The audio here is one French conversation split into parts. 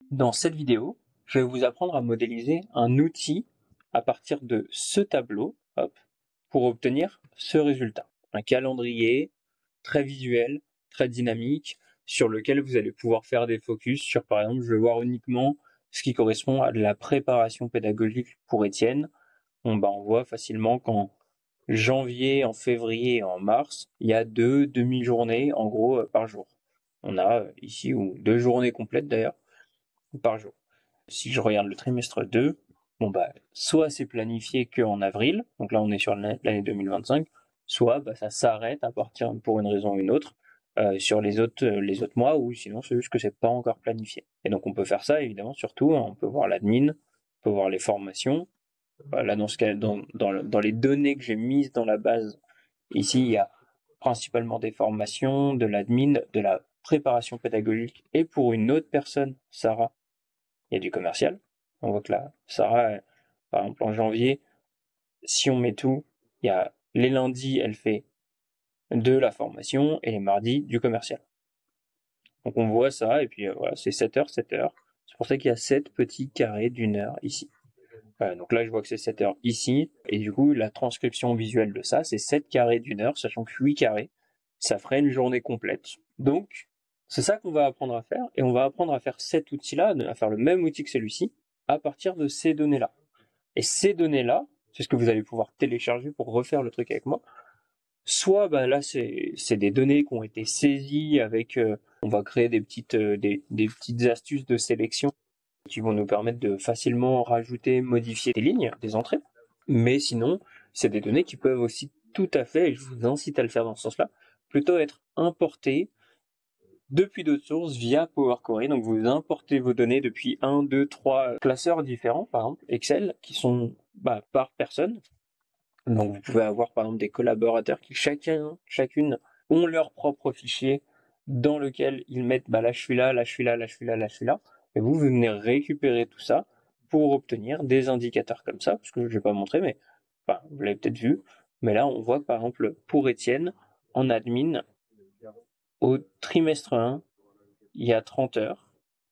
Dans cette vidéo, je vais vous apprendre à modéliser un outil à partir de ce tableau, hop, pour obtenir ce résultat. Un calendrier très visuel, très dynamique, sur lequel vous allez pouvoir faire des focus sur, par exemple, je vais voir uniquement ce qui correspond à de la préparation pédagogique pour Étienne. On voit facilement qu'en janvier, en février et en mars, il y a 2 demi-journées, en gros, par jour. On a ici, ou 2 journées complètes d'ailleurs, par jour. Si je regarde le trimestre 2, soit c'est planifié qu'en avril, donc là on est sur l'année 2025, soit ça s'arrête à partir, pour une raison ou une autre, sur les autres mois, ou sinon c'est juste que c'est pas encore planifié. Et donc on peut faire ça évidemment surtout, on peut voir l'admin, on peut voir les formations. Là dans ce cas, dans les données que j'ai mises dans la base, ici il y a principalement des formations, de l'admin, de la préparation pédagogique, et pour une autre personne, Sarah, il y a du commercial. On voit que là, Sarah, par exemple, en janvier, si on met tout, il y a les lundis, elle fait de la formation et les mardis, du commercial. Donc on voit ça, et puis voilà, c'est 7 heures, 7 heures. C'est pour ça qu'il y a 7 petits carrés d'une heure ici. Donc là, je vois que c'est 7 heures ici, et du coup, la transcription visuelle de ça, c'est 7 carrés d'une heure, sachant que 8 carrés, ça ferait une journée complète. Donc, c'est ça qu'on va apprendre à faire, et on va apprendre à faire cet outil-là, à faire le même outil que celui-ci, à partir de ces données-là. Et ces données-là, c'est ce que vous allez pouvoir télécharger pour refaire le truc avec moi. Soit là c'est des données qui ont été saisies avec on va créer des petites astuces de sélection qui vont nous permettre de facilement rajouter, modifier des lignes, des entrées. Mais sinon, c'est des données qui peuvent aussi tout à fait, et je vous incite à le faire dans ce sens-là, plutôt être importées depuis d'autres sources via Power Query. Donc vous importez vos données depuis 1, 2, 3 classeurs différents, par exemple Excel, qui sont par personne. Donc vous pouvez avoir par exemple des collaborateurs qui chacune ont leur propre fichier dans lequel ils mettent là je suis là, là je suis là, là je suis là, là je suis là. Et vous venez récupérer tout ça pour obtenir des indicateurs comme ça, parce que je ne vais pas montrer, mais vous l'avez peut-être vu. Mais là on voit que par exemple pour Étienne, en admin, au trimestre 1, il y a 30 heures,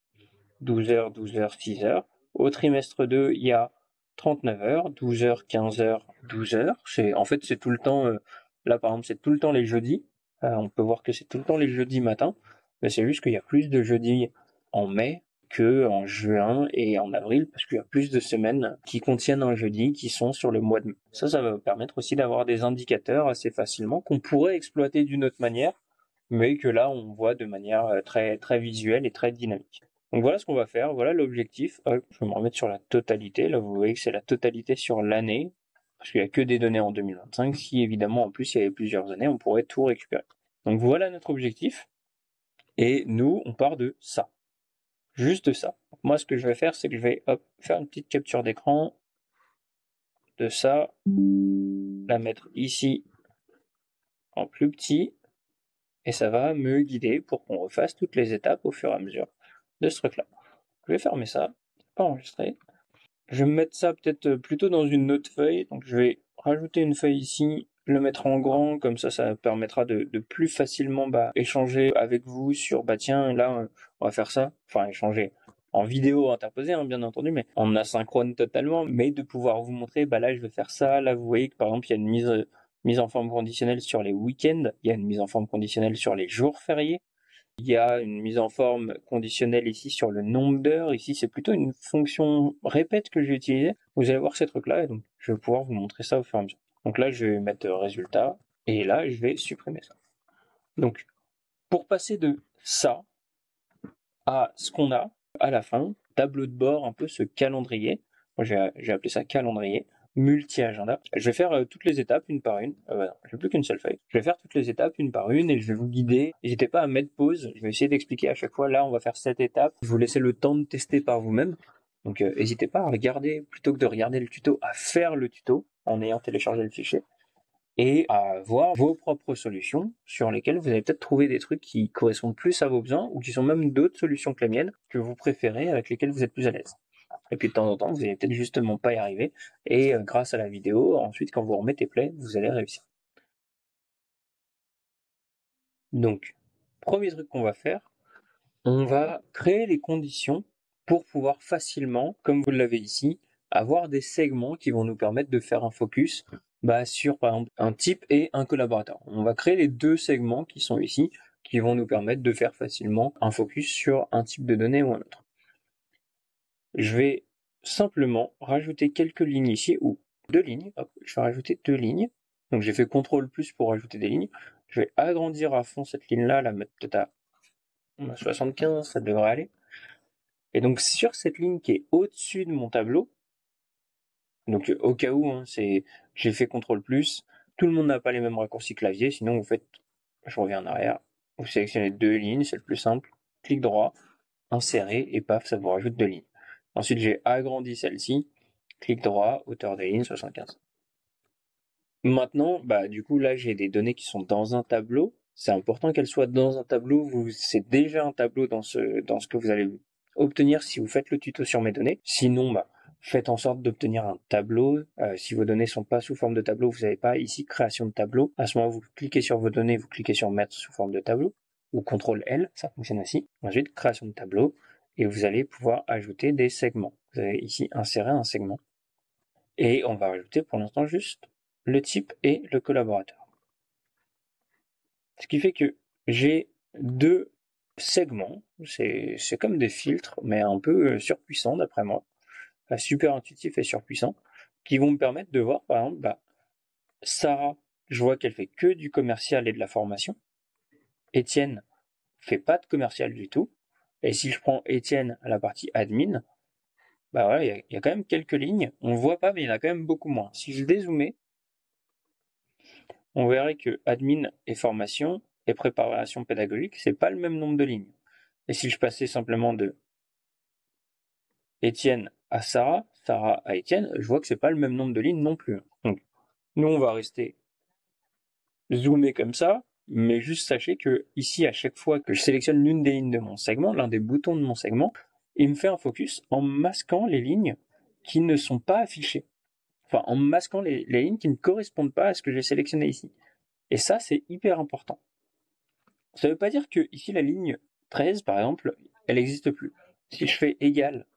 12 heures, 12 heures, 6 heures. Au trimestre 2, il y a 39 heures, 12 heures, 15 heures, 12 heures. En fait, c'est tout le temps, là par exemple, c'est tout le temps les jeudis. On peut voir que c'est tout le temps les jeudis matin, mais c'est juste qu'il y a plus de jeudis en mai que en juin et en avril, parce qu'il y a plus de semaines qui contiennent un jeudi qui sont sur le mois de mai. Ça va vous permettre aussi d'avoir des indicateurs assez facilement qu'on pourrait exploiter d'une autre manière, mais que là on voit de manière très, très visuelle et très dynamique. Donc voilà ce qu'on va faire, voilà l'objectif. Hop, je vais me remettre sur la totalité. Là, vous voyez que c'est la totalité sur l'année, parce qu'il n'y a que des données en 2025. Si évidemment, en plus, il y avait plusieurs années, on pourrait tout récupérer. Donc voilà notre objectif. Et nous, on part de ça. Juste ça. Donc moi, ce que je vais faire, c'est que je vais faire une petite capture d'écran de ça, la mettre ici en plus petit, et ça va me guider pour qu'on refasse toutes les étapes au fur et à mesure de ce truc-là. Je vais fermer ça, pas enregistrer. Je vais me mettre ça peut-être plutôt dans une autre feuille. Donc je vais rajouter une feuille ici, le mettre en grand, comme ça permettra de plus facilement échanger avec vous sur tiens, là on va faire ça. Enfin échanger en vidéo interposée, hein, bien entendu, mais en asynchrone totalement, mais de pouvoir vous montrer, là je vais faire ça, là vous voyez que par exemple il y a une mise en forme conditionnelle sur les week-ends, il y a une mise en forme conditionnelle sur les jours fériés. Il y a une mise en forme conditionnelle ici sur le nombre d'heures. Ici, c'est plutôt une fonction répète que j'ai utilisée. Vous allez voir ces trucs-là, et donc je vais pouvoir vous montrer ça au fur et à mesure. Donc là, je vais mettre résultat, et là, je vais supprimer ça. Donc, pour passer de ça à ce qu'on a à la fin, tableau de bord, un peu ce calendrier. Moi, j'ai appelé ça calendrier multi-agenda. Je vais faire toutes les étapes une par une. Non, j'ai plus qu'une seule feuille. Je vais faire toutes les étapes une par une et je vais vous guider. N'hésitez pas à mettre pause. Je vais essayer d'expliquer à chaque fois. Là, on va faire cette étape. Je vous laisser le temps de tester par vous-même. Donc, n'hésitez pas à regarder, plutôt que de regarder le tuto, à faire le tuto en ayant téléchargé le fichier et à voir vos propres solutions sur lesquelles vous allez peut-être trouver des trucs qui correspondent plus à vos besoins ou qui sont même d'autres solutions que les miennes que vous préférez, avec lesquelles vous êtes plus à l'aise. Et puis de temps en temps, vous allez peut-être justement pas y arriver et grâce à la vidéo, ensuite quand vous remettez play, vous allez réussir. Donc, premier truc qu'on va faire, on va créer les conditions pour pouvoir facilement, comme vous l'avez ici, avoir des segments qui vont nous permettre de faire un focus sur, par exemple, un type et un collaborateur. On va créer les deux segments qui sont ici, qui vont nous permettre de faire facilement un focus sur un type de données ou un autre. Je vais simplement rajouter quelques lignes ici, ou 2 lignes. Hop, je vais rajouter 2 lignes. Donc j'ai fait CTRL+ pour rajouter des lignes. Je vais agrandir à fond cette ligne-là, la mettre peut-être à 75, ça devrait aller. Et donc sur cette ligne qui est au-dessus de mon tableau, donc au cas où, j'ai fait CTRL+, tout le monde n'a pas les mêmes raccourcis clavier, sinon vous faites, je reviens en arrière, vous sélectionnez 2 lignes, c'est le plus simple, clic droit, insérer, et paf, ça vous rajoute 2 lignes. Ensuite j'ai agrandi celle-ci, clic droit, hauteur des lignes, 75. Maintenant, du coup là j'ai des données qui sont dans un tableau, c'est important qu'elles soient dans un tableau, c'est déjà un tableau dans ce que vous allez obtenir si vous faites le tuto sur mes données. Sinon, faites en sorte d'obtenir un tableau. Si vos données sont pas sous forme de tableau, vous n'avez pas ici création de tableau. À ce moment, vous cliquez sur vos données, vous cliquez sur mettre sous forme de tableau, ou CTRL L, ça fonctionne ainsi. Ensuite, création de tableau, et vous allez pouvoir ajouter des segments. Vous allez ici insérer un segment. Et on va rajouter pour l'instant juste le type et le collaborateur. Ce qui fait que j'ai deux segments, c'est comme des filtres, mais un peu surpuissants d'après moi, super intuitifs et surpuissants, qui vont me permettre de voir, par exemple, Sarah, je vois qu'elle fait que du commercial et de la formation. Étienne fait pas de commercial du tout. Et si je prends Étienne à la partie admin, voilà, il y a quand même quelques lignes. On ne voit pas, mais il y en a quand même beaucoup moins. Si je dézoomais, on verrait que admin et formation et préparation pédagogique, c'est pas le même nombre de lignes. Et si je passais simplement de Étienne à Sarah, Sarah à Étienne, je vois que c'est pas le même nombre de lignes non plus. Donc, nous, on va rester zoomé comme ça, mais juste sachez que ici, à chaque fois que je sélectionne l'une des lignes de mon segment, l'un des boutons de mon segment, il me fait un focus en masquant les lignes qui ne sont pas affichées. Enfin, en masquant les lignes qui ne correspondent pas à ce que j'ai sélectionné ici. Et ça, c'est hyper important. Ça ne veut pas dire que ici, la ligne 13, par exemple, elle n'existe plus. Si je fais égal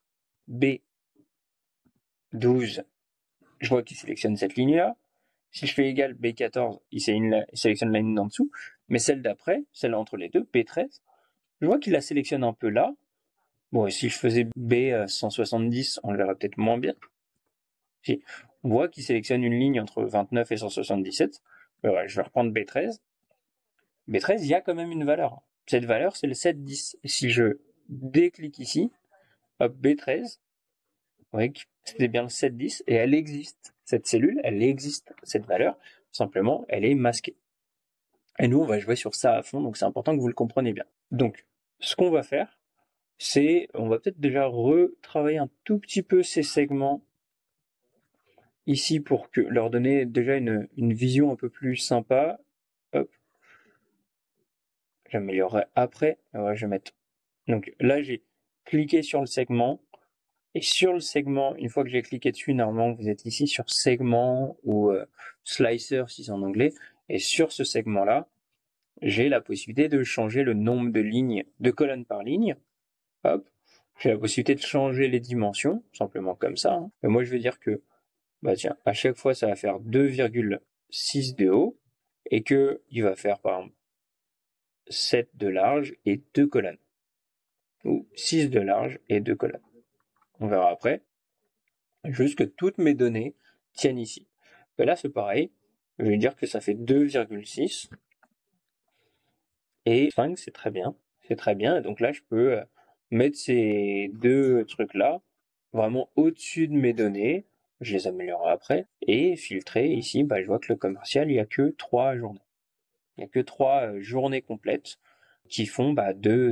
B12, je vois qu'il sélectionne cette ligne-là. Si je fais égal B14, il sélectionne la ligne d'en dessous. Mais celle d'après, celle entre les deux, B13, je vois qu'il la sélectionne un peu là. Bon, et si je faisais B170, on le verrait peut-être moins bien. Si, on voit qu'il sélectionne une ligne entre 29 et 177. Ouais, je vais reprendre B13. B13, il y a quand même une valeur. Cette valeur, c'est le 710. Et si je déclique ici, hop, B13, vous voyez que c'était bien le 710, et elle existe. Cette cellule, elle existe, cette valeur. Simplement, elle est masquée. Et nous, on va jouer sur ça à fond, donc c'est important que vous le compreniez bien. Donc, ce qu'on va faire, c'est, on va peut-être déjà retravailler un tout petit peu ces segments ici pour que leur donner déjà une vision un peu plus sympa. Hop. J'améliorerai après. Ouais, je vais mettre. Donc là, j'ai cliqué sur le segment. Et sur le segment, une fois que j'ai cliqué dessus, normalement, vous êtes ici sur segment ou slicer si c'est en anglais. Et sur ce segment-là, j'ai la possibilité de changer le nombre de lignes, de colonnes par ligne. Hop. J'ai la possibilité de changer les dimensions, simplement comme ça. Hein. Et moi, je vais dire que, tiens, à chaque fois, ça va faire 2,6 de haut et que il va faire, par exemple, 7 de large et 2 colonnes. Ou 6 de large et 2 colonnes. On verra après. Juste que toutes mes données tiennent ici. Et là, c'est pareil. Je vais dire que ça fait 2,6. Et 5, c'est très bien. C'est très bien. Et donc là, je peux mettre ces deux trucs-là vraiment au-dessus de mes données. Je les améliorerai après. Et filtrer ici, je vois que le commercial, il n'y a que 3 journées. Il n'y a que 3 journées complètes qui font de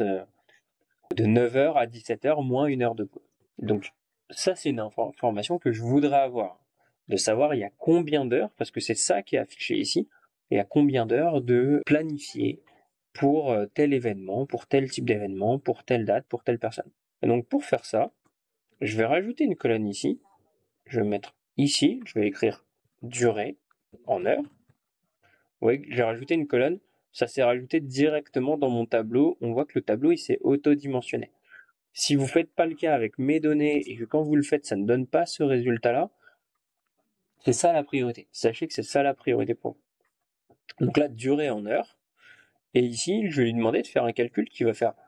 9h à 17h moins 1 heure de pause. Donc ça, c'est une information que je voudrais avoir. De savoir il y a combien d'heures, parce que c'est ça qui est affiché ici, il y a combien d'heures de planifier pour tel événement, pour tel type d'événement, pour telle date, pour telle personne. Et donc pour faire ça, je vais rajouter une colonne ici. Je vais mettre ici, je vais écrire durée en heures. Vous voyez que j'ai rajouté une colonne, ça s'est rajouté directement dans mon tableau. On voit que le tableau il s'est auto-dimensionné. Si vous faites pas le cas avec mes données et que quand vous le faites, ça ne donne pas ce résultat-là, c'est ça la priorité. Sachez que c'est ça la priorité pour vous. Donc là, durée en heures. Et ici, je vais lui demander de faire un calcul qui va faire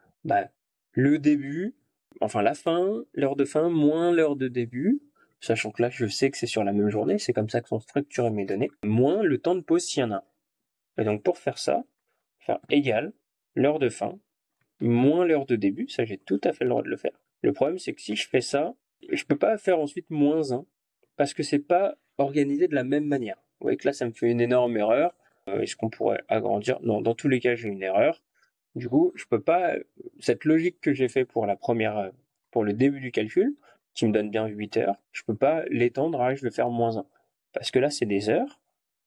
le début, enfin la fin, l'heure de fin, moins l'heure de début, sachant que là, je sais que c'est sur la même journée, c'est comme ça que sont structurées mes données, moins le temps de pause s'il y en a. Et donc pour faire ça, faire égal l'heure de fin, moins l'heure de début, ça j'ai tout à fait le droit de le faire. Le problème, c'est que si je fais ça, je peux pas faire ensuite moins 1, parce que c'est pas organisé de la même manière. Vous voyez que là, ça me fait une énorme erreur. Est-ce qu'on pourrait agrandir? Non, dans tous les cas, j'ai une erreur. Du coup, je peux pas, cette logique que j'ai fait pour la première, pour le début du calcul, qui me donne bien 8 heures, je peux pas l'étendre à je vais faire moins 1. Parce que là, c'est des heures,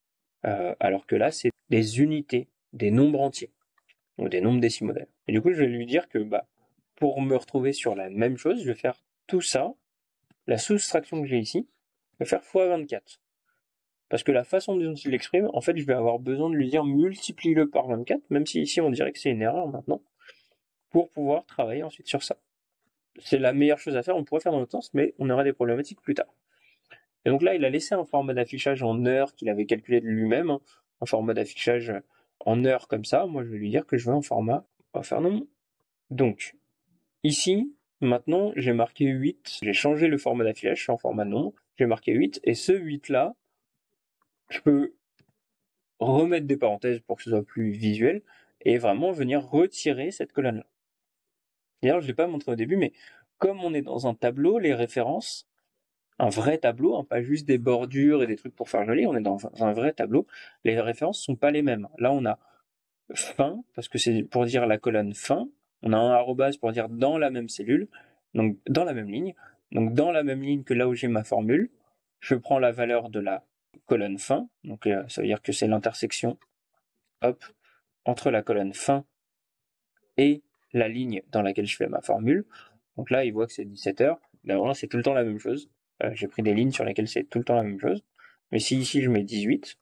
alors que là, c'est des unités, des nombres entiers, ou des nombres décimodèles. Et du coup, je vais lui dire que, pour me retrouver sur la même chose, je vais faire tout ça, la soustraction que j'ai ici, je vais faire x24. Parce que la façon dont il l'exprime, en fait, je vais avoir besoin de lui dire multiplie-le par 24, même si ici on dirait que c'est une erreur maintenant, pour pouvoir travailler ensuite sur ça. C'est la meilleure chose à faire, on pourrait faire dans l'autre sens, mais on aura des problématiques plus tard. Et donc là, il a laissé un format d'affichage en heures qu'il avait calculé de lui-même, hein, un format d'affichage en heures comme ça. Moi, je vais lui dire que je veux un format, on va faire nombre. Donc, ici, maintenant, j'ai marqué 8, j'ai changé le format d'affichage, je suis en format nombre, j'ai marqué 8, et ce 8-là, je peux remettre des parenthèses pour que ce soit plus visuel, et vraiment venir retirer cette colonne-là. D'ailleurs, je ne l'ai pas montré au début, mais comme on est dans un tableau, les références, un vrai tableau, hein, pas juste des bordures et des trucs pour faire joli, on est dans un vrai tableau, les références sont pas les mêmes. Là, on a fin, parce que c'est pour dire la colonne fin, on a un arrobase pour dire dans la même cellule, donc dans la même ligne, donc dans la même ligne que là où j'ai ma formule, je prends la valeur de la colonne fin, donc ça veut dire que c'est l'intersection, hop, entre la colonne fin et la ligne dans laquelle je fais ma formule. Donc là, il voit que c'est 17 heures. Là, c'est tout le temps la même chose. J'ai pris des lignes sur lesquelles c'est tout le temps la même chose. Mais si ici je mets 18,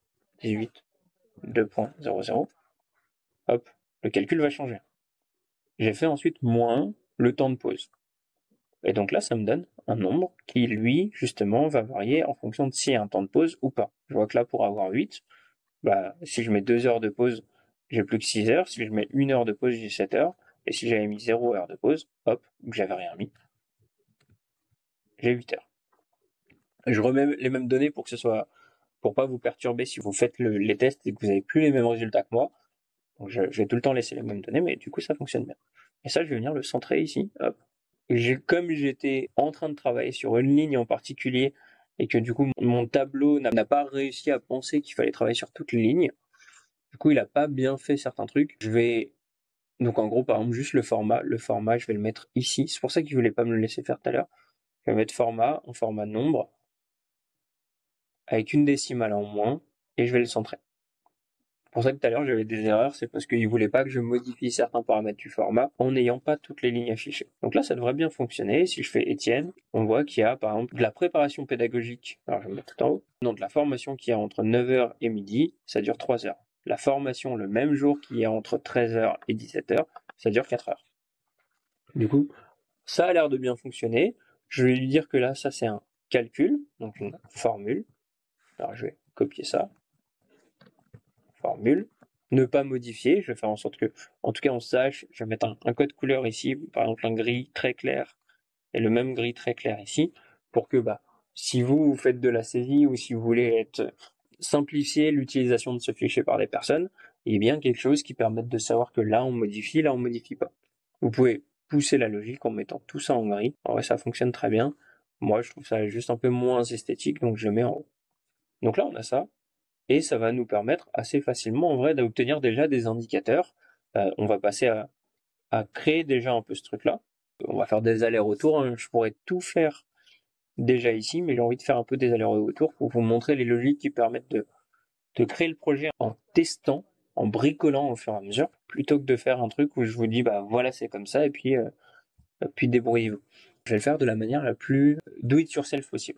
2.00, hop, le calcul va changer. J'ai fait ensuite moins le temps de pause. Et donc là, ça me donne un nombre qui, lui, justement, va varier en fonction de s'il y a un temps de pause ou pas. Je vois que là, pour avoir 8, si je mets 2 heures de pause, j'ai plus que 6 heures. Si je mets 1 heure de pause, j'ai 7 heures. Et si j'avais mis 0 heure de pause, hop, que j'avais rien mis, j'ai 8 heures. Je remets les mêmes données pour que ce soit, pour pas vous perturber si vous faites les tests et que vous avez plus les mêmes résultats que moi. Donc je vais tout le temps laisser les mêmes données, mais du coup ça fonctionne bien. Et ça, je vais venir le centrer ici, hop. Comme j'étais en train de travailler sur une ligne en particulier et que du coup mon tableau n'a pas réussi à penser qu'il fallait travailler sur toutes les lignes, du coup il a pas bien fait certains trucs. Je vais donc en gros par exemple juste le format, je vais le mettre ici. C'est pour ça qu'il voulait pas me le laisser faire tout à l'heure. Je vais mettre format en format nombre avec une décimale en moins et je vais le centrer. C'est pour ça que tout à l'heure j'avais des erreurs, c'est parce qu'il voulait pas que je modifie certains paramètres du format en n'ayant pas toutes les lignes affichées. Donc là ça devrait bien fonctionner. Si je fais Étienne, on voit qu'il y a par exemple de la préparation pédagogique, alors je vais mettre tout en haut, non, de la formation qui est entre 9h et midi, ça dure 3 heures. La formation le même jour qui est entre 13h et 17h, ça dure 4 heures. Du coup, ça a l'air de bien fonctionner. Je vais lui dire que là, ça c'est un calcul, donc une formule. Alors je vais copier ça, formule, ne pas modifier, je vais faire en sorte que, en tout cas on sache, je vais mettre un code couleur ici, par exemple un gris très clair, et le même gris très clair ici, pour que si vous faites de la saisie ou si vous voulez simplifier l'utilisation de ce fichier par des personnes, il y a bien quelque chose qui permette de savoir que là on modifie pas. Vous pouvez pousser la logique en mettant tout ça en gris, en vrai ça fonctionne très bien, moi je trouve ça juste un peu moins esthétique, donc je le mets en haut. Donc là on a ça, et ça va nous permettre assez facilement en vrai d'obtenir déjà des indicateurs. On va passer à créer déjà un peu ce truc-là. On va faire des allers-retours, hein. Je pourrais tout faire déjà ici, mais j'ai envie de faire un peu des allers-retours pour vous montrer les logiques qui permettent de créer le projet en testant, en bricolant au fur et à mesure, plutôt que de faire un truc où je vous dis voilà c'est comme ça et puis débrouillez-vous. Je vais le faire de la manière la plus do it yourself possible.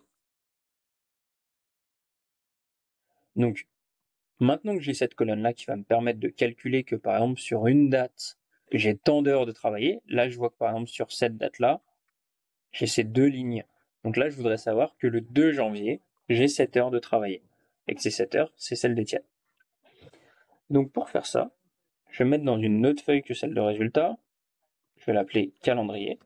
Donc maintenant que j'ai cette colonne-là qui va me permettre de calculer que par exemple sur une date, j'ai tant d'heures de travailler. Là, je vois que par exemple sur cette date-là, j'ai ces 2 lignes. Donc là, je voudrais savoir que le 2 janvier, j'ai 7 heures de travailler. Et que ces 7 heures, c'est celle d'Étienne. Donc pour faire ça, je vais mettre dans une autre feuille que celle de résultat. Je vais l'appeler calendrier.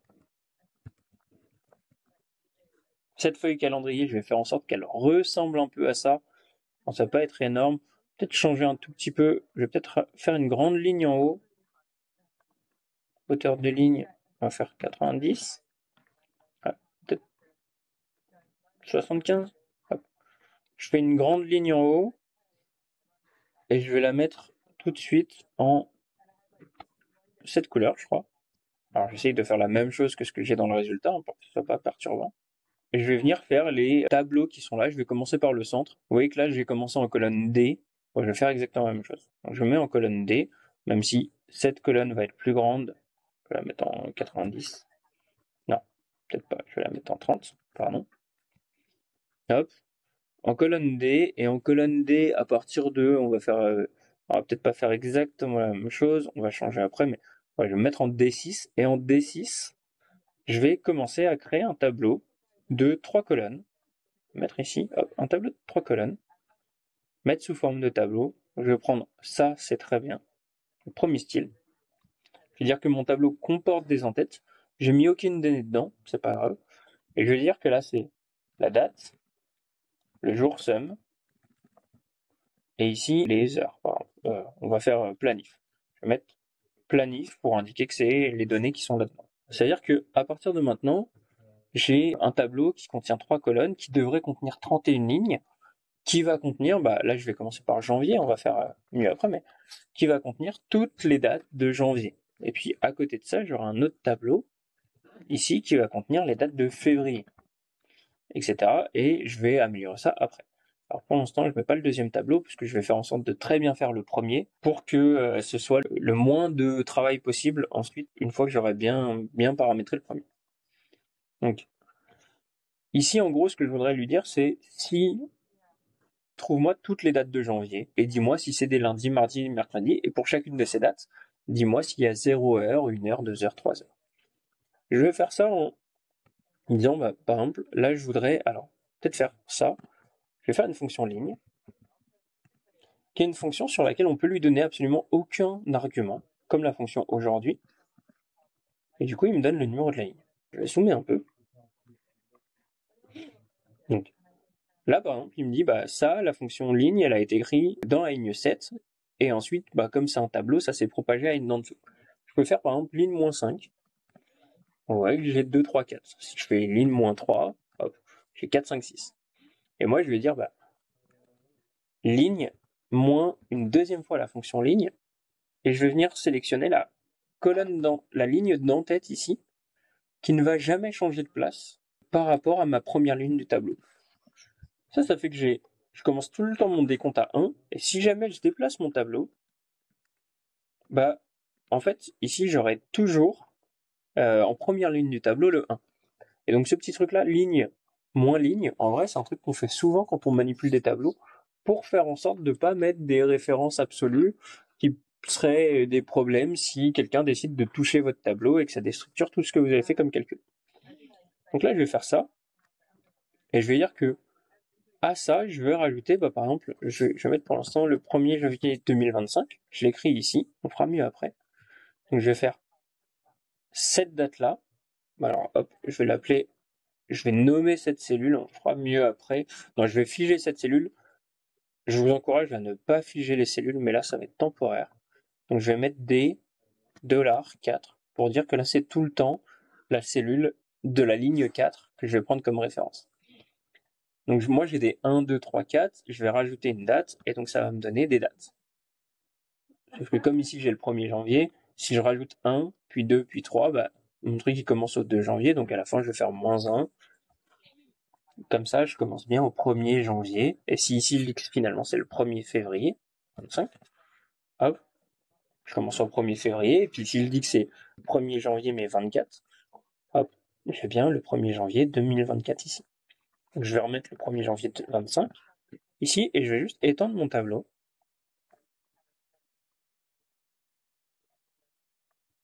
Cette feuille calendrier, je vais faire en sorte qu'elle ressemble un peu à ça. Bon, ça va pas être énorme. Peut-être changer un tout petit peu. Je vais peut-être faire une grande ligne en haut. Hauteur de ligne, on va faire 90. Ah, peut-être 75. Hop. Je fais une grande ligne en haut. Et je vais la mettre tout de suite en cette couleur, je crois. Alors j'essaye de faire la même chose que ce que j'ai dans le résultat, pour que ce soit pas perturbant. Et je vais venir faire les tableaux qui sont là. Je vais commencer par le centre. Vous voyez que là, j'ai commencé en colonne D. Bon, je vais faire exactement la même chose. Donc je mets en colonne D, même si cette colonne va être plus grande. Je vais la mettre en 90. Non, peut-être pas. Je vais la mettre en 30, pardon. Hop. En colonne D, et en colonne D, à partir de, on va faire, on va peut-être pas faire exactement la même chose, on va changer après, mais ouais, je vais me mettre en D6, et en D6, je vais commencer à créer un tableau de 3 colonnes, mettre ici, hop, un tableau de 3 colonnes, mettre sous forme de tableau, je vais prendre ça, c'est très bien, le premier style, je vais dire que mon tableau comporte des en-têtes, j'ai mis aucune donnée dedans, c'est pas grave, et je vais dire que là c'est la date, le jour sum, et ici les heures, par exemple. On va faire planif. Je vais mettre planif pour indiquer que c'est les données qui sont là-dedans. C'est-à-dire que à partir de maintenant, j'ai un tableau qui contient 3 colonnes, qui devrait contenir 31 lignes, qui va contenir, là je vais commencer par janvier, on va faire mieux après, mais qui va contenir toutes les dates de janvier. Et puis à côté de ça, j'aurai un autre tableau, ici, qui va contenir les dates de février, etc. Et je vais améliorer ça après. Alors pour l'instant, je ne mets pas le deuxième tableau, puisque je vais faire en sorte de très bien faire le premier, pour que ce soit le moins de travail possible ensuite, une fois que j'aurai bien paramétré le premier. Donc, ici, en gros, ce que je voudrais lui dire, c'est trouve-moi toutes les dates de janvier, et dis-moi si c'est des lundis, mardis, mercredis, et pour chacune de ces dates, dis-moi s'il y a 0 heure, 1 heure, 2 heures, 3 heures. Je vais faire ça en disant, par exemple, là, je voudrais, alors, peut-être faire ça. Je vais faire une fonction ligne, qui est une fonction sur laquelle on peut lui donner absolument aucun argument, comme la fonction aujourd'hui. Et du coup, il me donne le numéro de la ligne. Je vais zoomer un peu. Donc, là, par exemple, il me dit, ça, la fonction ligne, elle a été écrite dans la ligne 7, et ensuite, comme c'est un tableau, ça s'est propagé à une ligne en dessous. Je peux faire, par exemple, ligne moins 5. Ouais, j'ai 2, 3, 4. Si je fais ligne moins 3, hop, j'ai 4, 5, 6. Et moi, je vais dire, ligne moins une deuxième fois la fonction ligne, et je vais venir sélectionner la colonne dans la ligne d'en-tête ici, qui ne va jamais changer de place par rapport à ma première ligne du tableau. Ça fait que je commence tout le temps mon décompte à 1, et si jamais je déplace mon tableau, en fait, ici, j'aurai toujours en première ligne du tableau le 1. Et donc ce petit truc-là, ligne, moins ligne, en vrai, c'est un truc qu'on fait souvent quand on manipule des tableaux, pour faire en sorte de ne pas mettre des références absolues qui seraient des problèmes si quelqu'un décide de toucher votre tableau et que ça déstructure tout ce que vous avez fait comme calcul. Donc là, je vais faire ça, et je vais dire que à ça, je vais rajouter, par exemple, je vais mettre pour l'instant le 1er janvier 2025, je l'écris ici, on fera mieux après. Donc je vais faire cette date-là, alors hop, je vais nommer cette cellule, on fera mieux après. Non, je vais figer cette cellule. Je vous encourage à ne pas figer les cellules, mais là, ça va être temporaire. Donc je vais mettre des $4 pour dire que là, c'est tout le temps la cellule de la ligne 4 que je vais prendre comme référence. Donc moi, j'ai des 1, 2, 3, 4, je vais rajouter une date, et donc ça va me donner des dates. Sauf que comme ici, j'ai le 1er janvier, si je rajoute 1, puis 2, puis 3, mon truc il commence au 2 janvier, donc à la fin, je vais faire -1. Comme ça, je commence bien au 1er janvier, et si ici, finalement, c'est le 1er février, 25, hop, je commence au 1er février, et puis s'il dit que c'est 1er janvier, mais 24, hop, j'ai bien le 1er janvier 2024 ici. Donc je vais remettre le 1er janvier 25 ici, et je vais juste étendre mon tableau.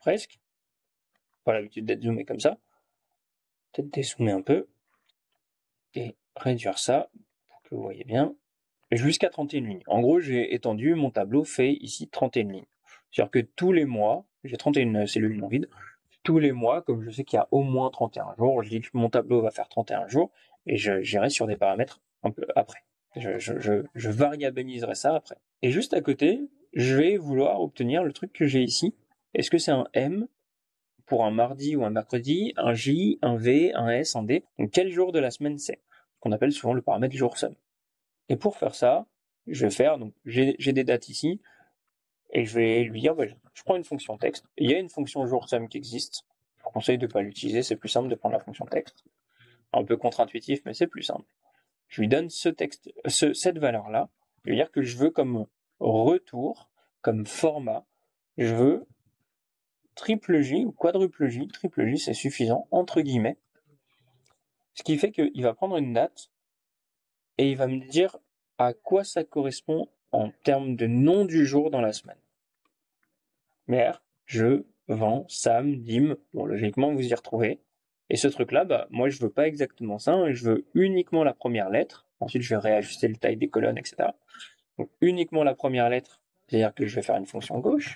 presque. Pas l'habitude d'être zoomé comme ça. Peut-être dézoomer un peu. Et réduire ça, pour que vous voyez bien, jusqu'à 31 lignes. En gros, j'ai étendu, mon tableau fait ici 31 lignes. C'est-à-dire que tous les mois, j'ai 31 cellules non vides, tous les mois, comme je sais qu'il y a au moins 31 jours, je dis que mon tableau va faire 31 jours, et j'irai sur des paramètres un peu après. Je variabiliserai ça après. Et juste à côté, je vais vouloir obtenir le truc que j'ai ici. Est-ce que c'est un M pour un mardi ou un mercredi, un J, un V, un S, un D? Donc quel jour de la semaine c'est? Ce qu'on appelle souvent le paramètre jour sum. Et pour faire ça, je vais faire, donc j'ai des dates ici, et je vais lui dire, je prends une fonction texte. Il y a une fonction joursum qui existe. Je vous conseille de ne pas l'utiliser, c'est plus simple de prendre la fonction texte. Un peu contre-intuitif, mais c'est plus simple. Je lui donne cette valeur-là. Je vais dire que je veux comme retour, comme format, je veux triple J ou quadruple J. Triple J, c'est suffisant, entre guillemets. Ce qui fait qu'il va prendre une date et il va me dire à quoi ça correspond en termes de nom du jour dans la semaine. Mer, je, vent, Sam, Dim, bon, logiquement, vous y retrouvez. Et ce truc-là, moi, je veux pas exactement ça, hein, je veux uniquement la première lettre. Ensuite, je vais réajuster le taille des colonnes, etc. Donc, uniquement la première lettre, c'est-à-dire que je vais faire une fonction gauche.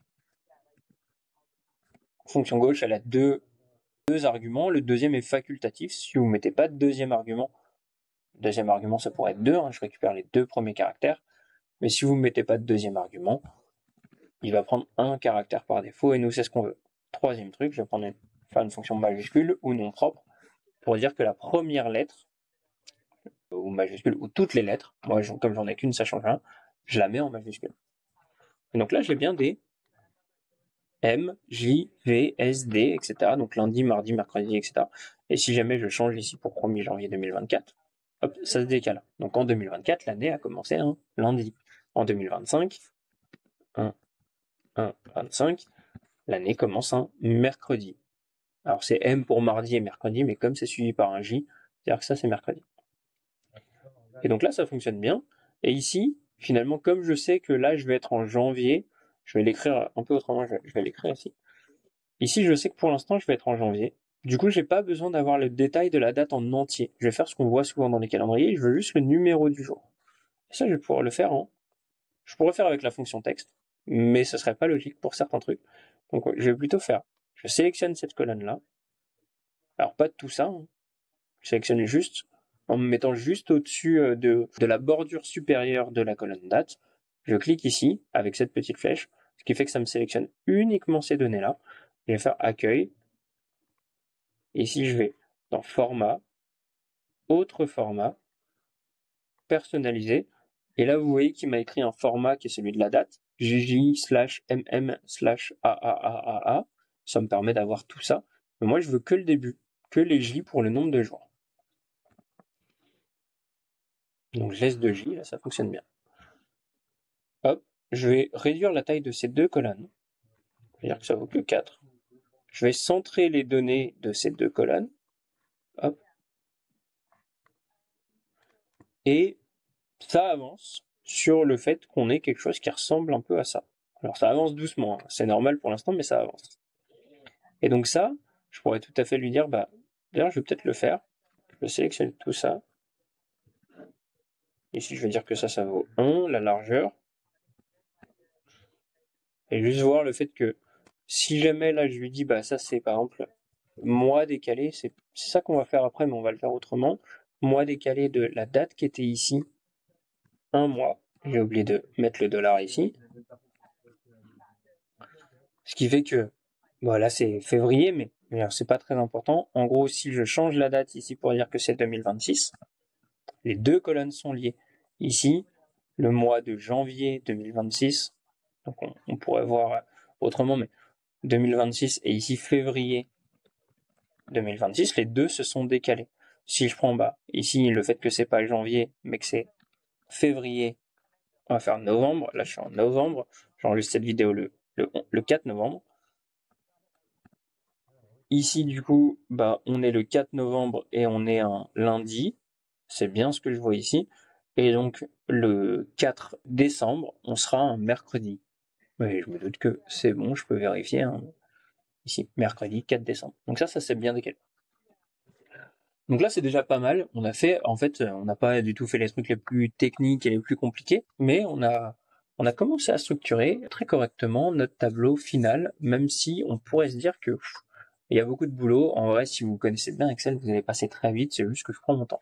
Fonction gauche, elle a deux arguments. Le deuxième est facultatif. Si vous mettez pas de deuxième argument, ça pourrait être 2, hein, je récupère les 2 premiers caractères. Mais si vous ne mettez pas de deuxième argument, il va prendre un caractère par défaut, et nous, c'est ce qu'on veut. Troisième truc, je vais faire une fonction majuscule ou non propre, pour dire que la première lettre, ou majuscule, ou toutes les lettres, moi, comme j'en ai qu'une, ça change rien, je la mets en majuscule. Et donc là, j'ai bien des M, J, V, S, D, etc. Donc lundi, mardi, mercredi, etc. Et si jamais je change ici pour 1er janvier 2024, hop, ça se décale. Donc en 2024, l'année a commencé un lundi. En 2025, 1-25, l'année commence un mercredi. Alors c'est M pour mardi et mercredi, mais comme c'est suivi par un J, c'est-à-dire que ça c'est mercredi. Et donc là ça fonctionne bien. Et ici, finalement, comme je sais que là je vais être en janvier, je vais l'écrire un peu autrement, je vais l'écrire ici. Ici je sais que pour l'instant je vais être en janvier. Du coup j'ai pas besoin d'avoir le détail de la date en entier. Je vais faire ce qu'on voit souvent dans les calendriers, je veux juste le numéro du jour. Et ça je vais pouvoir le faire je pourrais faire avec la fonction texte, mais ce serait pas logique pour certains trucs. Donc je vais plutôt faire, je sélectionne cette colonne-là. Alors pas de tout ça, hein. Je sélectionne juste, en me mettant juste au-dessus de la bordure supérieure de la colonne date. Je clique ici, avec cette petite flèche, ce qui fait que ça me sélectionne uniquement ces données-là. Je vais faire accueil. Ici je vais dans format, autre format, personnalisé. Et là vous voyez qu'il m'a écrit un format qui est celui de la date. JJ/MM/AAAAA. Ça me permet d'avoir tout ça. Mais moi, je veux que le début, que les J pour le nombre de jours. Donc, je laisse 2 J, là, ça fonctionne bien. Hop, je vais réduire la taille de ces 2 colonnes. C'est-à-dire que ça vaut que 4. Je vais centrer les données de ces 2 colonnes. Hop. Et ça avance sur le fait qu'on ait quelque chose qui ressemble un peu à ça. Alors, ça avance doucement, hein. C'est normal pour l'instant, mais ça avance. Et donc ça, je pourrais tout à fait lui dire, d'ailleurs, je vais peut-être le faire. Je vais sélectionner tout ça. Ici, je vais dire que ça vaut 1, la largeur. Et juste voir le fait que si jamais là, je lui dis, ça c'est par exemple mois décalé, c'est ça qu'on va faire après, mais on va le faire autrement. Mois décalé de la date qui était ici, 1 mois. J'ai oublié de mettre le dollar ici. Ce qui fait que, là c'est février, mais c'est pas très important. En gros, si je change la date ici pour dire que c'est 2026, les 2 colonnes sont liées. Ici, le mois de janvier 2026, donc on pourrait voir autrement, mais 2026 et ici février 2026, les 2 se sont décalés. Si je prends ici le fait que c'est pas janvier, mais que c'est février, on va faire novembre. Là, je suis en novembre. J'enregistre cette vidéo le 4 novembre. Ici, du coup, on est le 4 novembre et on est un lundi. C'est bien ce que je vois ici. Et donc, le 4 décembre, on sera un mercredi. Oui, je me doute que c'est bon, je peux vérifier, hein. ici, mercredi 4 décembre. Donc ça c'est bien décalé. Donc là, c'est déjà pas mal. On a fait, en fait, on n'a pas du tout fait les trucs les plus techniques et les plus compliqués, mais on a commencé à structurer très correctement notre tableau final, même si on pourrait se dire que il y a beaucoup de boulot. En vrai, si vous connaissez bien Excel, vous allez passer très vite, c'est juste que je prends mon temps.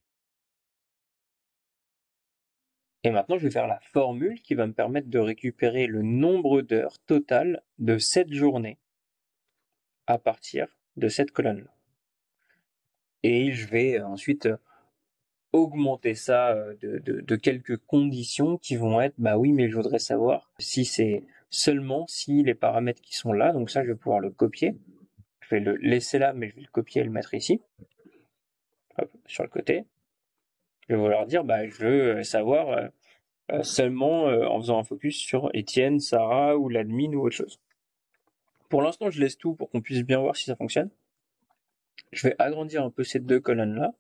Et maintenant, je vais faire la formule qui va me permettre de récupérer le nombre d'heures total de cette journée à partir de cette colonne-là. Et je vais ensuite augmenter ça de quelques conditions qui vont être, bah oui, mais je voudrais savoir si c'est seulement si les paramètres qui sont là, donc ça, je vais pouvoir le copier. Je vais le laisser là, mais je vais le copier et le mettre ici, hop, sur le côté. Je vais leur dire, bah, je veux savoir seulement en faisant un focus sur Étienne, Sarah ou l'admin ou autre chose. Pour l'instant, je laisse tout pour qu'on puisse bien voir si ça fonctionne. Je vais agrandir un peu ces deux colonnes-là.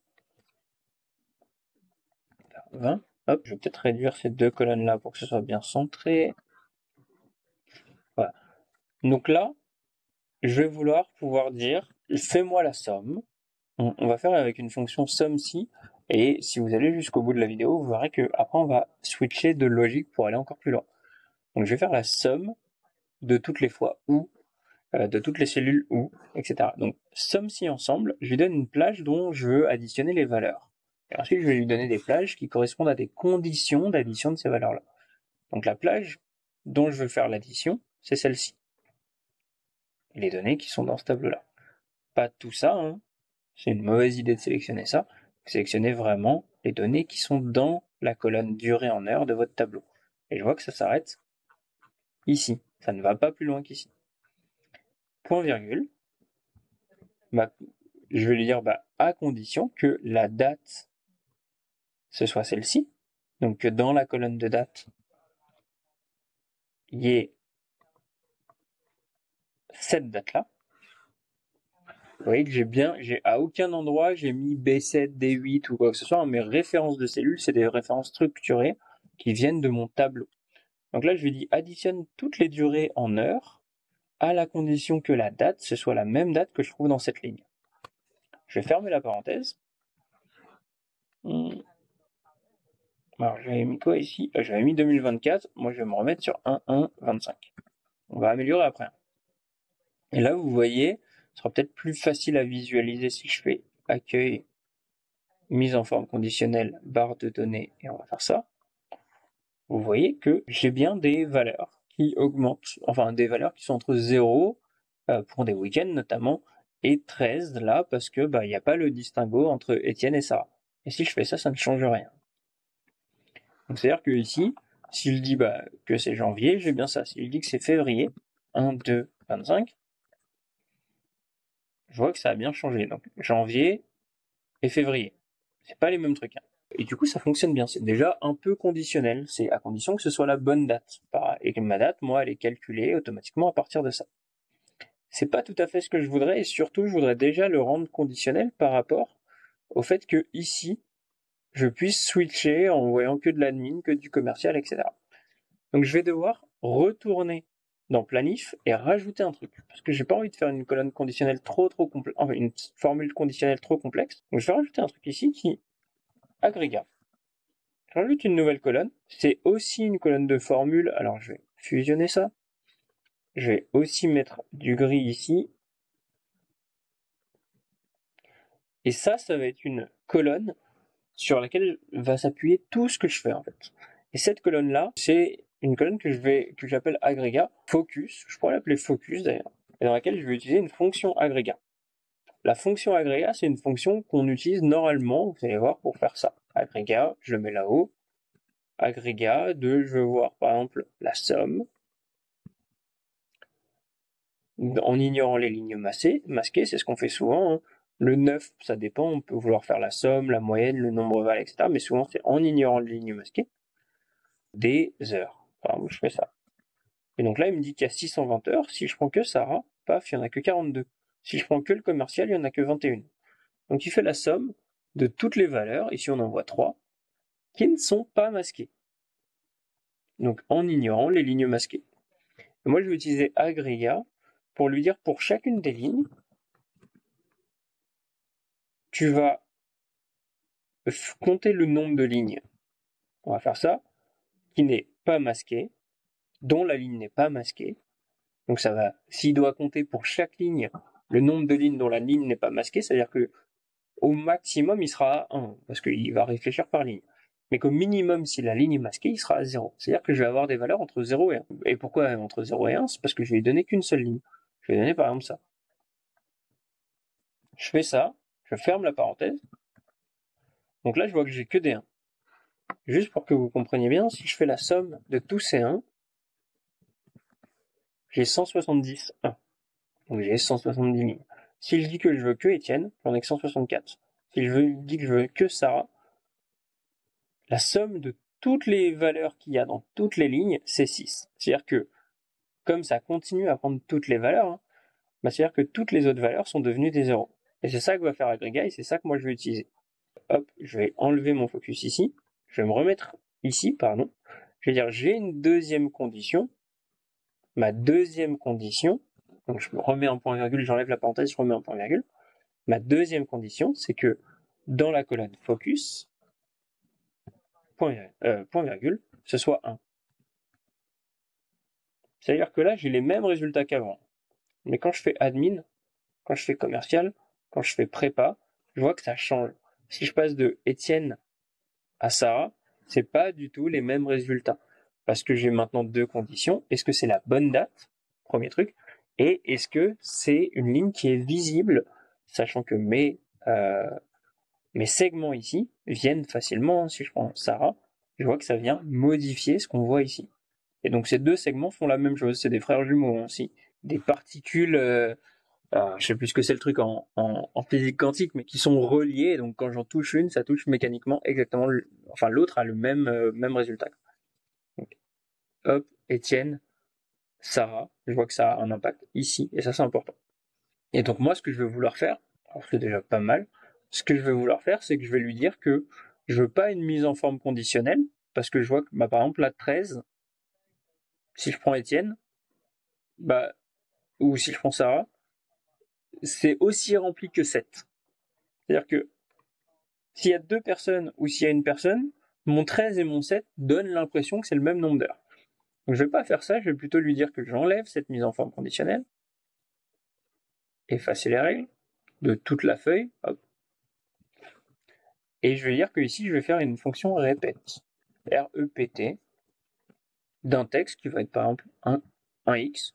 20. Hop, je vais peut-être réduire ces deux colonnes-là pour que ce soit bien centré. Voilà. Donc là, je vais vouloir pouvoir dire, fais-moi la somme. On va faire avec une fonction somme-si. Et si vous allez jusqu'au bout de la vidéo, vous verrez que après on va switcher de logique pour aller encore plus loin. Donc je vais faire la somme de toutes les fois où, de toutes les cellules où, etc. Donc somme-si ensemble, je lui donne une plage dont je veux additionner les valeurs. Et ensuite je vais lui donner des plages qui correspondent à des conditions d'addition de ces valeurs-là. Donc la plage dont je veux faire l'addition, c'est celle-ci. Les données qui sont dans ce tableau-là. Pas tout ça, hein. C'est une mauvaise idée de sélectionner ça. Vous sélectionnez vraiment les données qui sont dans la colonne durée en heures de votre tableau. Et je vois que ça s'arrête ici. Ça ne va pas plus loin qu'ici. Point virgule. Bah, je vais lui dire à condition que la date ce soit celle-ci. Donc que dans la colonne de date, il y ait cette date-là. Vous voyez que à aucun endroit j'ai mis B7, D8 ou quoi que ce soit. Mes références de cellules, c'est des références structurées qui viennent de mon tableau. Donc là, je lui dis additionne toutes les durées en heures à la condition que la date, ce soit la même date que je trouve dans cette ligne. Je vais fermer la parenthèse. Alors, j'avais mis quoi ici? J'avais mis 2024. Moi, je vais me remettre sur 1.1.25. On va améliorer après. Et là, vous voyez, ce sera peut-être plus facile à visualiser si je fais accueil, mise en forme conditionnelle, barre de données, et on va faire ça. Vous voyez que j'ai bien des valeurs qui augmentent, enfin des valeurs qui sont entre 0, pour des week-ends notamment, et 13 là, parce que il n'y a pas le distinguo entre Étienne et Sarah. Et si je fais ça, ça ne change rien. Donc c'est-à-dire que ici, s'il dit que c'est janvier, j'ai bien ça. S'il dit que c'est février, 1, 2, 25, je vois que ça a bien changé. Donc janvier et février, c'est pas les mêmes trucs. Hein. Et du coup, ça fonctionne bien. C'est déjà un peu conditionnel. C'est à condition que ce soit la bonne date. Et que ma date, moi, elle est calculée automatiquement à partir de ça. C'est pas tout à fait ce que je voudrais, et surtout, je voudrais déjà le rendre conditionnel par rapport au fait que ici, je puisse switcher en voyant que de l'admin, que du commercial, etc. Donc je vais devoir retourner dans planif et rajouter un truc. Parce que j'ai pas envie de faire une colonne conditionnelle trop complexe, enfin une formule conditionnelle trop complexe. Donc je vais rajouter un truc ici qui agrégat. Je rajoute une nouvelle colonne. C'est aussi une colonne de formule. Alors je vais fusionner ça. Je vais aussi mettre du gris ici. Et ça va être une colonne sur laquelle va s'appuyer tout ce que je fais en fait. Et cette colonne-là, c'est une colonne que j'appelle agrégat focus. Je pourrais l'appeler focus d'ailleurs, et dans laquelle je vais utiliser une fonction agrégat. La fonction agrégat, c'est une fonction qu'on utilise normalement, vous allez voir, pour faire ça. Agrégat, je le mets là-haut. Agrégat de, je veux voir par exemple la somme, en ignorant les lignes masquées, c'est ce qu'on fait souvent. Hein. Le 9, ça dépend, on peut vouloir faire la somme, la moyenne, le nombre val, etc. Mais souvent, c'est en ignorant les lignes masquées. Des heures. Par exemple, je fais ça. Et donc là, il me dit qu'il y a 620 heures. Si je prends que Sarah, paf, il n'y en a que 42. Si je prends que le commercial, il n'y en a que 21. Donc il fait la somme de toutes les valeurs, ici on en voit 3, qui ne sont pas masquées. Donc en ignorant les lignes masquées. Et moi, je vais utiliser agrégat pour lui dire pour chacune des lignes, tu vas compter le nombre de lignes. On va faire ça, qui n'est pas masqué, dont la ligne n'est pas masquée. Donc ça va, s'il doit compter pour chaque ligne le nombre de lignes dont la ligne n'est pas masquée, c'est-à-dire que au maximum il sera à 1, parce qu'il va réfléchir par ligne. Mais qu'au minimum, si la ligne est masquée, il sera à 0. C'est-à-dire que je vais avoir des valeurs entre 0 et 1. Et pourquoi entre 0 et 1? C'est parce que je vais lui donner qu'une seule ligne. Je vais donner par exemple ça. Je fais ça, je ferme la parenthèse. Donc là, je vois que j'ai que des 1. Juste pour que vous compreniez bien, si je fais la somme de tous ces 1, j'ai 170 1. Donc j'ai 170 lignes. Si je dis que je veux que Étienne, j'en ai que 164. Si je dis que je veux que Sarah, la somme de toutes les valeurs qu'il y a dans toutes les lignes, c'est 6. C'est-à-dire que, comme ça continue à prendre toutes les valeurs, c'est-à-dire que toutes les autres valeurs sont devenues des 0. Et c'est ça que va faire Agrégate, et c'est ça que moi je vais utiliser. Hop, je vais enlever mon focus ici. Je vais me remettre ici, pardon. Je vais dire, j'ai une deuxième condition. Ma deuxième condition, donc je me remets en point virgule, j'enlève la parenthèse, je remets en point virgule. Ma deuxième condition, c'est que dans la colonne focus, point virgule, ce soit 1. C'est-à-dire que là, j'ai les mêmes résultats qu'avant. Mais quand je fais admin, quand je fais commercial, quand je fais prépa, je vois que ça change. Si je passe de Étienne à Sarah, c'est pas du tout les mêmes résultats. Parce que j'ai maintenant deux conditions. Est-ce que c'est la bonne date? Premier truc. Et est-ce que c'est une ligne qui est visible, sachant que mes segments ici viennent facilement. Si je prends Sarah, je vois que ça vient modifier ce qu'on voit ici. Et donc ces deux segments font la même chose. C'est des frères jumeaux aussi. Des particules, je sais plus ce que c'est le truc en physique quantique, mais qui sont reliés. Donc quand j'en touche une, ça touche mécaniquement exactement, l'autre a le même résultat. Donc, hop, Étienne, Sarah, je vois que ça a un impact ici, et ça c'est important. Et donc moi, ce que je vais vouloir faire, alors c'est déjà pas mal, ce que je vais vouloir faire, c'est que je vais lui dire que je veux pas une mise en forme conditionnelle, parce que je vois que, par exemple, la 13, si je prends Étienne, ou si je prends Sarah, c'est aussi rempli que 7. C'est-à-dire que s'il y a deux personnes ou s'il y a une personne, mon 13 et mon 7 donnent l'impression que c'est le même nombre d'heures. Donc je vais pas faire ça, je vais plutôt lui dire que j'enlève cette mise en forme conditionnelle, effacer les règles de toute la feuille, hop. Et je vais dire que ici je vais faire une fonction répète, R-E-P-T, d'un texte qui va être par exemple 1x,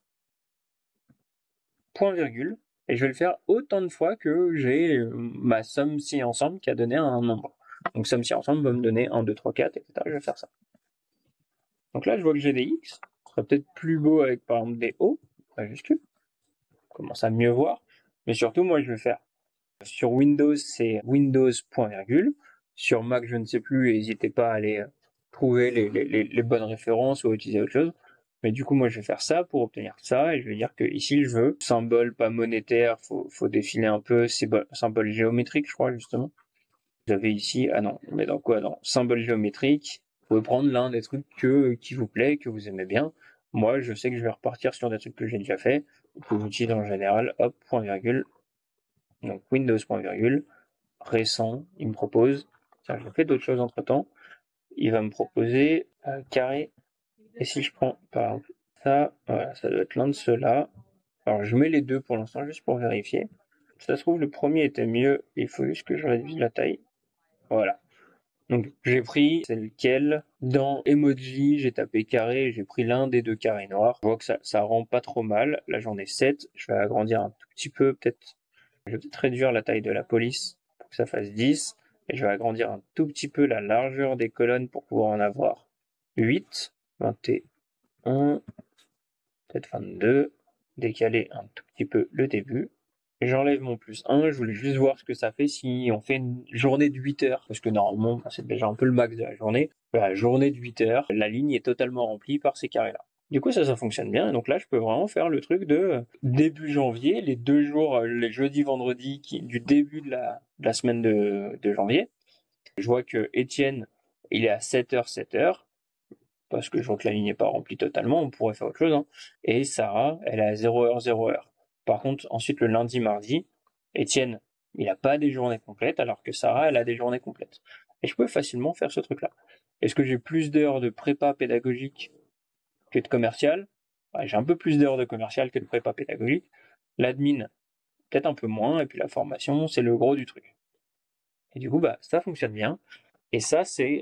point virgule, et je vais le faire autant de fois que j'ai ma somme si ensemble qui a donné un nombre. Donc somme si ensemble va me donner 1, 2, 3, 4, etc. Je vais faire ça. Donc là je vois que j'ai des x, ce serait peut-être plus beau avec par exemple des O, majuscules, on commence à mieux voir, mais surtout moi je vais faire, sur Windows c'est Windows point virgule, sur Mac je ne sais plus, n'hésitez pas à aller trouver les bonnes références ou à utiliser autre chose. Mais du coup, moi, je vais faire ça pour obtenir ça, et je vais dire que ici, je veux symbole pas monétaire, faut défiler un peu, symbole géométrique, je crois, justement. Vous avez ici, ah non, on est dans quoi? Dans symbole géométrique. Vous pouvez prendre l'un des trucs qui vous plaît, que vous aimez bien. Moi, je sais que je vais repartir sur des trucs que j'ai déjà fait, que j'utilise en général, hop, point virgule. Donc, Windows, point virgule, récent, il me propose, tiens, j'ai fait d'autres choses entre temps, il va me proposer carré. Et si je prends par exemple ça, voilà, ça doit être l'un de ceux-là. Alors je mets les deux pour l'instant juste pour vérifier. Ça se trouve le premier était mieux, il faut juste que je réduise la taille. Voilà. Donc j'ai pris c'est lequel. Dans emoji, j'ai tapé carré, j'ai pris l'un des deux carrés noirs. Je vois que ça rend pas trop mal. Là j'en ai 7, je vais agrandir un tout petit peu peut-être. Je vais peut-être réduire la taille de la police pour que ça fasse 10. Et je vais agrandir un tout petit peu la largeur des colonnes pour pouvoir en avoir 8, 21, peut-être 22, décaler un tout petit peu le début. J'enlève mon plus 1, je voulais juste voir ce que ça fait si on fait une journée de 8 heures, parce que normalement, c'est déjà un peu le max de la journée. La journée de 8 heures, la ligne est totalement remplie par ces carrés-là. Du coup, ça fonctionne bien, et donc là, je peux vraiment faire le truc de début janvier, les 2 jours, les jeudis, vendredis, du début de la semaine de janvier. Je vois que Étienne, il est à 7h, 7h, parce que je vois que la ligne n'est pas remplie totalement, on pourrait faire autre chose, hein. Et Sarah, elle est à 0h, 0h. Par contre, ensuite, le lundi, mardi, Étienne, il n'a pas des journées complètes, alors que Sarah, elle a des journées complètes. Et je peux facilement faire ce truc-là. Est-ce que j'ai plus d'heures de prépa pédagogique que de commercial? Ouais, j'ai un peu plus d'heures de commercial que de prépa pédagogique. L'admin, peut-être un peu moins, et puis la formation, c'est le gros du truc. Et du coup, ça fonctionne bien. Et ça, c'est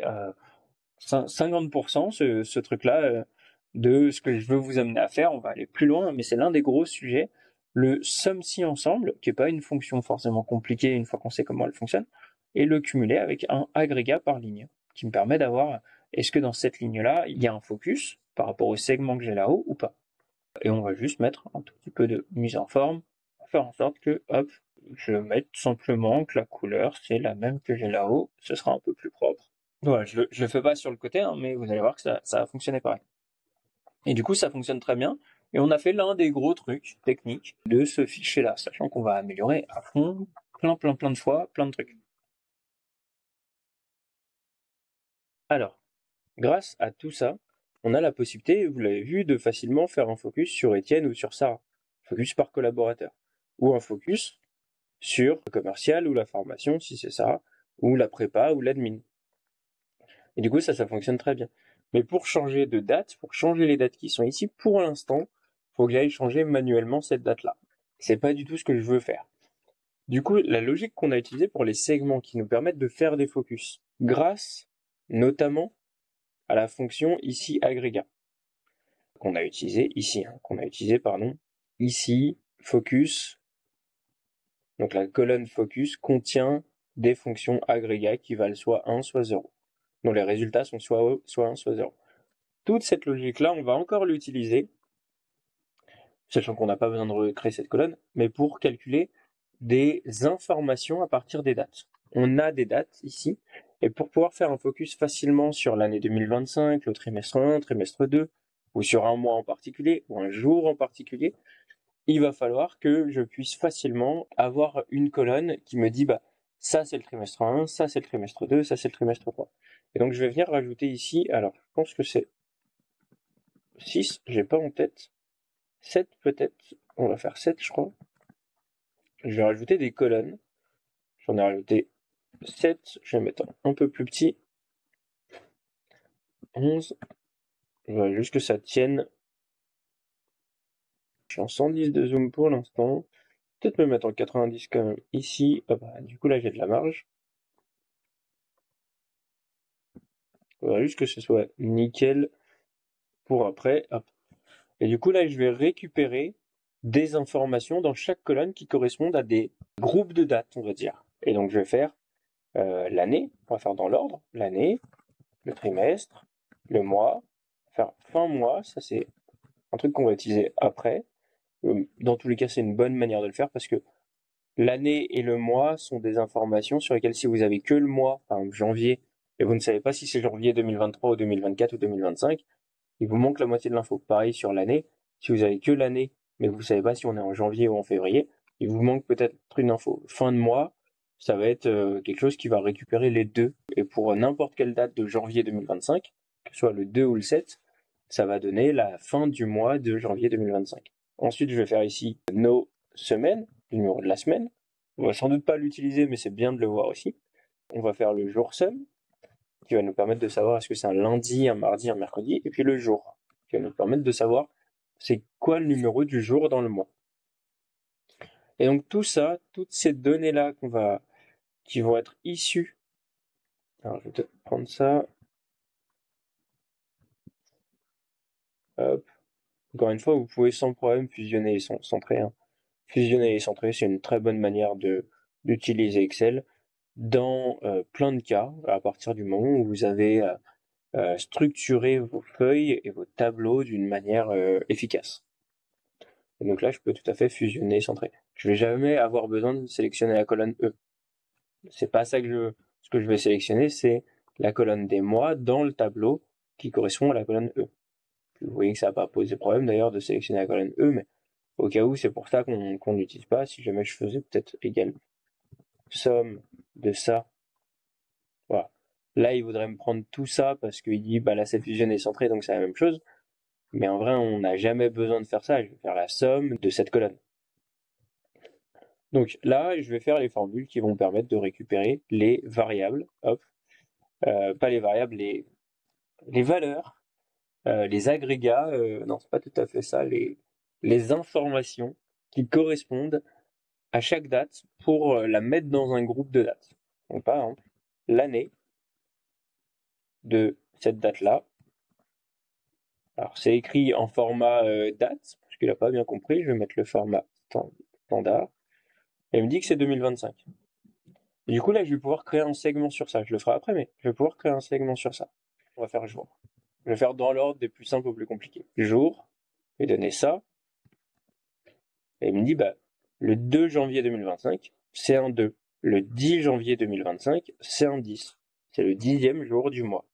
50% ce truc-là de ce que je veux vous amener à faire. On va aller plus loin, mais c'est l'un des gros sujets. Le somme-si ensemble, qui n'est pas une fonction forcément compliquée une fois qu'on sait comment elle fonctionne, et le cumuler avec un agrégat par ligne, qui me permet d'avoir, est-ce que dans cette ligne-là, il y a un focus par rapport au segment que j'ai là-haut ou pas. Et on va juste mettre un tout petit peu de mise en forme, pour faire en sorte que, hop, je mette simplement que la couleur, c'est la même que j'ai là-haut, ce sera un peu plus propre. Voilà, je le fais pas sur le côté, hein, mais vous allez voir que ça a fonctionné pareil. Et du coup, ça fonctionne très bien. Et on a fait l'un des gros trucs techniques de ce fichier-là, sachant qu'on va améliorer à fond, plein de fois, plein de trucs. Alors, grâce à tout ça, on a la possibilité, vous l'avez vu, de facilement faire un focus sur Étienne ou sur Sarah. Focus par collaborateur. Ou un focus sur le commercial ou la formation, si c'est ça, ou la prépa ou l'admin. Et du coup, ça fonctionne très bien. Mais pour changer de date, pour changer les dates qui sont ici, pour l'instant, il faut que j'aille changer manuellement cette date-là. C'est pas du tout ce que je veux faire. Du coup, la logique qu'on a utilisée pour les segments qui nous permettent de faire des focus, grâce notamment à la fonction ici agrégat, qu'on a utilisé ici, ici, focus. Donc la colonne focus contient des fonctions agrégats qui valent soit 1, soit 0. dont les résultats sont soit 1, soit 0. Toute cette logique-là, on va encore l'utiliser, sachant qu'on n'a pas besoin de recréer cette colonne, mais pour calculer des informations à partir des dates. On a des dates ici, et pour pouvoir faire un focus facilement sur l'année 2025, le trimestre 1, trimestre 2, ou sur un mois en particulier, ou un jour en particulier, il va falloir que je puisse facilement avoir une colonne qui me dit, ça c'est le trimestre 1, ça c'est le trimestre 2, ça c'est le trimestre 3. Et donc je vais venir rajouter ici, alors je pense que c'est 6, j'ai pas en tête, 7 peut-être, on va faire 7 je crois. Je vais rajouter des colonnes, j'en ai rajouté 7, je vais mettre un peu plus petit, 11, je voudrais juste que ça tienne. Je suis en 110 de zoom pour l'instant, peut-être me mettre en 90 quand même ici, du coup là j'ai de la marge. Il faudrait juste que ce soit nickel pour après, hop. Et du coup là je vais récupérer des informations dans chaque colonne qui correspondent à des groupes de dates, on va dire. Et donc je vais faire l'année, on va faire dans l'ordre, l'année, le trimestre, le mois, faire fin mois, ça c'est un truc qu'on va utiliser après. Dans tous les cas, c'est une bonne manière de le faire parce que l'année et le mois sont des informations sur lesquelles si vous avez que le mois, par exemple janvier, et vous ne savez pas si c'est janvier 2023 ou 2024 ou 2025, il vous manque la moitié de l'info. Pareil sur l'année, si vous avez que l'année, mais vous ne savez pas si on est en janvier ou en février, il vous manque peut-être une info. Fin de mois, ça va être quelque chose qui va récupérer les deux. Et pour n'importe quelle date de janvier 2025, que ce soit le 2 ou le 7, ça va donner la fin du mois de janvier 2025. Ensuite, je vais faire ici nos semaines, le numéro de la semaine. On va sans doute pas l'utiliser, mais c'est bien de le voir aussi. On va faire le jour sum, qui va nous permettre de savoir est-ce que c'est un lundi, un mardi, un mercredi, et puis le jour, qui va nous permettre de savoir c'est quoi le numéro du jour dans le mois. Et donc tout ça, toutes ces données-là qui vont être issues. Alors je vais peut-être prendre ça. Hop. Encore une fois, vous pouvez sans problème fusionner et centrer. Fusionner et centrer, c'est une très bonne manière d'utiliser Excel dans plein de cas, à partir du moment où vous avez structuré vos feuilles et vos tableaux d'une manière efficace. Et donc là, je peux tout à fait fusionner et centrer. Je vais jamais avoir besoin de sélectionner la colonne E. C'est pas ça que je veux. Ce que je vais sélectionner, c'est la colonne des mois dans le tableau qui correspond à la colonne E. Vous voyez que ça n'a pas posé problème d'ailleurs de sélectionner la colonne E, mais au cas où, c'est pour ça qu'on n'utilise pas. Si jamais je faisais peut-être égal somme de ça, voilà. Là, il voudrait me prendre tout ça parce qu'il dit, là, c'est fusionné et centré, donc c'est la même chose. Mais en vrai, on n'a jamais besoin de faire ça. Je vais faire la somme de cette colonne. Donc là, je vais faire les formules qui vont permettre de récupérer les variables, hop, pas les variables, les valeurs, les agrégats, non, c'est pas tout à fait ça, les informations qui correspondent à chaque date pour la mettre dans un groupe de dates. Donc par exemple, l'année de cette date-là. Alors c'est écrit en format date, parce qu'il n'a pas bien compris, je vais mettre le format standard. Et il me dit que c'est 2025. Et du coup là, je vais pouvoir créer un segment sur ça. Je le ferai après, mais je vais pouvoir créer un segment sur ça. On va faire jour. Je vais faire dans l'ordre des plus simples aux plus compliqués. Jour, je vais donner ça. Et il me dit, bah, le 2 janvier 2025, c'est un 2. Le 10 janvier 2025, c'est un 10. C'est le 10e jour du mois.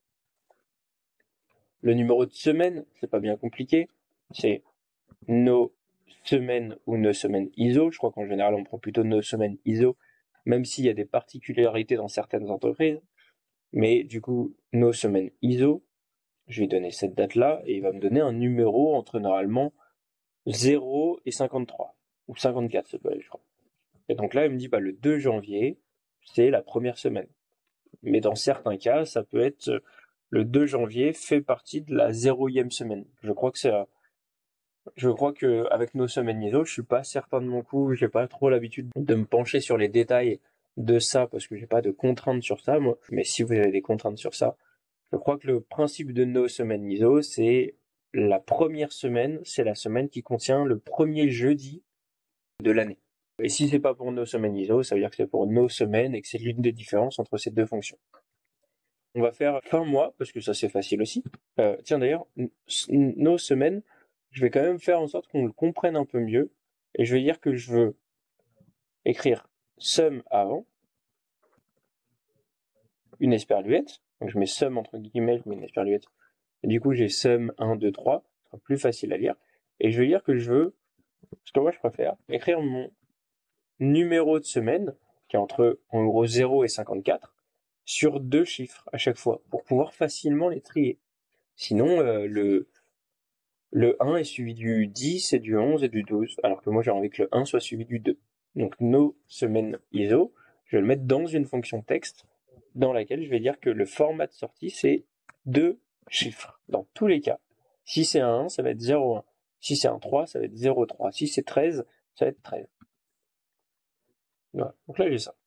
Le numéro de semaine, c'est pas bien compliqué. C'est nos semaines ou nos semaines ISO. Je crois qu'en général, on prend plutôt nos semaines ISO, même s'il y a des particularités dans certaines entreprises. Mais du coup, nos semaines ISO, je vais donner cette date-là et il va me donner un numéro entre normalement 0 et 53. Ou 54, ça peut aller, je crois. Et donc là, il me dit, bah, le 2 janvier, c'est la première semaine. Mais dans certains cas, ça peut être le 2 janvier fait partie de la 0e semaine. Je crois que avec nos semaines ISO, je suis pas certain de mon coup, j'ai pas trop l'habitude de me pencher sur les détails de ça parce que j'ai pas de contraintes sur ça, moi. Mais si vous avez des contraintes sur ça, je crois que le principe de nos semaines ISO, c'est la première semaine, c'est la semaine qui contient le premier jeudi de l'année. Et si c'est pas pour nos semaines ISO, ça veut dire que c'est pour nos semaines et que c'est l'une des différences entre ces deux fonctions. On va faire fin mois, parce que ça c'est facile aussi. Tiens d'ailleurs, nos semaines, je vais quand même faire en sorte qu'on le comprenne un peu mieux. Et je vais dire que je veux écrire sum avant, une esperluette. Donc je mets sum entre guillemets, je mets une esperluette. Et du coup j'ai sum 1, 2, 3, ce sera plus facile à lire. Et je vais dire que je veux, ce que moi je préfère, écrire mon numéro de semaine, qui est entre en gros 0 et 54, sur 2 chiffres à chaque fois, pour pouvoir facilement les trier. Sinon, le 1 est suivi du 10 et du 11 et du 12, alors que moi j'ai envie que le 1 soit suivi du 2. Donc nos semaines ISO, je vais le mettre dans une fonction texte dans laquelle je vais dire que le format de sortie c'est 2 chiffres, dans tous les cas. Si c'est un 1, ça va être 0,1. Si c'est un 3, ça va être 0,3. Si c'est 13, ça va être 13. Voilà. Donc là j'ai ça.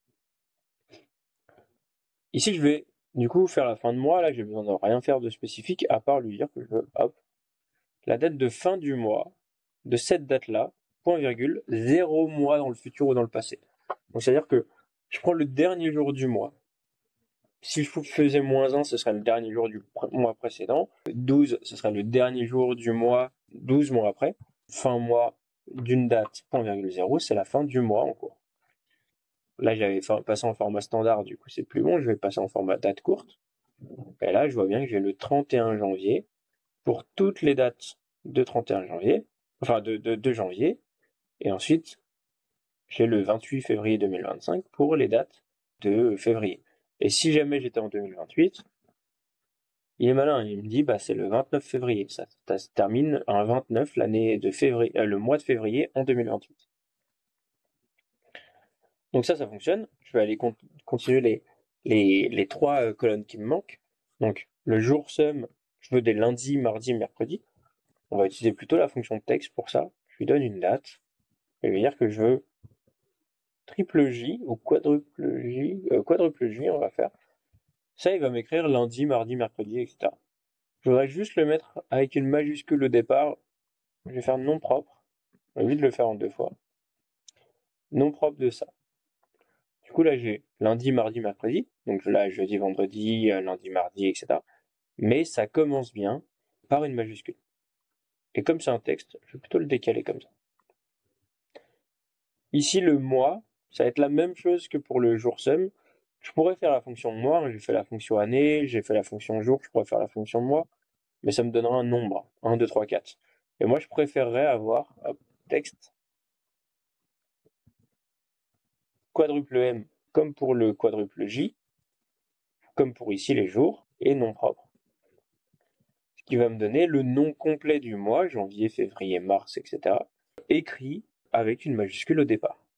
Ici, je vais du coup faire la fin de mois. Là, j'ai besoin de rien faire de spécifique à part lui dire que je veux, hop, la date de fin du mois de cette date-là, point virgule, 0 mois dans le futur ou dans le passé. Donc, c'est-à-dire que je prends le dernier jour du mois. Si je faisais -1, ce serait le dernier jour du mois précédent. 12, ce serait le dernier jour du mois 12 mois après. Fin mois d'une date, point virgule 0, c'est la fin du mois en cours. Là, j'avais passé en format standard, du coup, c'est plus bon. Je vais passer en format date courte. Et là, je vois bien que j'ai le 31 janvier pour toutes les dates de 31 janvier, enfin de janvier. Et ensuite, j'ai le 28 février 2025 pour les dates de février. Et si jamais j'étais en 2028, il est malin, il me dit, bah, c'est le 29 février. Ça se termine un 29, l'année de février, le mois de février en 2028. Donc ça fonctionne. Je vais aller continuer les trois colonnes qui me manquent. Donc, le jour sum, je veux des lundis, mardis, mercredis. On va utiliser plutôt la fonction texte pour ça. Je lui donne une date. Je vais dire que je veux triple J ou quadruple J, on va faire. Ça, il va m'écrire lundi, mardi, mercredi, etc. Je voudrais juste le mettre avec une majuscule au départ. Je vais faire nom propre. On va vite le faire en 2 fois. Nom propre de ça. Du coup, là, j'ai lundi, mardi, mercredi. Donc là, jeudi, vendredi, lundi, mardi, etc. Mais ça commence bien par une majuscule. Et comme c'est un texte, je vais plutôt le décaler comme ça. Ici, le mois, ça va être la même chose que pour le jour sum. Je pourrais faire la fonction mois, j'ai fait la fonction année, j'ai fait la fonction jour, je pourrais faire la fonction mois, mais ça me donnera un nombre, 1, 2, 3, 4. Et moi, je préférerais avoir, hop, texte, quadruple M, comme pour le quadruple J, comme pour ici les jours, et nom propre. Ce qui va me donner le nom complet du mois, janvier, février, mars, etc., écrit avec une majuscule au départ.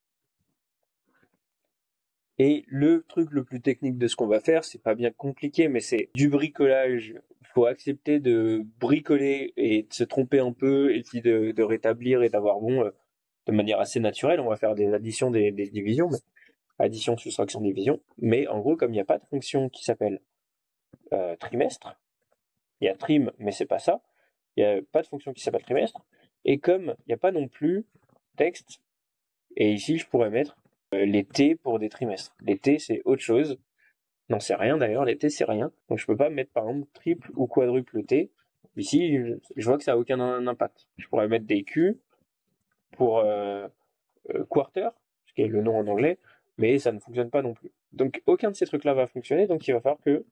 Et le truc le plus technique de ce qu'on va faire, c'est pas bien compliqué, mais c'est du bricolage. Il faut accepter de bricoler et de se tromper un peu, et puis de rétablir et d'avoir bon de manière assez naturelle. On va faire des additions, des divisions, mais addition, soustraction, division. Mais en gros, comme il n'y a pas de fonction qui s'appelle trimestre, il y a trim, mais c'est pas ça. Il n'y a pas de fonction qui s'appelle trimestre. Et comme il n'y a pas non plus texte, et ici je pourrais mettre les T pour des trimestres. Les T c'est autre chose. Non, c'est rien d'ailleurs, les T c'est rien. Donc je peux pas mettre par exemple triple ou quadruple T. Ici, je vois que ça n'a aucun impact. Je pourrais mettre des Q pour quarter, ce qui est le nom en anglais, mais ça ne fonctionne pas non plus. Donc aucun de ces trucs-là va fonctionner, donc il va falloir que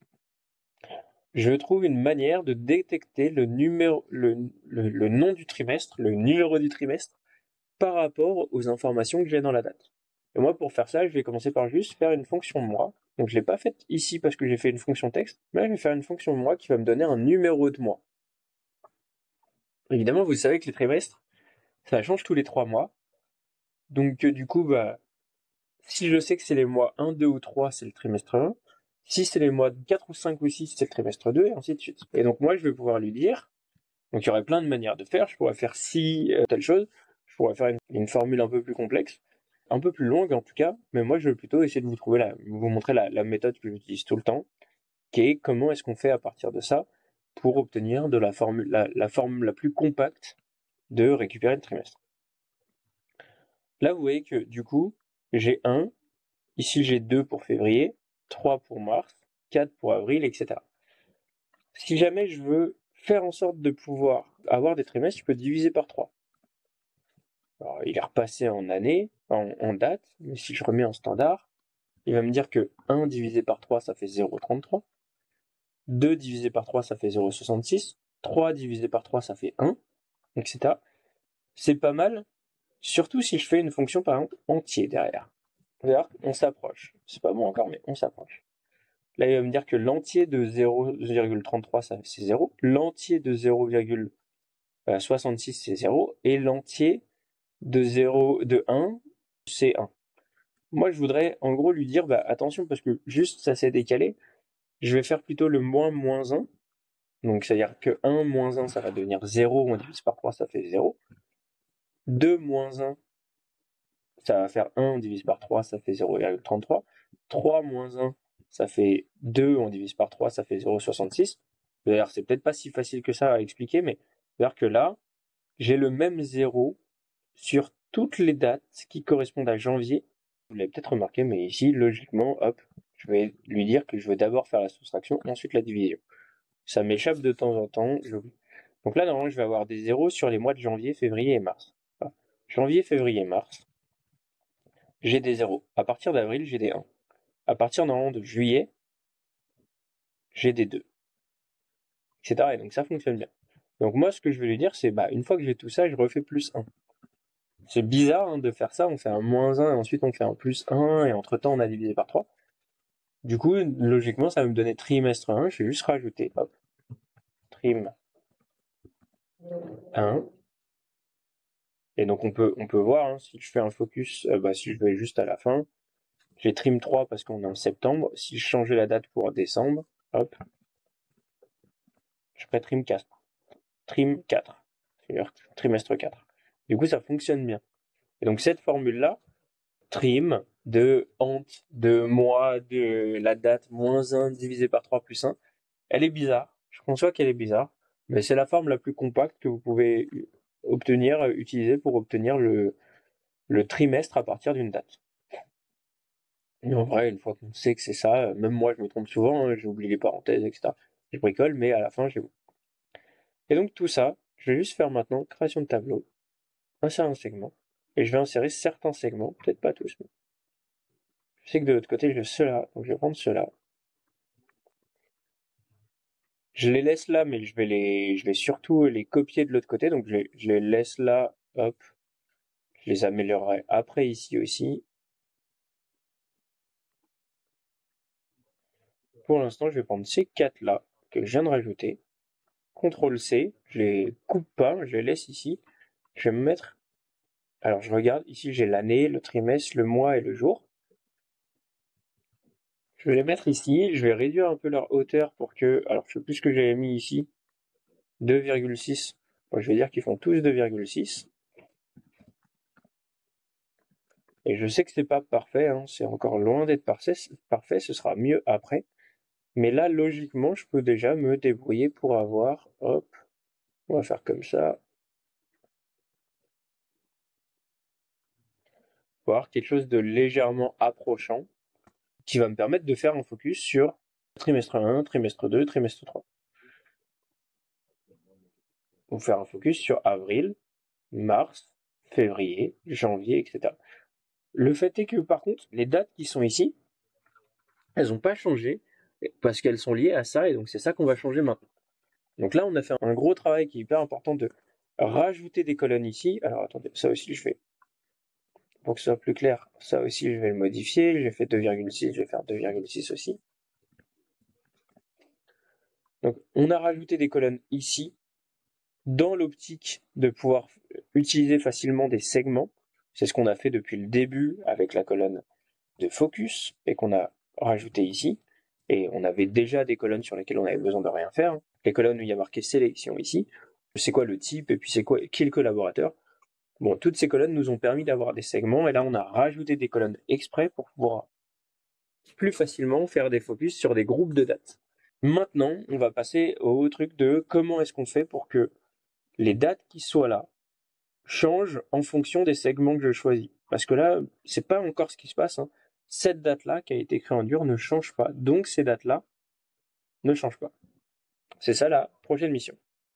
je trouve une manière de détecter le nom du trimestre, le numéro du trimestre, par rapport aux informations que j'ai dans la date. Et moi, pour faire ça, je vais commencer par juste faire une fonction mois. Donc je l'ai pas faite ici parce que j'ai fait une fonction texte, mais là, je vais faire une fonction mois qui va me donner un numéro de mois. Évidemment, vous savez que les trimestres, ça change tous les 3 mois. Donc du coup, bah, si je sais que c'est les mois 1, 2 ou 3, c'est le trimestre 1. Si c'est les mois 4 ou 5 ou 6, c'est le trimestre 2, et ainsi de suite. Et donc moi, je vais pouvoir lui dire, donc il y aurait plein de manières de faire, je pourrais faire si telle chose, je pourrais faire une formule un peu plus complexe, un peu plus longue en tout cas, mais moi je vais plutôt essayer de vous montrer la méthode que j'utilise tout le temps, qui est comment est-ce qu'on fait à partir de ça pour obtenir de la formule la plus compacte de récupérer le trimestre. Là vous voyez que du coup j'ai 1, ici j'ai 2 pour février, 3 pour mars, 4 pour avril, etc. Si jamais je veux faire en sorte de pouvoir avoir des trimestres, je peux diviser par 3. Alors, il est repassé en année, en date, mais si je remets en standard, il va me dire que 1 divisé par 3, ça fait 0,33. 2 divisé par 3, ça fait 0,66. 3 divisé par 3, ça fait 1, etc. C'est pas mal, surtout si je fais une fonction, par exemple, entier derrière. D'ailleurs, on s'approche. C'est pas bon encore, mais on s'approche. Là, il va me dire que l'entier de 0,33, c'est 0. L'entier de 0,66, c'est 0. Et l'entier de 1, c'est 1. Moi, je voudrais en gros lui dire, bah attention, parce que juste ça s'est décalé, je vais faire plutôt le moins 1. Donc, c'est-à-dire que 1 moins 1, ça va devenir 0, on divise par 3, ça fait 0. 2 moins 1, ça va faire 1, on divise par 3, ça fait 0,33. 3 moins 1, ça fait 2, on divise par 3, ça fait 0,66. D'ailleurs, c'est peut-être pas si facile que ça à expliquer, mais c'est-à-dire que là, j'ai le même 0 sur toutes les dates qui correspondent à janvier. Vous l'avez peut-être remarqué, mais ici, logiquement, hop, je vais lui dire que je veux d'abord faire la soustraction, ensuite la division. Ça m'échappe de temps en temps, j'oublie. Donc là, normalement, je vais avoir des zéros sur les mois de janvier, février et mars. Voilà. Janvier, février, mars, j'ai des zéros. À partir d'avril, j'ai des 1. À partir normalement de juillet, j'ai des 2. Etc. Et donc ça fonctionne bien. Donc moi, ce que je vais lui dire, c'est, bah, une fois que j'ai tout ça, je refais plus 1. C'est bizarre hein, de faire ça, on fait un moins 1 et ensuite on fait un plus 1 et entre temps on a divisé par 3. Du coup, logiquement, ça va me donner trimestre 1, je vais juste rajouter, hop, trim 1. Et donc on peut voir, hein, si je fais un focus, si je vais juste à la fin, j'ai trim 3 parce qu'on est en septembre, si je changeais la date pour décembre, hop, je ferais trim 4. Trim 4, c'est-à-dire trimestre 4. Du coup, ça fonctionne bien. Et donc cette formule-là, trim de ant, de mois, de la date, moins 1 divisé par 3 plus 1, elle est bizarre. Je conçois qu'elle est bizarre, mais c'est la forme la plus compacte que vous pouvez utiliser pour obtenir le trimestre à partir d'une date. Mais en vrai, une fois qu'on sait que c'est ça, même moi je me trompe souvent, hein, j'oublie les parenthèses, etc. Je bricole, mais à la fin j'ai bon. Et donc tout ça, je vais juste faire maintenant création de tableau, insérer un segment, et je vais insérer certains segments, peut-être pas tous, mais je sais que de l'autre côté j'ai ceux-là, donc je vais prendre ceux-là. Je les laisse là, mais je vais surtout les copier de l'autre côté, donc je les laisse là, hop, je les améliorerai après ici aussi. Pour l'instant, je vais prendre ces 4 là, que je viens de rajouter, CTRL C, je les coupe pas, je les laisse ici, je vais me mettre, alors je regarde, ici j'ai l'année, le trimestre, le mois et le jour, Je vais les mettre ici, je vais réduire un peu leur hauteur pour que, alors je sais plus ce que j'avais mis ici, 2,6. Bon, je vais dire qu'ils font tous 2,6. Et je sais que c'est pas parfait, hein, c'est encore loin d'être parfait, ce sera mieux après. Mais là, logiquement, je peux déjà me débrouiller pour avoir, hop, on va faire comme ça, pour avoir quelque chose de légèrement approchant, qui va me permettre de faire un focus sur trimestre 1, trimestre 2, trimestre 3. Ou faire un focus sur avril, mars, février, janvier, etc. Le fait est que, par contre, les dates qui sont ici, elles n'ont pas changé, parce qu'elles sont liées à ça, et donc c'est ça qu'on va changer maintenant. Donc là, on a fait un gros travail qui est hyper important de rajouter des colonnes ici. Alors attendez, ça aussi je vais, pour que ce soit plus clair, ça aussi je vais le modifier. J'ai fait 2,6, je vais faire 2,6 aussi. Donc on a rajouté des colonnes ici, dans l'optique de pouvoir utiliser facilement des segments. C'est ce qu'on a fait depuis le début avec la colonne de focus, et qu'on a rajouté ici. Et on avait déjà des colonnes sur lesquelles on avait besoin de rien faire. Les colonnes où il y a marqué sélection ici, c'est quoi le type, et puis c'est quoi, qui est le collaborateur. Bon, toutes ces colonnes nous ont permis d'avoir des segments, et là on a rajouté des colonnes exprès pour pouvoir plus facilement faire des focus sur des groupes de dates. Maintenant, on va passer au truc de comment est-ce qu'on fait pour que les dates qui soient là changent en fonction des segments que je choisis. Parce que là, c'est pas encore ce qui se passe, hein. Cette date-là qui a été créée en dur ne change pas, donc ces dates-là ne changent pas. C'est ça la prochaine mission.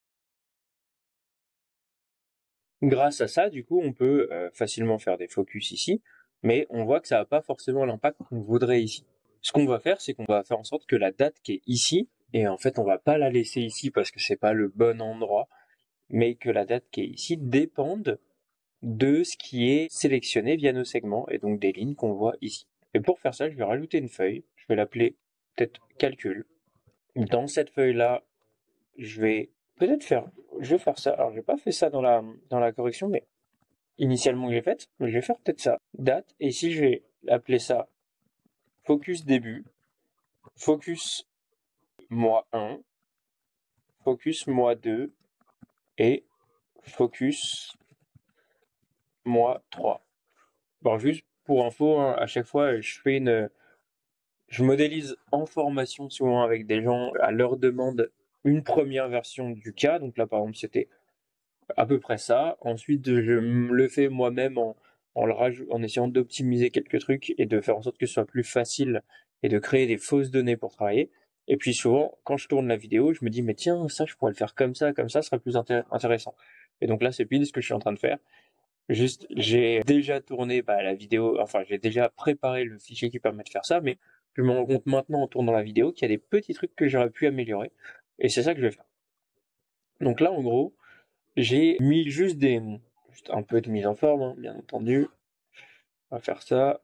Grâce à ça, du coup, on peut facilement faire des focus ici, mais on voit que ça n'a pas forcément l'impact qu'on voudrait ici. Ce qu'on va faire, c'est qu'on va faire en sorte que la date qui est ici, et en fait on va pas la laisser ici parce que c'est pas le bon endroit, mais que la date qui est ici dépende de ce qui est sélectionné via nos segments, et donc des lignes qu'on voit ici. Et pour faire ça, je vais rajouter une feuille, je vais l'appeler peut-être calcul. Dans cette feuille-là, je vais faire ça. Alors, j'ai pas fait ça dans la correction, mais initialement que j'ai faite, je vais faire peut-être ça. Date, et ici, je vais appeler ça focus début, focus mois 1, focus mois 2 et focus mois 3. Bon, juste pour info, hein, à chaque fois, je modélise en formation souvent avec des gens à leur demande une première version du cas. Donc là, par exemple, c'était à peu près ça. Ensuite, je le fais moi-même en essayant d'optimiser quelques trucs et de faire en sorte que ce soit plus facile et de créer des fausses données pour travailler. Et puis souvent, quand je tourne la vidéo, je me dis, mais tiens, ça, je pourrais le faire comme ça, ce serait plus intéressant. Et donc là, c'est pile ce que je suis en train de faire. Juste, j'ai déjà tourné la vidéo, enfin, j'ai déjà préparé le fichier qui permet de faire ça, mais je me rends compte maintenant en tournant la vidéo qu'il y a des petits trucs que j'aurais pu améliorer. Et c'est ça que je vais faire. Donc là, en gros, j'ai mis juste un peu de mise en forme, hein, bien entendu. On va faire ça.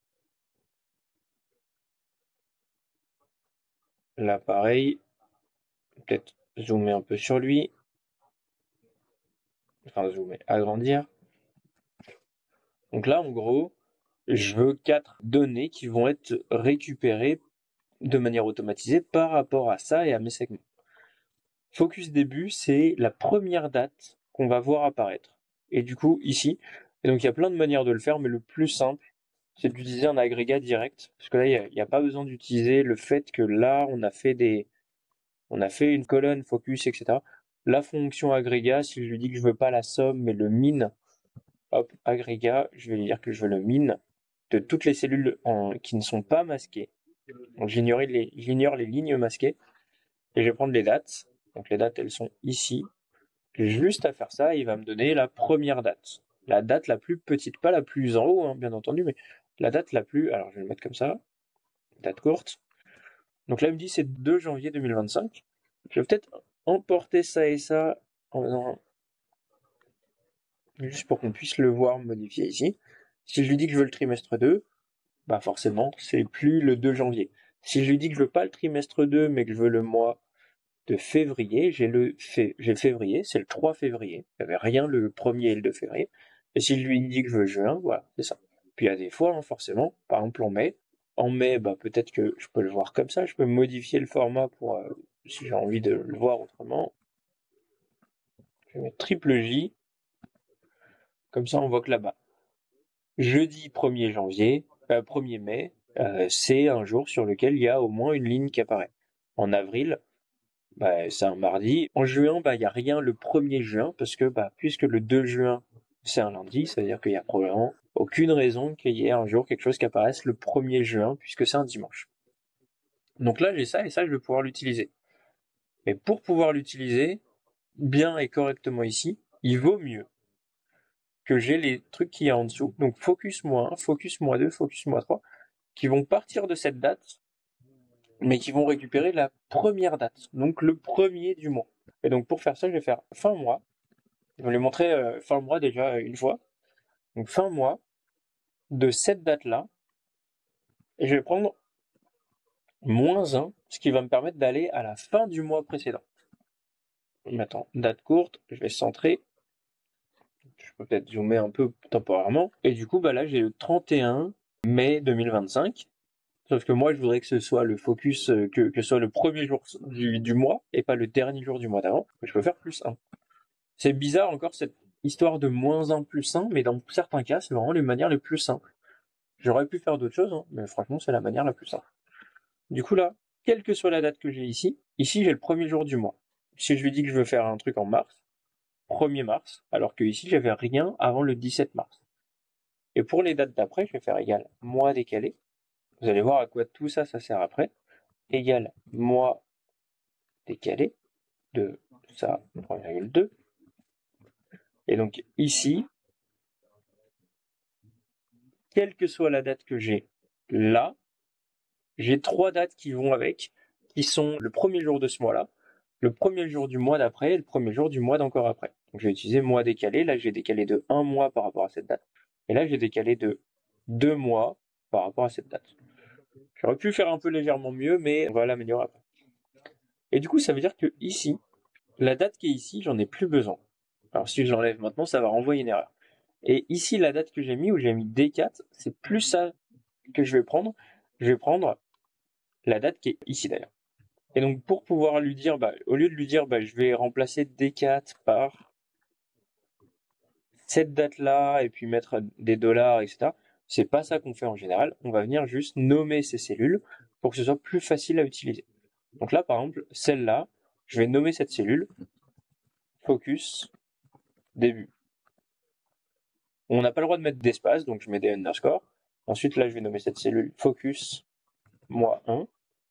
Là, pareil. Peut-être zoomer un peu sur lui. Enfin, zoomer, agrandir. Donc là, en gros, je veux 4 données qui vont être récupérées de manière automatisée par rapport à ça et à mes segments. Focus début, c'est la première date qu'on va voir apparaître. Et du coup, ici, et donc il y a plein de manières de le faire, mais le plus simple, c'est d'utiliser un agrégat direct. Parce que là, il n'y a pas besoin d'utiliser le fait que là, on a fait une colonne focus, etc. La fonction agrégat, si je lui dis que je veux pas la somme, mais le min, hop, agrégat, je vais lui dire que je veux le min de toutes les cellules qui ne sont pas masquées. Donc j'ignore les lignes masquées, et je vais prendre les dates. Donc les dates, elles sont ici. J'ai juste à faire ça, il va me donner la première date. La date la plus petite, pas la plus en haut, hein, bien entendu, mais la date la plus... Alors, je vais le mettre comme ça. Date courte. Donc là, il me dit c'est 2 janvier 2025. Je vais peut-être emporter ça et ça en faisant... Juste pour qu'on puisse le voir modifier ici. Si je lui dis que je veux le trimestre 2, bah forcément, c'est plus le 2 janvier. Si je lui dis que je veux pas le trimestre 2, mais que je veux le mois de février, j'ai le février, c'est le 3 février. Il n'y avait rien le 1er et le 2 février. Et si je lui dis que je veux juin, voilà, c'est ça. Puis il y a des fois, hein, forcément, par exemple en mai, en mai, bah, peut-être que je peux le voir comme ça, je peux modifier le format pour si j'ai envie de le voir autrement. Je vais mettre triple J, comme ça on voit que là-bas, jeudi 1er janvier, 1er mai, c'est un jour sur lequel il y a au moins une ligne qui apparaît. En avril, bah, c'est un mardi. En juin, bah, il n'y a rien le 1er juin, parce que bah, puisque le 2 juin, c'est un lundi, ça veut dire qu'il y a probablement aucune raison qu'il y ait un jour quelque chose qui apparaisse le 1er juin, puisque c'est un dimanche. Donc là, j'ai ça, et ça, je vais pouvoir l'utiliser. Mais pour pouvoir l'utiliser bien et correctement ici, il vaut mieux que j'ai les trucs qu'il y a en dessous, donc focus -1, focus -2, focus -3, qui vont partir de cette date, mais qui vont récupérer la première date, donc le 1er du mois. Et donc pour faire ça, je vais faire fin mois. Je vais les montrer fin mois déjà une fois. Donc fin mois de cette date-là, et je vais prendre -1, ce qui va me permettre d'aller à la fin du mois précédent. Maintenant, date courte, je vais centrer. Je peux peut-être zoomer un peu temporairement. Et du coup, bah là, j'ai le 31 mai 2025. Sauf que moi, je voudrais que ce soit le focus, que ce soit le premier jour du mois et pas le dernier jour du mois d'avant. Je peux faire +1. C'est bizarre encore cette histoire de -1, +1, mais dans certains cas, c'est vraiment les manières les plus simples. J'aurais pu faire d'autres choses, hein, mais franchement, c'est la manière la plus simple. Du coup là, quelle que soit la date que j'ai ici j'ai le premier jour du mois. Si je lui dis que je veux faire un truc en mars, 1er mars, alors que ici j'avais rien avant le 17 mars. Et pour les dates d'après, je vais faire égal mois décalé. Vous allez voir à quoi tout ça, ça sert après. Égal mois décalé de ça, 3,2. Et donc ici, quelle que soit la date que j'ai là, j'ai 3 dates qui vont avec, qui sont le premier jour de ce mois-là, le premier jour du mois d'après et le premier jour du mois d'encore après. Donc je vais utiliser mois décalé. Là, j'ai décalé de 1 mois par rapport à cette date. Et là, j'ai décalé de 2 mois par rapport à cette date. J'aurais pu faire un peu légèrement mieux, mais on va l'améliorer après. Et du coup, ça veut dire que ici, la date qui est ici, j'en ai plus besoin. Alors si je l'enlève maintenant, ça va renvoyer une erreur. Et ici, la date que j'ai mis, où j'ai mis D4, c'est plus ça que je vais prendre. Je vais prendre la date qui est ici d'ailleurs. Et donc pour pouvoir lui dire, au lieu de lui dire, je vais remplacer D4 par cette date-là, et puis mettre des dollars, etc. C'est pas ça qu'on fait en général. On va venir juste nommer ces cellules pour que ce soit plus facile à utiliser. Donc là, par exemple, celle-là, je vais nommer cette cellule focus début. On n'a pas le droit de mettre d'espace, donc je mets des underscores. Ensuite, là, je vais nommer cette cellule focus mois 1.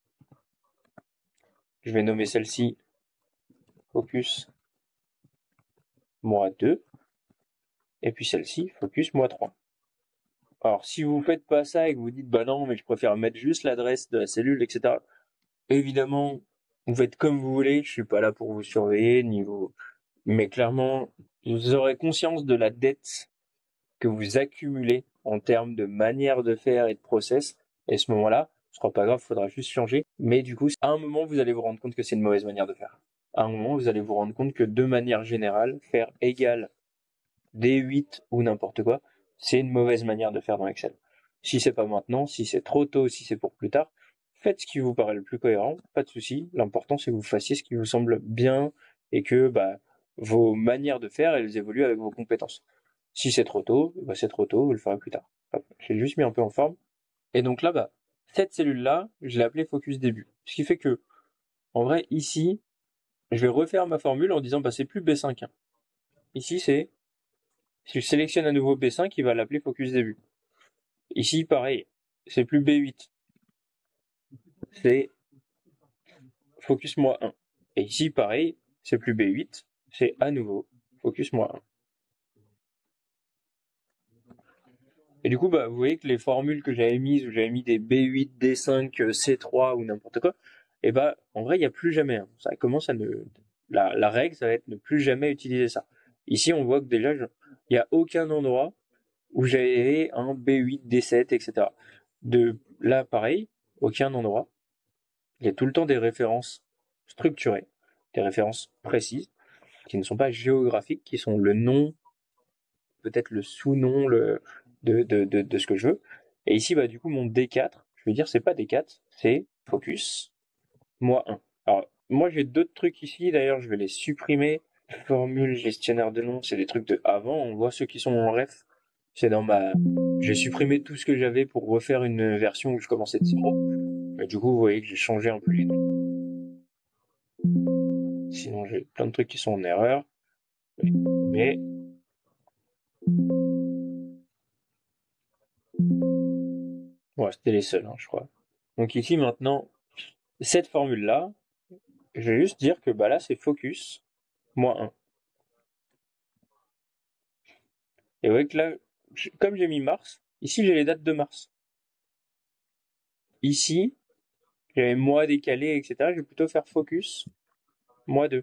Je vais nommer celle-ci focus mois 2. Et puis celle-ci focus mois 3. Alors, si vous faites pas ça et que vous dites, non, mais je préfère mettre juste l'adresse de la cellule, etc. Évidemment, vous faites comme vous voulez, je suis pas là pour vous surveiller, ni vous... Mais clairement, vous aurez conscience de la dette que vous accumulez en termes de manière de faire et de process. Et à ce moment-là, ce sera pas grave, faudra juste changer. Mais du coup, à un moment, vous allez vous rendre compte que c'est une mauvaise manière de faire. À un moment, vous allez vous rendre compte que de manière générale, faire égal D8 ou n'importe quoi, c'est une mauvaise manière de faire dans Excel. Si c'est pas maintenant, si c'est trop tôt, si c'est pour plus tard, faites ce qui vous paraît le plus cohérent, pas de souci. L'important, c'est que vous fassiez ce qui vous semble bien et que vos manières de faire, elles évoluent avec vos compétences. Si c'est trop tôt, c'est trop tôt, vous le ferez plus tard. J'ai juste mis un peu en forme. Et donc là, cette cellule-là, je l'ai appelée focus début. Ce qui fait que, en vrai, ici, je vais refaire ma formule en disant, c'est plus B5. Ici, c'est, si je sélectionne à nouveau B5, il va l'appeler focus début. Ici, pareil, c'est plus B8. C'est focus -1. Et ici, pareil, c'est plus B8, c'est à nouveau focus -1. Et du coup, vous voyez que les formules que j'avais mises, où j'avais mis des B8, D5, C3 ou n'importe quoi, en vrai, il n'y a plus jamais. Ça commence à la règle, ça va être ne plus jamais utiliser ça. Ici, on voit que déjà, il n'y a aucun endroit où j'avais un B8, D7, etc. De là, pareil, aucun endroit. Il y a tout le temps des références structurées, des références précises, qui ne sont pas géographiques, qui sont le nom, peut-être le sous-nom de ce que je veux. Et ici, du coup, mon D4, je vais dire c'est pas D4, c'est focus, -1. Alors, moi j'ai d'autres trucs ici, d'ailleurs je vais les supprimer. Formule, gestionnaire de noms, c'est des trucs de avant, on voit ceux qui sont en ref. C'est dans ma... J'ai supprimé tout ce que j'avais pour refaire une version où je commençais de zéro. Et du coup, vous voyez que j'ai changé un peu les noms. Sinon, j'ai plein de trucs qui sont en erreur. Mais... Ouais, c'était les seuls, hein, je crois. Donc ici, maintenant, cette formule-là, je vais juste dire que bah là, c'est focus, -1. Et vous voyez que là, comme j'ai mis mars, ici, j'ai les dates de mars. Ici, j'avais mois décalé, etc. Je vais plutôt faire focus, -2.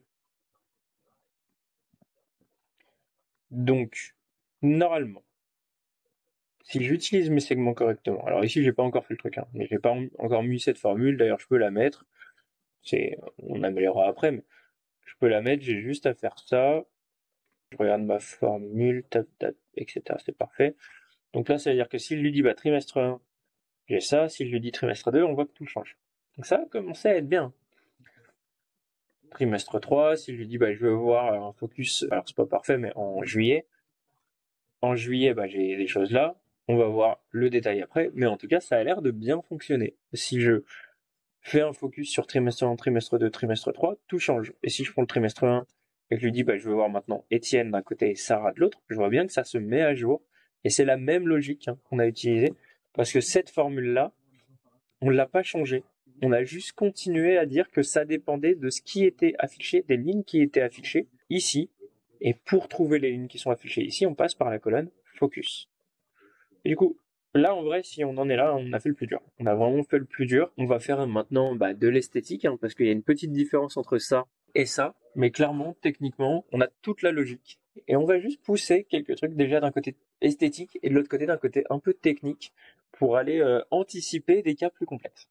Donc, normalement, si j'utilise mes segments correctement, alors ici j'ai pas encore fait le truc, hein, mais j'ai pas encore mis cette formule, d'ailleurs je peux la mettre, on améliorera après, mais je peux la mettre, j'ai juste à faire ça, je regarde ma formule, tap, tap, etc. C'est parfait. Donc là ça veut dire que si je lui dis bah, trimestre 1, j'ai ça, si je lui dis trimestre 2, on voit que tout change. Donc ça va commencer à être bien. Trimestre 3, si je lui dis bah, je veux voir un focus, alors c'est pas parfait, mais en juillet, bah, j'ai des choses là. On va voir le détail après, mais en tout cas, ça a l'air de bien fonctionner. Si je fais un focus sur trimestre 1, trimestre 2, trimestre 3, tout change. Et si je prends le trimestre 1 et que je lui dis, bah, je veux voir maintenant Étienne d'un côté et Sarah de l'autre, je vois bien que ça se met à jour. Et c'est la même logique qu'on a utilisée, parce que cette formule-là, on l'a pas changée. On a juste continué à dire que ça dépendait de ce qui était affiché, des lignes qui étaient affichées ici. Et pour trouver les lignes qui sont affichées ici, on passe par la colonne focus. Et du coup, là, en vrai, si on en est là, on a fait le plus dur. On a vraiment fait le plus dur. On va faire maintenant bah, de l'esthétique, hein, parce qu'il y a une petite différence entre ça et ça. Mais clairement, techniquement, on a toute la logique. Et on va juste pousser quelques trucs déjà d'un côté esthétique et de l'autre côté d'un côté un peu technique pour aller anticiper des cas plus complexes.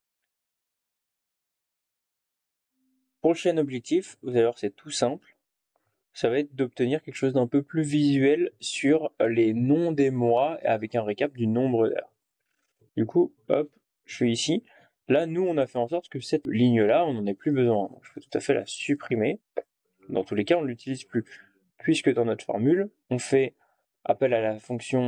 Prochain objectif, vous allez voir, c'est tout simple. Ça va être d'obtenir quelque chose d'un peu plus visuel sur les noms des mois avec un récap du nombre d'heures. Du coup, hop, je suis ici. Là, nous, on a fait en sorte que cette ligne-là, on n'en ait plus besoin. Donc, je peux tout à fait la supprimer. Dans tous les cas, on ne l'utilise plus. Puisque dans notre formule, on fait appel à la fonction,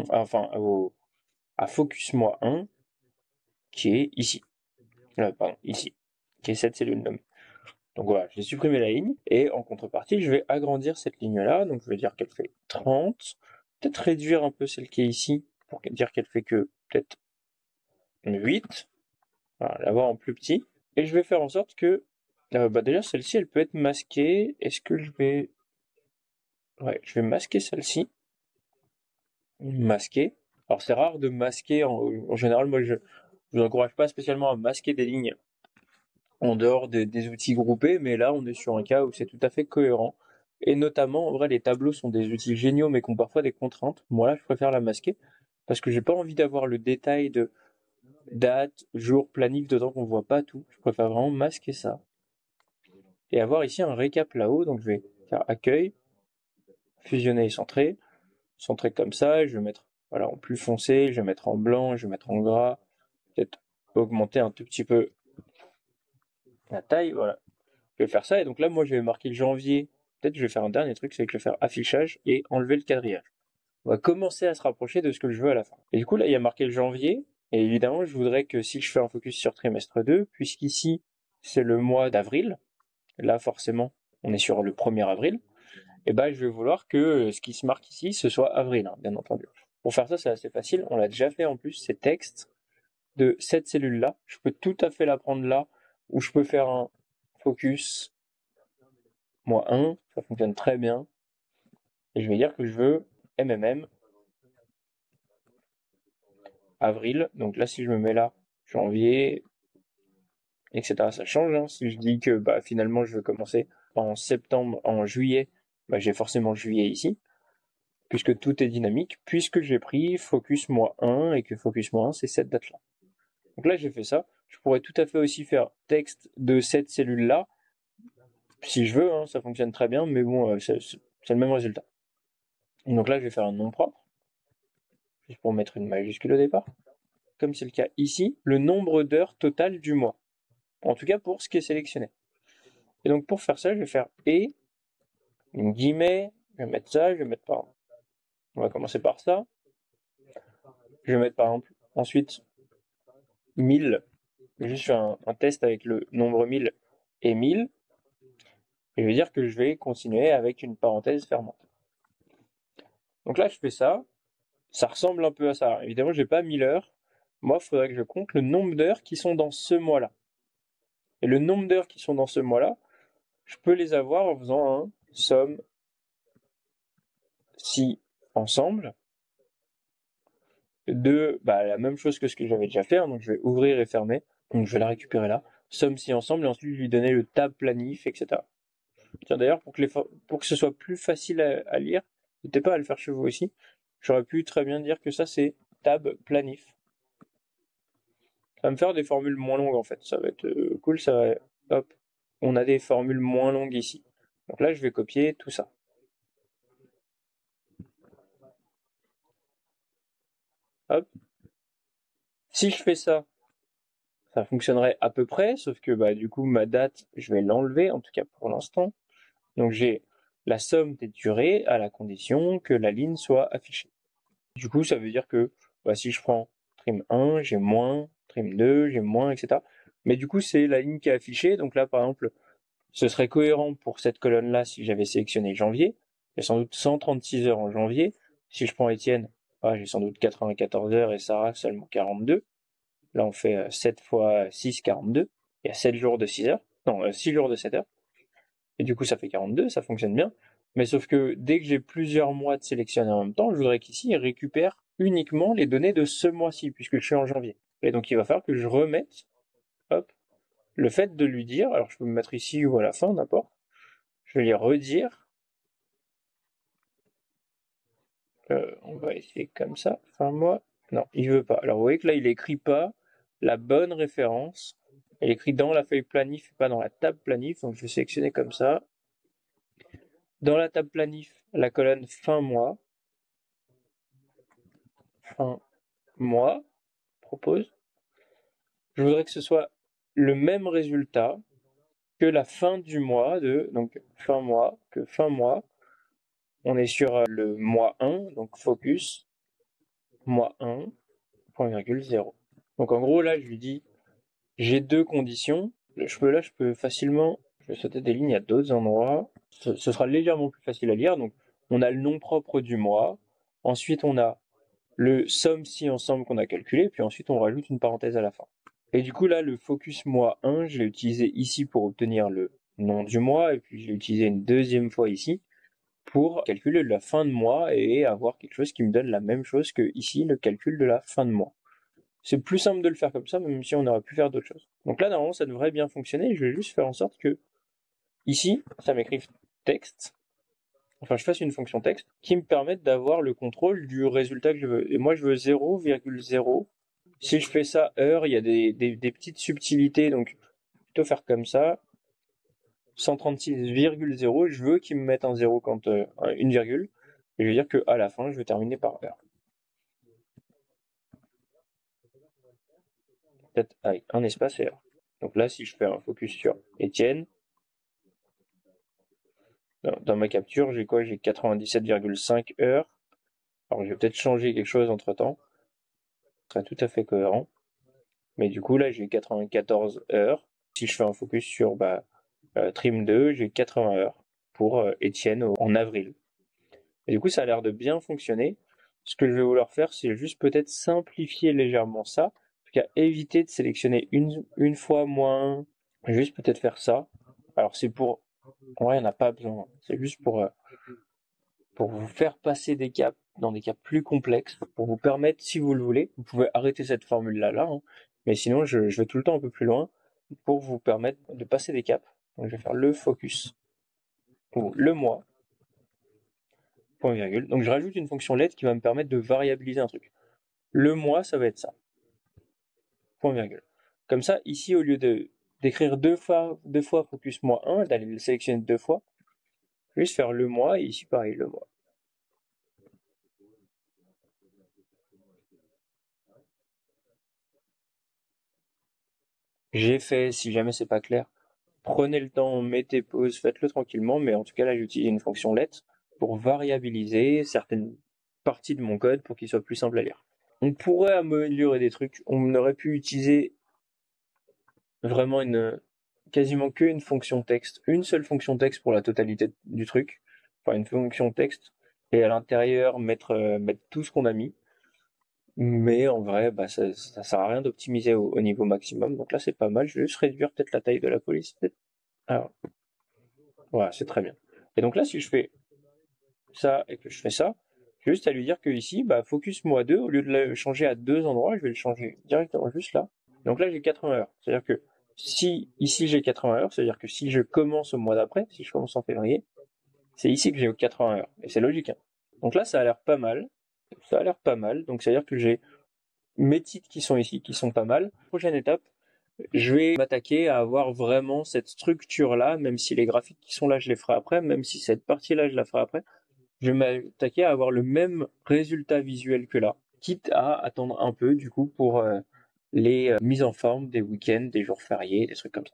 à focus-1, qui est ici. Pardon, ici. Qui est cette cellule nommée. Donc voilà, j'ai supprimé la ligne, et en contrepartie, je vais agrandir cette ligne-là, donc je vais dire qu'elle fait 30, peut-être réduire un peu celle qui est ici, pour dire qu'elle fait que peut-être 8, voilà, l'avoir en plus petit, et je vais faire en sorte que, bah déjà celle-ci, elle peut être masquée, est-ce que je vais... Ouais, je vais masquer celle-ci, masquer, alors c'est rare de masquer, en général, moi je vous encourage pas spécialement à masquer des lignes en dehors des outils groupés, mais là on est sur un cas où c'est tout à fait cohérent. Et notamment, en vrai, les tableaux sont des outils géniaux, mais qui ont parfois des contraintes. Moi là, je préfère la masquer, parce que j'ai pas envie d'avoir le détail de date, jour, planif dedans qu'on voit pas tout. Je préfère vraiment masquer ça. Et avoir ici un récap là-haut, donc je vais faire accueil, fusionner et centrer, centrer comme ça, et je vais mettre voilà, en plus foncé, je vais mettre en blanc, je vais mettre en gras, peut-être augmenter un tout petit peu la taille, voilà. Je vais faire ça, et donc là, moi, je vais marquer le janvier. Peut-être je vais faire un dernier truc, c'est que je vais faire affichage et enlever le quadrillage. On va commencer à se rapprocher de ce que je veux à la fin. Et du coup, là, il y a marqué le janvier, et évidemment, je voudrais que si je fais un focus sur trimestre 2, puisqu'ici, c'est le mois d'avril, là, forcément, on est sur le 1er avril, et ben, je vais vouloir que ce qui se marque ici, ce soit avril, hein, bien entendu. Pour faire ça, c'est assez facile. On l'a déjà fait en plus, c'est texte de cette cellule-là. Je peux tout à fait la prendre là, ou je peux faire un focus -1, ça fonctionne très bien. Et je vais dire que je veux MMM avril. Donc là, si je me mets là, janvier, etc., ça change. Hein. Si je dis que bah, finalement, je veux commencer en septembre, en juillet, bah, j'ai forcément juillet ici, puisque tout est dynamique, puisque j'ai pris focus -1 et que focus -1, c'est cette date-là. Donc là, j'ai fait ça. Je pourrais tout à fait aussi faire texte de cette cellule-là, si je veux, hein, ça fonctionne très bien, mais bon, c'est le même résultat. Donc là, je vais faire un nom propre, juste pour mettre une majuscule au départ. comme c'est le cas ici, le nombre d'heures totales du mois. En tout cas pour ce qui est sélectionné. Et donc pour faire ça, je vais faire et, une guillemets, je vais mettre ça, je vais mettre par... On va commencer par ça. Je vais mettre par exemple ensuite 1000. Je vais juste faire un test avec le nombre 1000 et 1000. Et je vais dire que je vais continuer avec une parenthèse fermante. Donc là, je fais ça. Ça ressemble un peu à ça. Évidemment, j'ai pas 1000 heures. Moi, il faudrait que je compte le nombre d'heures qui sont dans ce mois-là. Et le nombre d'heures qui sont dans ce mois-là, je peux les avoir en faisant un somme si ensemble de la même chose que ce que j'avais déjà fait. Donc je vais ouvrir et fermer. Donc je vais la récupérer là. Somme si ensemble et ensuite lui donner le tab planif, etc. Tiens, d'ailleurs, pour que ce soit plus facile à lire, n'hésitez pas à le faire chez vous aussi. J'aurais pu très bien dire que ça c'est tab planif. Ça va me faire des formules moins longues en fait. Ça va être cool. Ça va... Hop. On a des formules moins longues ici. Donc là, je vais copier tout ça. Hop. Si je fais ça, ça fonctionnerait à peu près, sauf que du coup, ma date, je vais l'enlever, en tout cas pour l'instant. Donc j'ai la somme des durées à la condition que la ligne soit affichée. Du coup, ça veut dire que si je prends trim 1, j'ai moins, trim 2, j'ai moins, etc. Mais du coup, c'est la ligne qui est affichée. Donc là, par exemple, ce serait cohérent pour cette colonne-là si j'avais sélectionné janvier. J'ai sans doute 136 heures en janvier. Si je prends Étienne, j'ai sans doute 94 heures et Sarah seulement 42. Là, on fait 7 fois 6, 42. Il y a 7 jours de 6 heures. Non, 6 jours de 7 heures. Et du coup, ça fait 42, ça fonctionne bien. Mais sauf que dès que j'ai plusieurs mois de sélectionner en même temps, je voudrais qu'ici, il récupère uniquement les données de ce mois-ci, puisque je suis en janvier. Et donc, il va falloir que je remette, hop, le fait de lui dire, alors je peux me mettre ici ou à la fin, n'importe, je vais lui redire, on va essayer comme ça, fin mois, non, il veut pas. Alors vous voyez que là, il écrit pas la bonne référence, il écrit dans la feuille planif, pas dans la table planif, donc je vais sélectionner comme ça. Dans la table planif, la colonne fin mois, propose. Je voudrais que ce soit le même résultat que la fin du mois donc fin mois, On est sur le mois 1, donc focus, mois 1, point virgule 0. Donc en gros, là, je lui dis, j'ai deux conditions. Je peux facilement, je vais sauter des lignes à d'autres endroits. Ce sera légèrement plus facile à lire. Donc, on a le nom propre du mois. Ensuite, on a le somme si ensemble qu'on a calculé. Puis ensuite, on rajoute une parenthèse à la fin. Et du coup, là, le focus mois 1, je l'ai utilisé ici pour obtenir le nom du mois. Et puis, je l'ai utilisé une deuxième fois ici pour calculer la fin de mois et avoir quelque chose qui me donne la même chose que ici, le calcul de la fin de mois. C'est plus simple de le faire comme ça, même si on aurait pu faire d'autres choses. Donc là, normalement, ça devrait bien fonctionner. Je vais juste faire en sorte que, ici, ça m'écrive texte. Enfin, je fasse une fonction texte qui me permette d'avoir le contrôle du résultat que je veux. Et moi, je veux 0,0. Si je fais ça heure, il y a des petites subtilités. Donc, plutôt faire comme ça. 136,0. Je veux qu'il me mette un 0 quand une virgule. Et je veux dire qu'à la fin, je vais terminer par heure. Peut-être avec un espace et heure. Donc là, si je fais un focus sur Étienne, dans ma capture, j'ai quoi? J'ai 97,5 heures. Alors, je vais peut-être changer quelque chose entre temps. Ce serait tout à fait cohérent. Mais du coup, là, j'ai 94 heures. Si je fais un focus sur trim 2, j'ai 80 heures pour Étienne en avril. Et du coup, ça a l'air de bien fonctionner. Ce que je vais vouloir faire, c'est juste peut-être simplifier légèrement ça. En tout cas, éviter de sélectionner une fois moins. Juste peut-être faire ça. Alors, c'est pour... En vrai, il n'y en a pas besoin. C'est juste pour vous faire passer des caps dans des cas plus complexes, pour vous permettre, si vous le voulez, vous pouvez arrêter cette formule-là, mais sinon, je vais tout le temps un peu plus loin pour vous permettre de passer des caps. Donc, je vais faire le focus, ou le mois, point virgule. Donc, je rajoute une fonction let qui va me permettre de variabiliser un truc. Le mois, ça va être ça, point virgule. Comme ça, ici, au lieu d'écrire deux fois focus mois 1, d'aller le sélectionner deux fois, je vais juste faire le mois, et ici, pareil, le mois. j'ai fait, si jamais c'est pas clair, prenez le temps, mettez pause, faites-le tranquillement, mais en tout cas là j'utilise une fonction let pour variabiliser certaines parties de mon code pour qu'il soit plus simple à lire. On pourrait améliorer des trucs, on aurait pu utiliser vraiment quasiment qu'une fonction texte, une seule fonction texte pour la totalité du truc, enfin une fonction texte, et à l'intérieur mettre tout ce qu'on a mis. Mais en vrai, bah, ça sert à rien d'optimiser au niveau maximum. Donc là, c'est pas mal. Je vais juste réduire peut-être la taille de la police. Alors, voilà, c'est très bien. Et donc là, si je fais ça et que je fais ça, j'ai juste à lui dire que ici, bah, focus moi 2, au lieu de le changer à deux endroits, je vais le changer directement juste là. Donc là, j'ai 80 heures. C'est-à-dire que si ici j'ai 80 heures, c'est-à-dire que si je commence au mois d'après, si je commence en février, c'est ici que j'ai 80 heures. Et c'est logique, hein. Donc là, ça a l'air pas mal. Ça a l'air pas mal. Donc c'est-à-dire que j'ai mes titres qui sont ici, qui sont pas mal. Prochaine étape, je vais m'attaquer à avoir vraiment cette structure-là, même si les graphiques qui sont là, je les ferai après, même si cette partie-là, je la ferai après. Je vais m'attaquer à avoir le même résultat visuel que là, quitte à attendre un peu, du coup, pour les mises en forme des week-ends, des jours fériés, des trucs comme ça.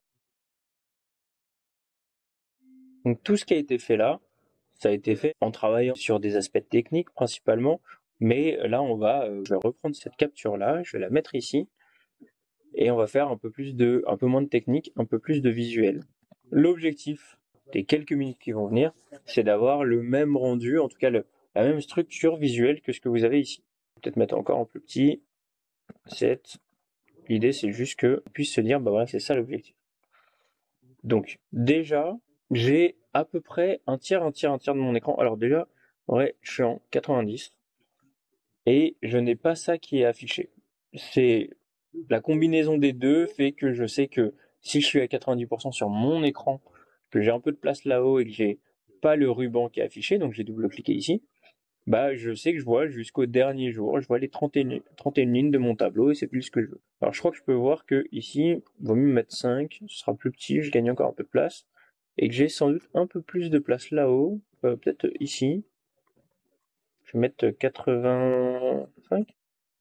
Donc tout ce qui a été fait là, ça a été fait en travaillant sur des aspects techniques principalement, mais là je vais reprendre cette capture là, je vais la mettre ici, et on va faire un peu moins de technique, un peu plus de visuel. L'objectif des quelques minutes qui vont venir, c'est d'avoir le même rendu, en tout cas la même structure visuelle que ce que vous avez ici. Peut-être mettre encore en plus petit. L'idée, c'est juste qu'on puisse se dire, bah voilà, c'est ça l'objectif. Donc, déjà, j'ai à peu près un tiers de mon écran. Alors déjà, ouais, je suis en 90 et je n'ai pas ça qui est affiché. C'est la combinaison des deux fait que je sais que si je suis à 90% sur mon écran, que j'ai un peu de place là-haut et que j'ai pas le ruban qui est affiché, donc j'ai double-cliqué ici, bah je sais que je vois jusqu'au dernier jour, je vois les 31 lignes de mon tableau et c'est plus ce que je veux. Alors je crois que je peux voir que ici, il vaut mieux mettre 5, ce sera plus petit, je gagne encore un peu de place, et que j'ai sans doute un peu plus de place là-haut, peut-être ici. Je vais mettre 85,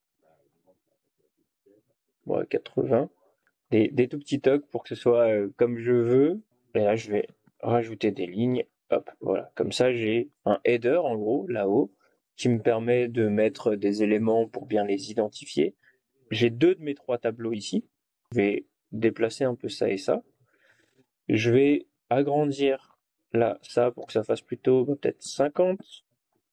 ouais, 80. Des tout petits tocs pour que ce soit comme je veux. Et là, je vais rajouter des lignes. Hop, voilà. Comme ça, j'ai un header, en gros, là-haut, qui me permet de mettre des éléments pour bien les identifier. J'ai deux de mes trois tableaux ici. Je vais déplacer un peu ça et ça. Je vais agrandir là, ça, pour que ça fasse plutôt peut-être 50.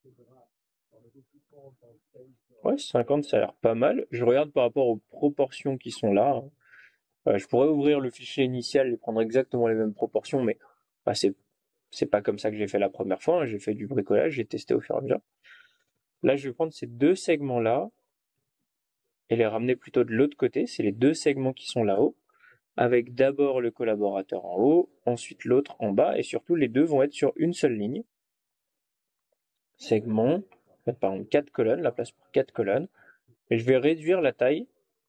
Ouais, 50, ça a l'air pas mal. Je regarde par rapport aux proportions qui sont là, hein. Je pourrais ouvrir le fichier initial et prendre exactement les mêmes proportions, mais bah, c'est pas comme ça que j'ai fait la première fois, hein. J'ai fait du bricolage, j'ai testé au fur et à mesure. Là, je vais prendre ces deux segments-là et les ramener plutôt de l'autre côté. C'est les deux segments qui sont là-haut, avec d'abord le collaborateur en haut, ensuite l'autre en bas, et surtout les deux vont être sur une seule ligne. Segment, par exemple 4 colonnes, la place pour 4 colonnes. Et je vais réduire la taille,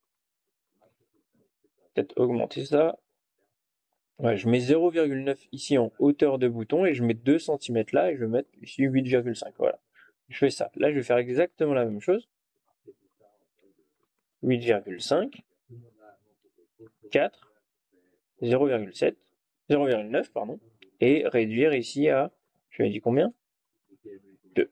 peut-être augmenter ça. Ouais, je mets 0,9 ici en hauteur de bouton et je mets 2 cm là et je vais mettre ici 8,5. Voilà. Je fais ça. Là, je vais faire exactement la même chose. 8,5, 4, 0,7, 0,9, pardon. Et réduire ici à, je vais dire combien? 2.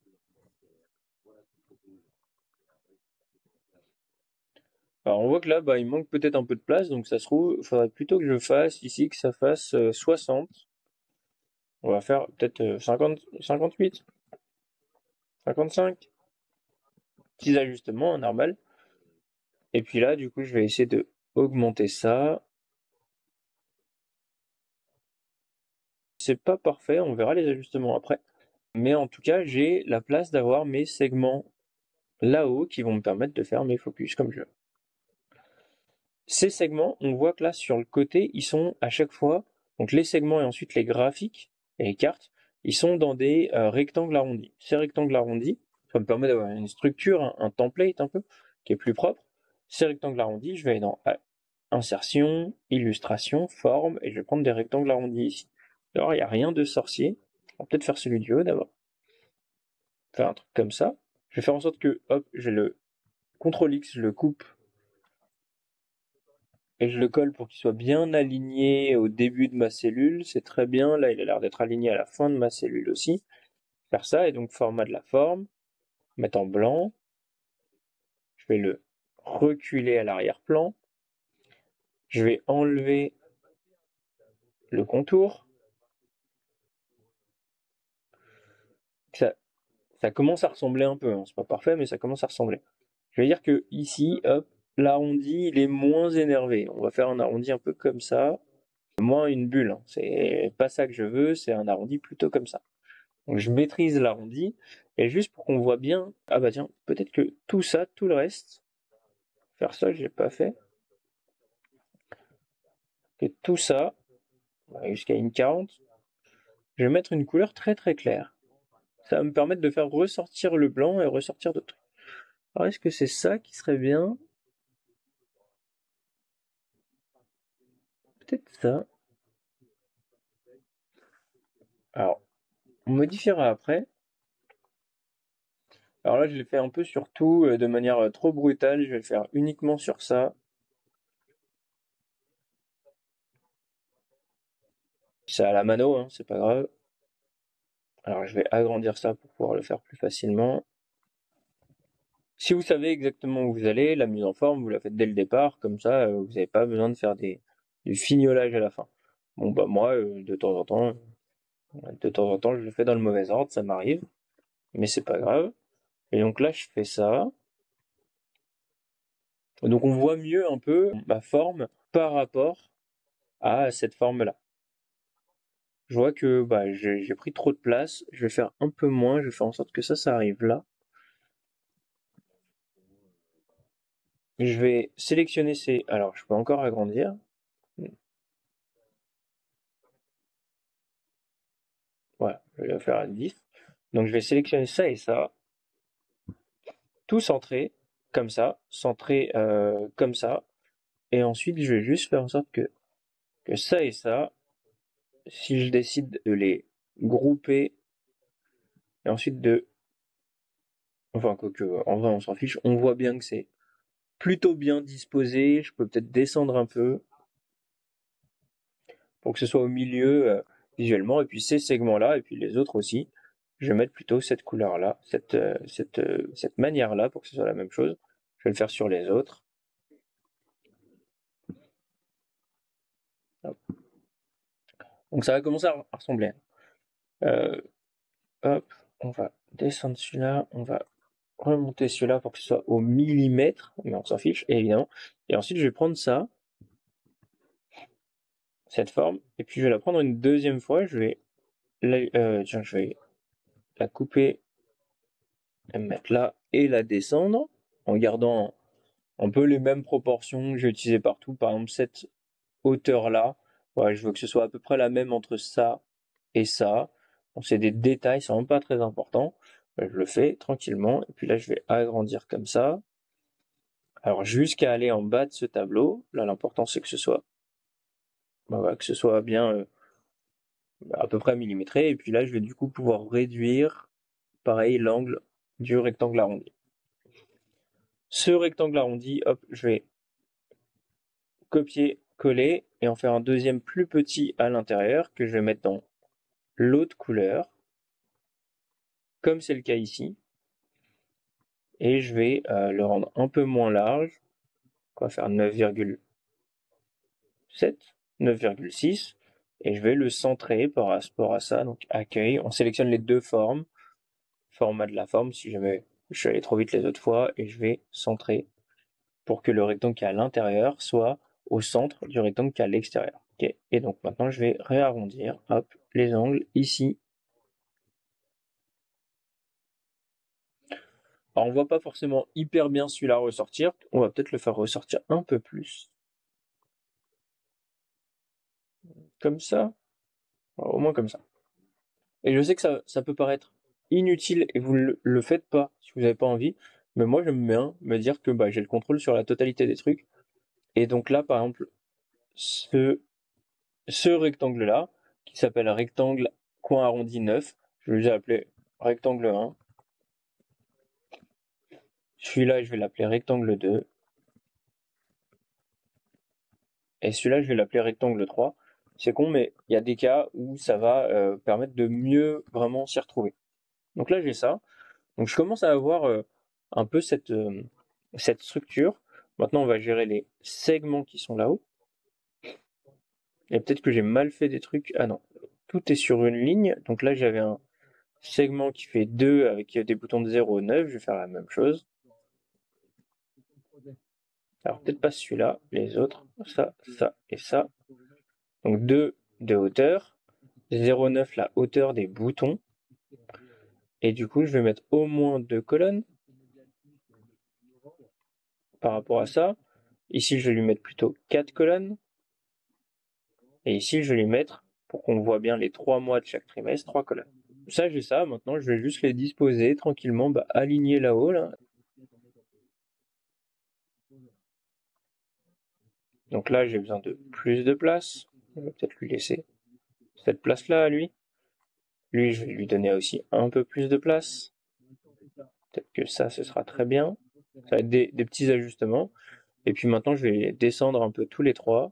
Alors on voit que là, bah, il manque peut-être un peu de place, donc ça se trouve, il faudrait plutôt que je fasse ici, que ça fasse 60. On va faire peut-être 50, 58, 55. Petits ajustements, normal. Et puis là, du coup, je vais essayer de augmenter ça. C'est pas parfait, on verra les ajustements après. Mais en tout cas, j'ai la place d'avoir mes segments là-haut qui vont me permettre de faire mes focus comme je veux. Ces segments, on voit que là, sur le côté, ils sont à chaque fois, donc les segments et ensuite les graphiques et les cartes, ils sont dans des rectangles arrondis. Ces rectangles arrondis, ça me permet d'avoir une structure, un template un peu, qui est plus propre. Ces rectangles arrondis, je vais aller dans insertion, illustration, forme, et je vais prendre des rectangles arrondis ici. Alors, il n'y a rien de sorcier. On va peut-être faire celui du haut d'abord. Faire un truc comme ça. Je vais faire en sorte que, hop, j'ai le CTRL X, je le coupe et je le colle pour qu'il soit bien aligné au début de ma cellule. C'est très bien. Là, il a l'air d'être aligné à la fin de ma cellule aussi. Faire ça, et donc format de la forme, mettre en blanc. Je vais le reculer à l'arrière-plan. Je vais enlever le contour. Ça commence à ressembler un peu, hein. C'est pas parfait, mais ça commence à ressembler. Je vais dire que ici, hop, l'arrondi, il est moins énervé. On va faire un arrondi un peu comme ça. Moins une bulle, hein. C'est pas ça que je veux, c'est un arrondi plutôt comme ça. Donc je maîtrise l'arrondi, et juste pour qu'on voit bien, ah bah tiens, peut-être que tout ça, tout le reste, faire ça, j'ai pas fait, que tout ça, jusqu'à une 40, je vais mettre une couleur très très claire. Ça va me permettre de faire ressortir le blanc et ressortir d'autres trucs. Alors est-ce que c'est ça qui serait bien? Peut-être ça. Alors, on modifiera après. Alors là, je l'ai fait un peu sur tout, de manière trop brutale. Je vais le faire uniquement sur ça. C'est à la mano, hein, c'est pas grave. Alors je vais agrandir ça pour pouvoir le faire plus facilement. Si vous savez exactement où vous allez, la mise en forme, vous la faites dès le départ, comme ça, vous n'avez pas besoin de faire du fignolage à la fin. Bon bah moi, de temps en temps, je le fais dans le mauvais ordre, ça m'arrive, mais c'est pas grave. Et donc là, je fais ça. Donc on voit mieux un peu ma forme par rapport à cette forme-là. Je vois que bah, j'ai pris trop de place, je vais faire un peu moins, je vais faire en sorte que ça arrive là. Je vais sélectionner ces... Alors, je peux encore agrandir. Voilà, je vais le faire à 10. Donc, je vais sélectionner ça et ça. Tout centré, comme ça. Centré comme ça. Et ensuite, je vais juste faire en sorte que ça et ça, si je décide de les grouper, et ensuite de... Enfin, en vrai, on s'en fiche. On voit bien que c'est plutôt bien disposé. Je peux peut-être descendre un peu pour que ce soit au milieu visuellement. Et puis ces segments-là, et puis les autres aussi, je vais mettre plutôt cette couleur-là, cette manière-là pour que ce soit la même chose. Je vais le faire sur les autres. Hop. Donc ça va commencer à ressembler. Hop, on va descendre celui-là, on va remonter celui-là pour que ce soit au millimètre, mais on s'en fiche, évidemment. Et ensuite, je vais prendre ça, cette forme, et puis je vais la prendre une deuxième fois. Je vais je vais la couper, la mettre là et la descendre en gardant un peu les mêmes proportions que j'ai utilisées partout. Par exemple, cette hauteur-là, ouais, je veux que ce soit à peu près la même entre ça et ça. Bon, c'est des détails, c'est vraiment pas très important. Je le fais tranquillement, et puis là, je vais agrandir comme ça. Alors, jusqu'à aller en bas de ce tableau. Là, l'important, c'est que ce soit, bah, voilà, que ce soit bien à peu près millimétré. Et puis là, je vais du coup pouvoir réduire, pareil, l'angle du rectangle arrondi. Ce rectangle arrondi, hop, je vais copier, coller et en faire un deuxième plus petit à l'intérieur que je vais mettre dans l'autre couleur, comme c'est le cas ici. Et je vais le rendre un peu moins large. On va faire 9,7, 9,6. Et je vais le centrer par rapport à ça. Donc accueil, on sélectionne les deux formes. Format de la forme, si jamais je suis allé trop vite les autres fois. Et je vais centrer pour que le rectangle qui est à l'intérieur soit au centre du rectangle qui est à l'extérieur. Okay. Et donc maintenant, je vais réarrondir, hop, les angles ici. Alors on voit pas forcément hyper bien celui-là ressortir. On va peut-être le faire ressortir un peu plus. Comme ça. Alors, au moins comme ça. Et je sais que ça peut paraître inutile et vous le faites pas si vous n'avez pas envie. Mais moi, j'aime bien me dire que bah, j'ai le contrôle sur la totalité des trucs. Et donc là, par exemple, ce rectangle-là, qui s'appelle rectangle coin arrondi 9, je vais déjà appeler rectangle 1. Celui-là, je vais l'appeler rectangle 2. et celui-là, je vais l'appeler rectangle 3. C'est con, mais il y a des cas où ça va permettre de mieux vraiment s'y retrouver. Donc là, j'ai ça. Donc je commence à avoir un peu cette structure. Maintenant, on va gérer les segments qui sont là-haut. Et peut-être que j'ai mal fait des trucs. Ah non, tout est sur une ligne. Donc là, j'avais un segment qui fait 2 avec des boutons de 0 au 9. Je vais faire la même chose. Alors peut-être pas celui-là, les autres. Ça, ça et ça. Donc 2 de hauteur. 0,9 la hauteur des boutons. Et du coup, je vais mettre au moins 2 colonnes par rapport à ça. Ici, je vais lui mettre plutôt 4 colonnes. Et ici, je vais lui mettre, pour qu'on voit bien les 3 mois de chaque trimestre, 3 colonnes. Ça, j'ai ça. Maintenant, je vais juste les disposer tranquillement, aligner là-haut. Là. Donc là, j'ai besoin de plus de place. Je vais peut-être lui laisser cette place-là à lui. Lui, je vais lui donner aussi un peu plus de place. Peut-être que ça, ce sera très bien. Ça va être des petits ajustements. Et puis maintenant, je vais descendre un peu tous les trois.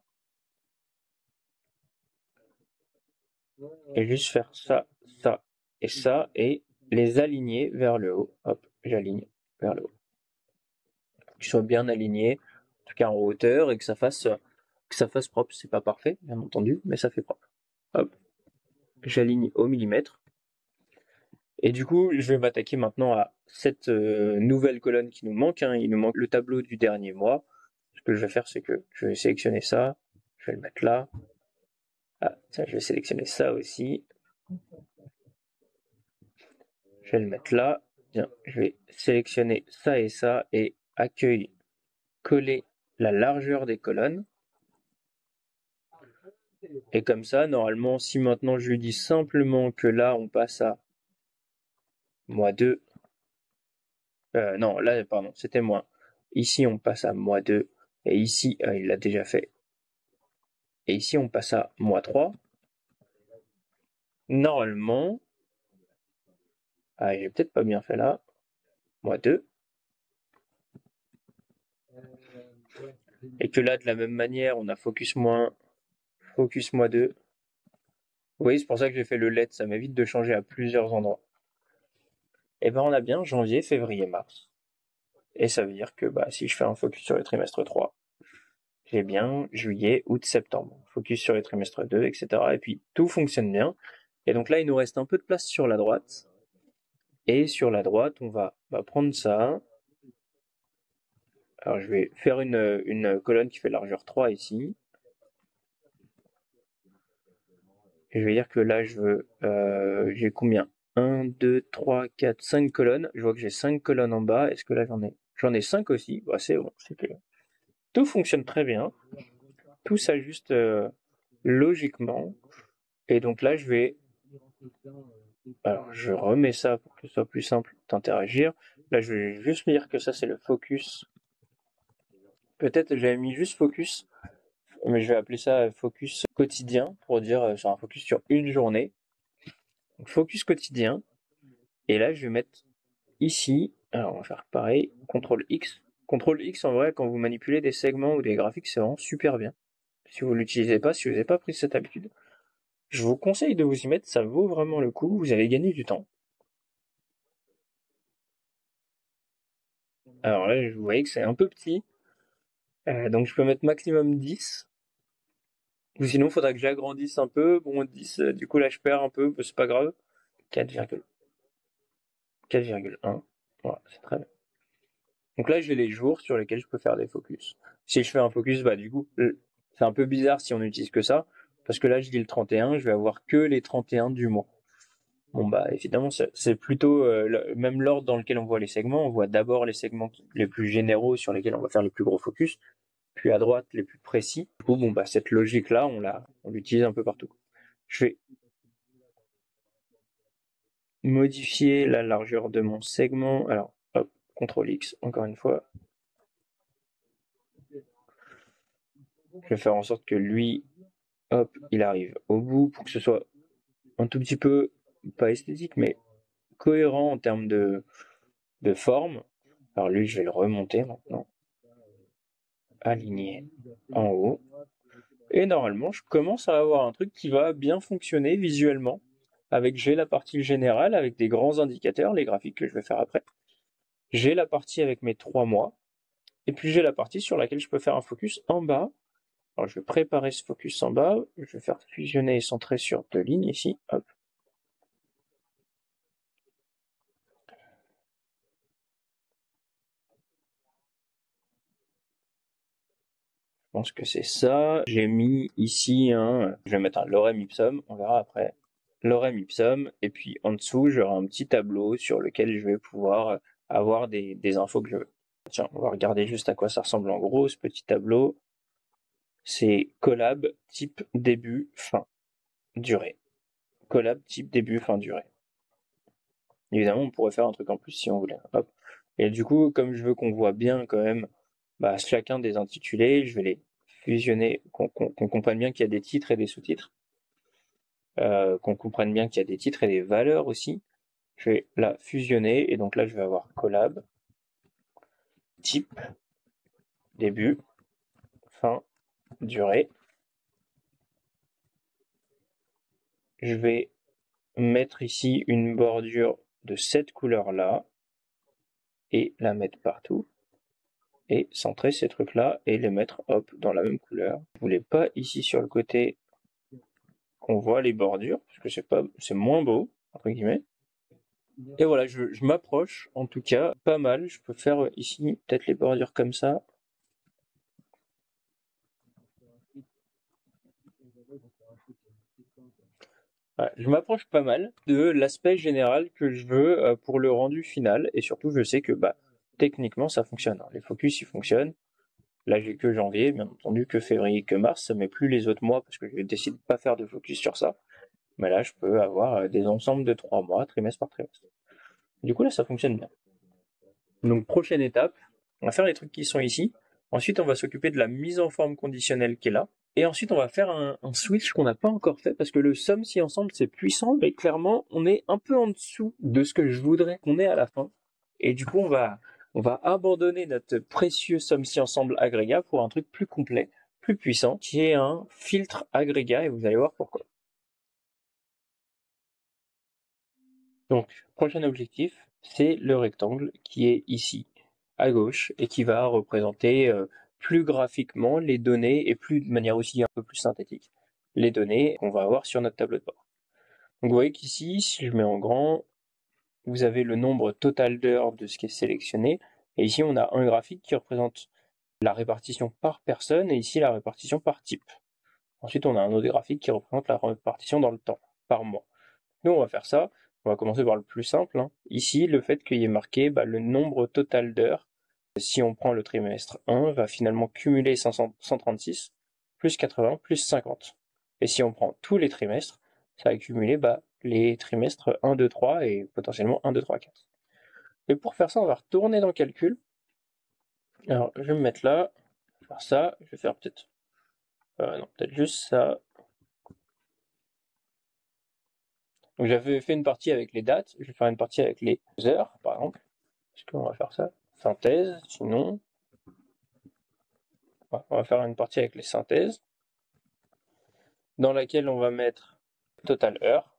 Et juste faire ça, ça et ça. Et les aligner vers le haut. Hop, j'aligne vers le haut. Qu'ils soient bien alignés, en tout cas en hauteur, et que ça fasse propre. C'est pas parfait, bien entendu, mais ça fait propre. Hop, j'aligne au millimètre. Et du coup, je vais m'attaquer maintenant à cette nouvelle colonne qui nous manque. Il nous manque le tableau du dernier mois. Ce que je vais faire, c'est que je vais sélectionner ça. Je vais le mettre là. Ah, tiens, je vais sélectionner ça aussi. Je vais le mettre là. Bien, je vais sélectionner ça et accueil, coller la largeur des colonnes. Et comme ça, normalement, si maintenant je lui dis simplement que là, on passe à -2. Non, là, pardon, c'était moins. Ici, on passe à -2. Et ici, il l'a déjà fait. Et ici, on passe à -3. Normalement, j'ai peut-être pas bien fait là. -2. Et que là, de la même manière, on a focus -2. Oui, c'est pour ça que j'ai fait le LED, ça m'évite de changer à plusieurs endroits. Et ben, on a bien janvier, février, mars. Et ça veut dire que si je fais un focus sur le trimestre 3, j'ai bien juillet, août, septembre. Focus sur le trimestre 2, etc. Et puis tout fonctionne bien. Et donc là, il nous reste un peu de place sur la droite. Et sur la droite, on va prendre ça. Alors je vais faire une colonne qui fait largeur 3 ici. Et je vais dire que là, je veux, j'ai combien 1, 2, 3, 4, 5 colonnes. Je vois que j'ai 5 colonnes en bas. Est-ce que là, j'en ai 5 aussi? C'est bon, c'est que tout fonctionne très bien. Tout s'ajuste logiquement. Et donc là, alors je remets ça pour que ce soit plus simple d'interagir. Là, je vais juste me dire que ça, c'est le focus. Peut-être j'avais mis juste focus, mais je vais appeler ça focus quotidien pour dire c'est un focus sur une journée. Donc, focus quotidien. Et là, je vais mettre ici, alors on va faire pareil, CTRL X. CTRL X, en vrai, quand vous manipulez des segments ou des graphiques, c'est vraiment super bien. Si vous l'utilisez pas, si vous n'avez pas pris cette habitude, je vous conseille de vous y mettre, ça vaut vraiment le coup, vous allez gagner du temps. Alors là, vous voyez que c'est un peu petit, donc je peux mettre maximum 10. Ou sinon, il faudra que j'agrandisse un peu. Bon, 10, du coup là je perds un peu, c'est pas grave. 4,1. Voilà, c'est très bien. Donc là, j'ai les jours sur lesquels je peux faire des focus. Si je fais un focus, du coup, c'est un peu bizarre si on n'utilise que ça, parce que là, je dis le 31, je vais avoir que les 31 du mois. Bon, évidemment, c'est plutôt même l'ordre dans lequel on voit les segments. On voit d'abord les segments les plus généraux sur lesquels on va faire les plus gros focus, puis à droite les plus précis. Du coup, cette logique-là, on l'utilise un peu partout. Je vais modifier la largeur de mon segment. Alors, hop, CTRL X, encore une fois. Je vais faire en sorte que lui, hop, il arrive au bout pour que ce soit un tout petit peu, pas esthétique, mais cohérent en termes de forme. Alors lui, je vais le remonter maintenant. Aligner en haut. Et normalement, je commence à avoir un truc qui va bien fonctionner visuellement. J'ai la partie générale avec des grands indicateurs, les graphiques que je vais faire après. J'ai la partie avec mes 3 mois. Et puis j'ai la partie sur laquelle je peux faire un focus en bas. Alors je vais préparer ce focus en bas. Je vais faire fusionner et centrer sur 2 lignes ici. Hop. Je pense que c'est ça. J'ai mis ici je vais mettre un lorem ipsum, on verra après. Lorem ipsum, et puis en dessous, j'aurai un petit tableau sur lequel je vais pouvoir avoir des infos que je veux. Tiens, on va regarder juste à quoi ça ressemble en gros, ce petit tableau. C'est collab type début, fin, durée. Collab type début, fin, durée. Évidemment, on pourrait faire un truc en plus si on voulait. Hop. Et du coup, comme je veux qu'on voit bien quand même chacun des intitulés, je vais les fusionner, qu'on comprenne bien qu'il y a des titres et des sous-titres, qu'on comprenne bien qu'il y a des titres et des valeurs aussi. Je vais la fusionner, et donc là je vais avoir collab, type, début, fin, durée. Je vais mettre ici une bordure de cette couleur-là, et la mettre partout, et centrer ces trucs-là, et les mettre, hop, dans la même couleur. Je voulais pas ici sur le côté qu'on voit les bordures, parce que c'est moins beau, entre guillemets. Et voilà, je m'approche, en tout cas, pas mal. Je peux faire ici, peut-être les bordures comme ça. Ouais, je m'approche pas mal de l'aspect général que je veux pour le rendu final. Et surtout, je sais que techniquement, ça fonctionne. Les focus, ils fonctionnent. Là, j'ai que janvier, bien entendu, que février, que mars. Ça met plus les autres mois parce que je décide de pas faire de focus sur ça. Mais là, je peux avoir des ensembles de 3 mois, trimestre par trimestre. Du coup, là, ça fonctionne bien. Donc, prochaine étape, on va faire les trucs qui sont ici. Ensuite, on va s'occuper de la mise en forme conditionnelle qui est là. Et ensuite, on va faire un switch qu'on n'a pas encore fait parce que le somme si ensemble, c'est puissant, mais clairement, on est un peu en dessous de ce que je voudrais qu'on ait à la fin. Et du coup, on va abandonner notre précieux somme si ensemble agrégat pour un truc plus complet, plus puissant, qui est un filtre agrégat, et vous allez voir pourquoi. Donc, prochain objectif, c'est le rectangle qui est ici, à gauche, et qui va représenter plus graphiquement les données, et de manière aussi un peu plus synthétique, les données qu'on va avoir sur notre tableau de bord. Donc vous voyez qu'ici, si je mets en grand, vous avez le nombre total d'heures de ce qui est sélectionné, et ici on a un graphique qui représente la répartition par personne, et ici la répartition par type. Ensuite on a un autre graphique qui représente la répartition dans le temps, par mois. Nous on va faire ça. On va commencer par le plus simple. Ici, le fait qu'il y ait marqué le nombre total d'heures, si on prend le trimestre 1, va finalement cumuler 136, plus 80, plus 50. Et si on prend tous les trimestres, ça va cumuler les trimestres 1, 2, 3 et potentiellement 1, 2, 3, 4. Et pour faire ça, on va retourner dans Calcul. Alors, je vais me mettre là, je vais faire ça, je vais faire peut-être... non, peut-être juste ça. Donc j'avais fait une partie avec les dates, je vais faire une partie avec les heures, par exemple. Est-ce qu'on va faire ça? Synthèse, sinon... On va faire une partie avec les synthèses, dans laquelle on va mettre total heure,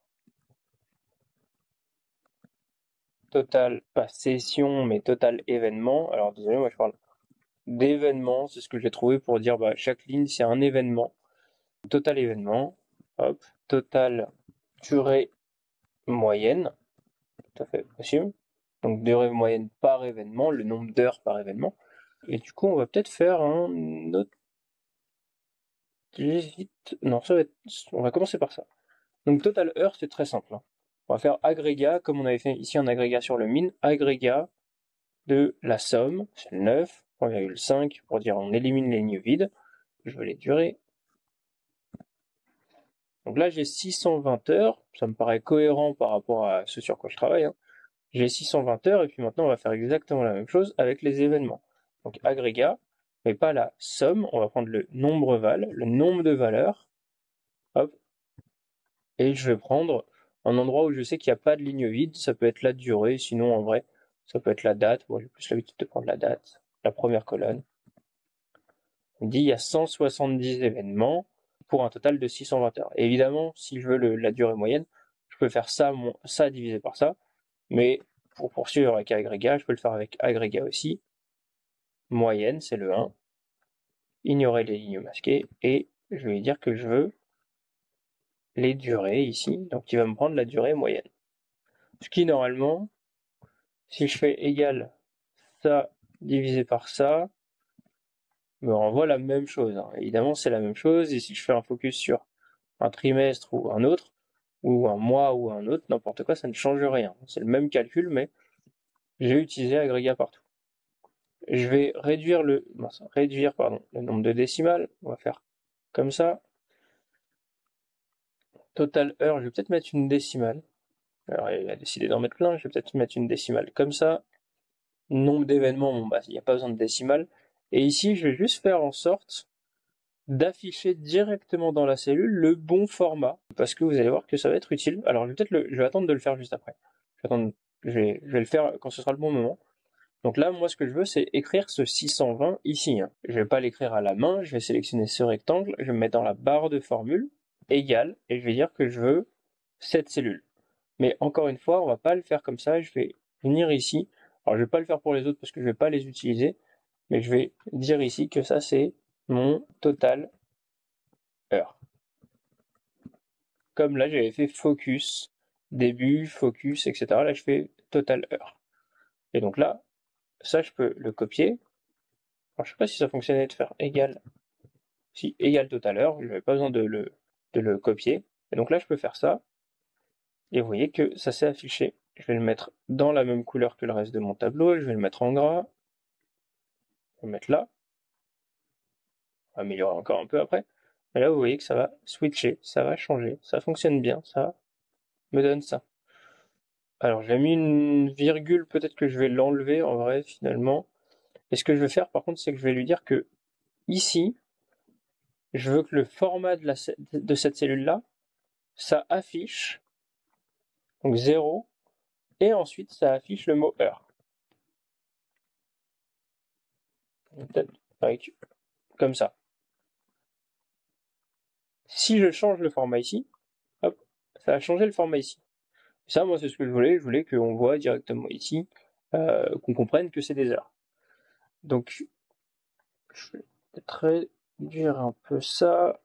total, pas session, mais total événement. Alors désolé, moi je parle d'événement, c'est ce que j'ai trouvé pour dire chaque ligne c'est un événement. Total événement, hop, total durée moyenne, tout à fait possible. Donc durée moyenne par événement, le nombre d'heures par événement. Et du coup, on va peut-être faire un autre. J'hésite. Non, ça va être. On va commencer par ça. Donc total heure, c'est très simple. On va faire agrégat, comme on avait fait ici un agrégat sur le min, agrégat de la somme, c'est 9, 3,5, pour dire on élimine les lignes vides. Je veux les durées. Donc là, j'ai 620 heures, ça me paraît cohérent par rapport à ce sur quoi je travaille. J'ai 620 heures, et puis maintenant, on va faire exactement la même chose avec les événements. Donc agrégat, mais pas la somme, on va prendre le nombre val, le nombre de valeurs, hop, et je vais prendre un endroit où je sais qu'il n'y a pas de ligne vide, ça peut être la durée, sinon en vrai, ça peut être la date. Moi, j'ai plus l'habitude de prendre la date, la première colonne. On dit il y a 170 événements, pour un total de 620 heures. Et évidemment, si je veux la durée moyenne, je peux faire ça, ça divisé par ça, mais pour poursuivre avec agrégat, je peux le faire avec agrégat aussi. Moyenne, c'est le 1. Ignorer les lignes masquées, et je vais dire que je veux les durées ici, donc il va me prendre la durée moyenne. Ce qui normalement, si je fais égal ça divisé par ça, me renvoie la même chose. Hein. Évidemment, c'est la même chose, et si je fais un focus sur un trimestre ou un autre, ou un mois ou un autre, n'importe quoi, ça ne change rien. C'est le même calcul, mais j'ai utilisé agrégat partout. Je vais réduire le nombre de décimales. On va faire comme ça. Total heure, je vais peut-être mettre une décimale. Alors, il a décidé d'en mettre plein, je vais peut-être mettre une décimale comme ça. Nombre d'événements, bon bah, il n'y a pas besoin de décimale. Et ici, je vais juste faire en sorte d'afficher directement dans la cellule le bon format, parce que vous allez voir que ça va être utile. Alors, je vais attendre de le faire juste après. Je vais le faire quand ce sera le bon moment. Donc là, moi, ce que je veux, c'est écrire ce 620 ici. Hein. Je vais pas l'écrire à la main, je vais sélectionner ce rectangle, je vais me mettre dans la barre de formule, égal, et je vais dire que je veux cette cellule. Mais encore une fois, on va pas le faire comme ça, je vais venir ici. Alors, je vais pas le faire pour les autres parce que je vais pas les utiliser, mais je vais dire ici que ça, c'est mon total heure. Comme là, j'avais fait focus, début, focus, etc. Là, je fais total heure. Et donc là, ça, je peux le copier. Alors, je sais pas si ça fonctionnait de faire égal. Si égal total heure, je n'avais pas besoin de le copier. Et donc là, je peux faire ça. Et vous voyez que ça s'est affiché. Je vais le mettre dans la même couleur que le reste de mon tableau. Je vais le mettre en gras. Je vais le mettre là. On va améliorer encore un peu après. Et là, vous voyez que ça va switcher, ça va changer. Ça fonctionne bien, ça me donne ça. Alors, j'ai mis une virgule, peut-être que je vais l'enlever en vrai, finalement. Et ce que je vais faire, par contre, c'est que je vais lui dire que ici, je veux que le format de cette cellule-là, ça affiche, donc 0, et ensuite ça affiche le mot heure. Peut-être avec, comme ça. Si je change le format ici, hop, ça a changé le format ici. Ça, moi, c'est ce que je voulais qu'on voit directement ici, qu'on comprenne que c'est des heures. Donc, je vais peut-être réduire un peu ça.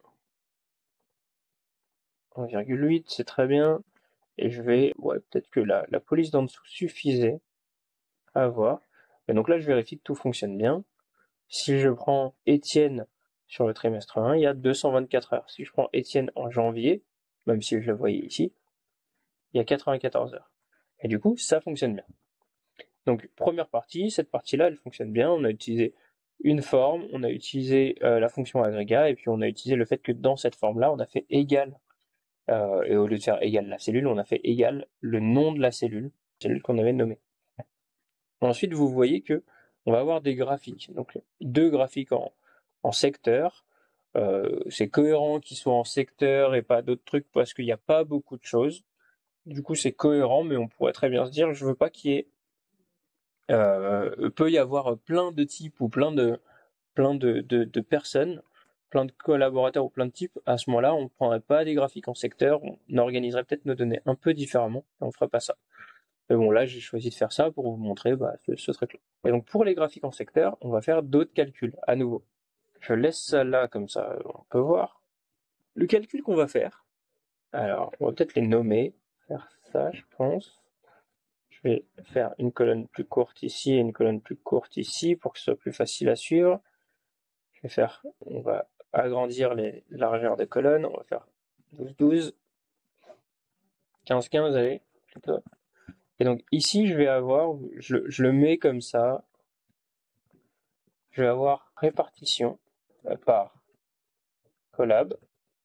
1,8, c'est très bien. Et je vais, ouais, peut-être que la police d'en dessous suffisait à voir. Et donc là, je vérifie que tout fonctionne bien. Si je prends Étienne sur le trimestre 1, il y a 224 heures. Si je prends Étienne en janvier, même si je le voyais ici, il y a 94 heures. Et du coup, ça fonctionne bien. Donc, première partie, cette partie-là, elle fonctionne bien. On a utilisé une forme, on a utilisé la fonction agrégat, et puis on a utilisé le fait que dans cette forme-là, on a fait égal, et au lieu de faire égal la cellule, on a fait égal le nom de la cellule qu'on avait nommée. Ensuite, vous voyez que on va avoir des graphiques. Donc, deux graphiques en secteur. C'est cohérent qu'ils soient en secteur et pas d'autres trucs parce qu'il n'y a pas beaucoup de choses. Du coup, c'est cohérent, mais on pourrait très bien se dire, je veux pas qu'il y ait peut y avoir plein de types ou plein de personnes, plein de collaborateurs ou plein de types. À ce moment-là, on ne prendrait pas des graphiques en secteur, on organiserait peut-être nos données un peu différemment, et on ferait pas ça. Mais bon, là, j'ai choisi de faire ça pour vous montrer ce truc-là. Et donc, pour les graphiques en secteur, on va faire d'autres calculs, à nouveau. Je laisse ça là, comme ça, on peut voir. Le calcul qu'on va faire, alors, on va peut-être les nommer, faire ça, je pense. Je vais faire une colonne plus courte ici et une colonne plus courte ici pour que ce soit plus facile à suivre. On va agrandir les largeurs des colonnes, on va faire 12-12, 15-15, allez, plutôt. Et donc ici, je vais avoir, je le mets comme ça, je vais avoir répartition par collab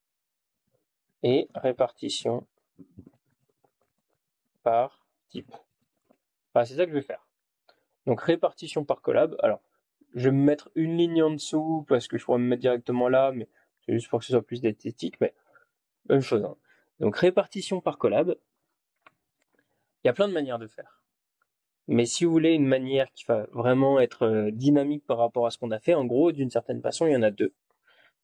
et répartition par type. Enfin, c'est ça que je vais faire. Donc répartition par collab, alors je vais me mettre une ligne en dessous parce que je pourrais me mettre directement là, mais c'est juste pour que ce soit plus esthétique, mais même chose. Hein. Donc répartition par collab, il y a plein de manières de faire. Mais si vous voulez une manière qui va vraiment être dynamique par rapport à ce qu'on a fait, en gros, d'une certaine façon, il y en a deux.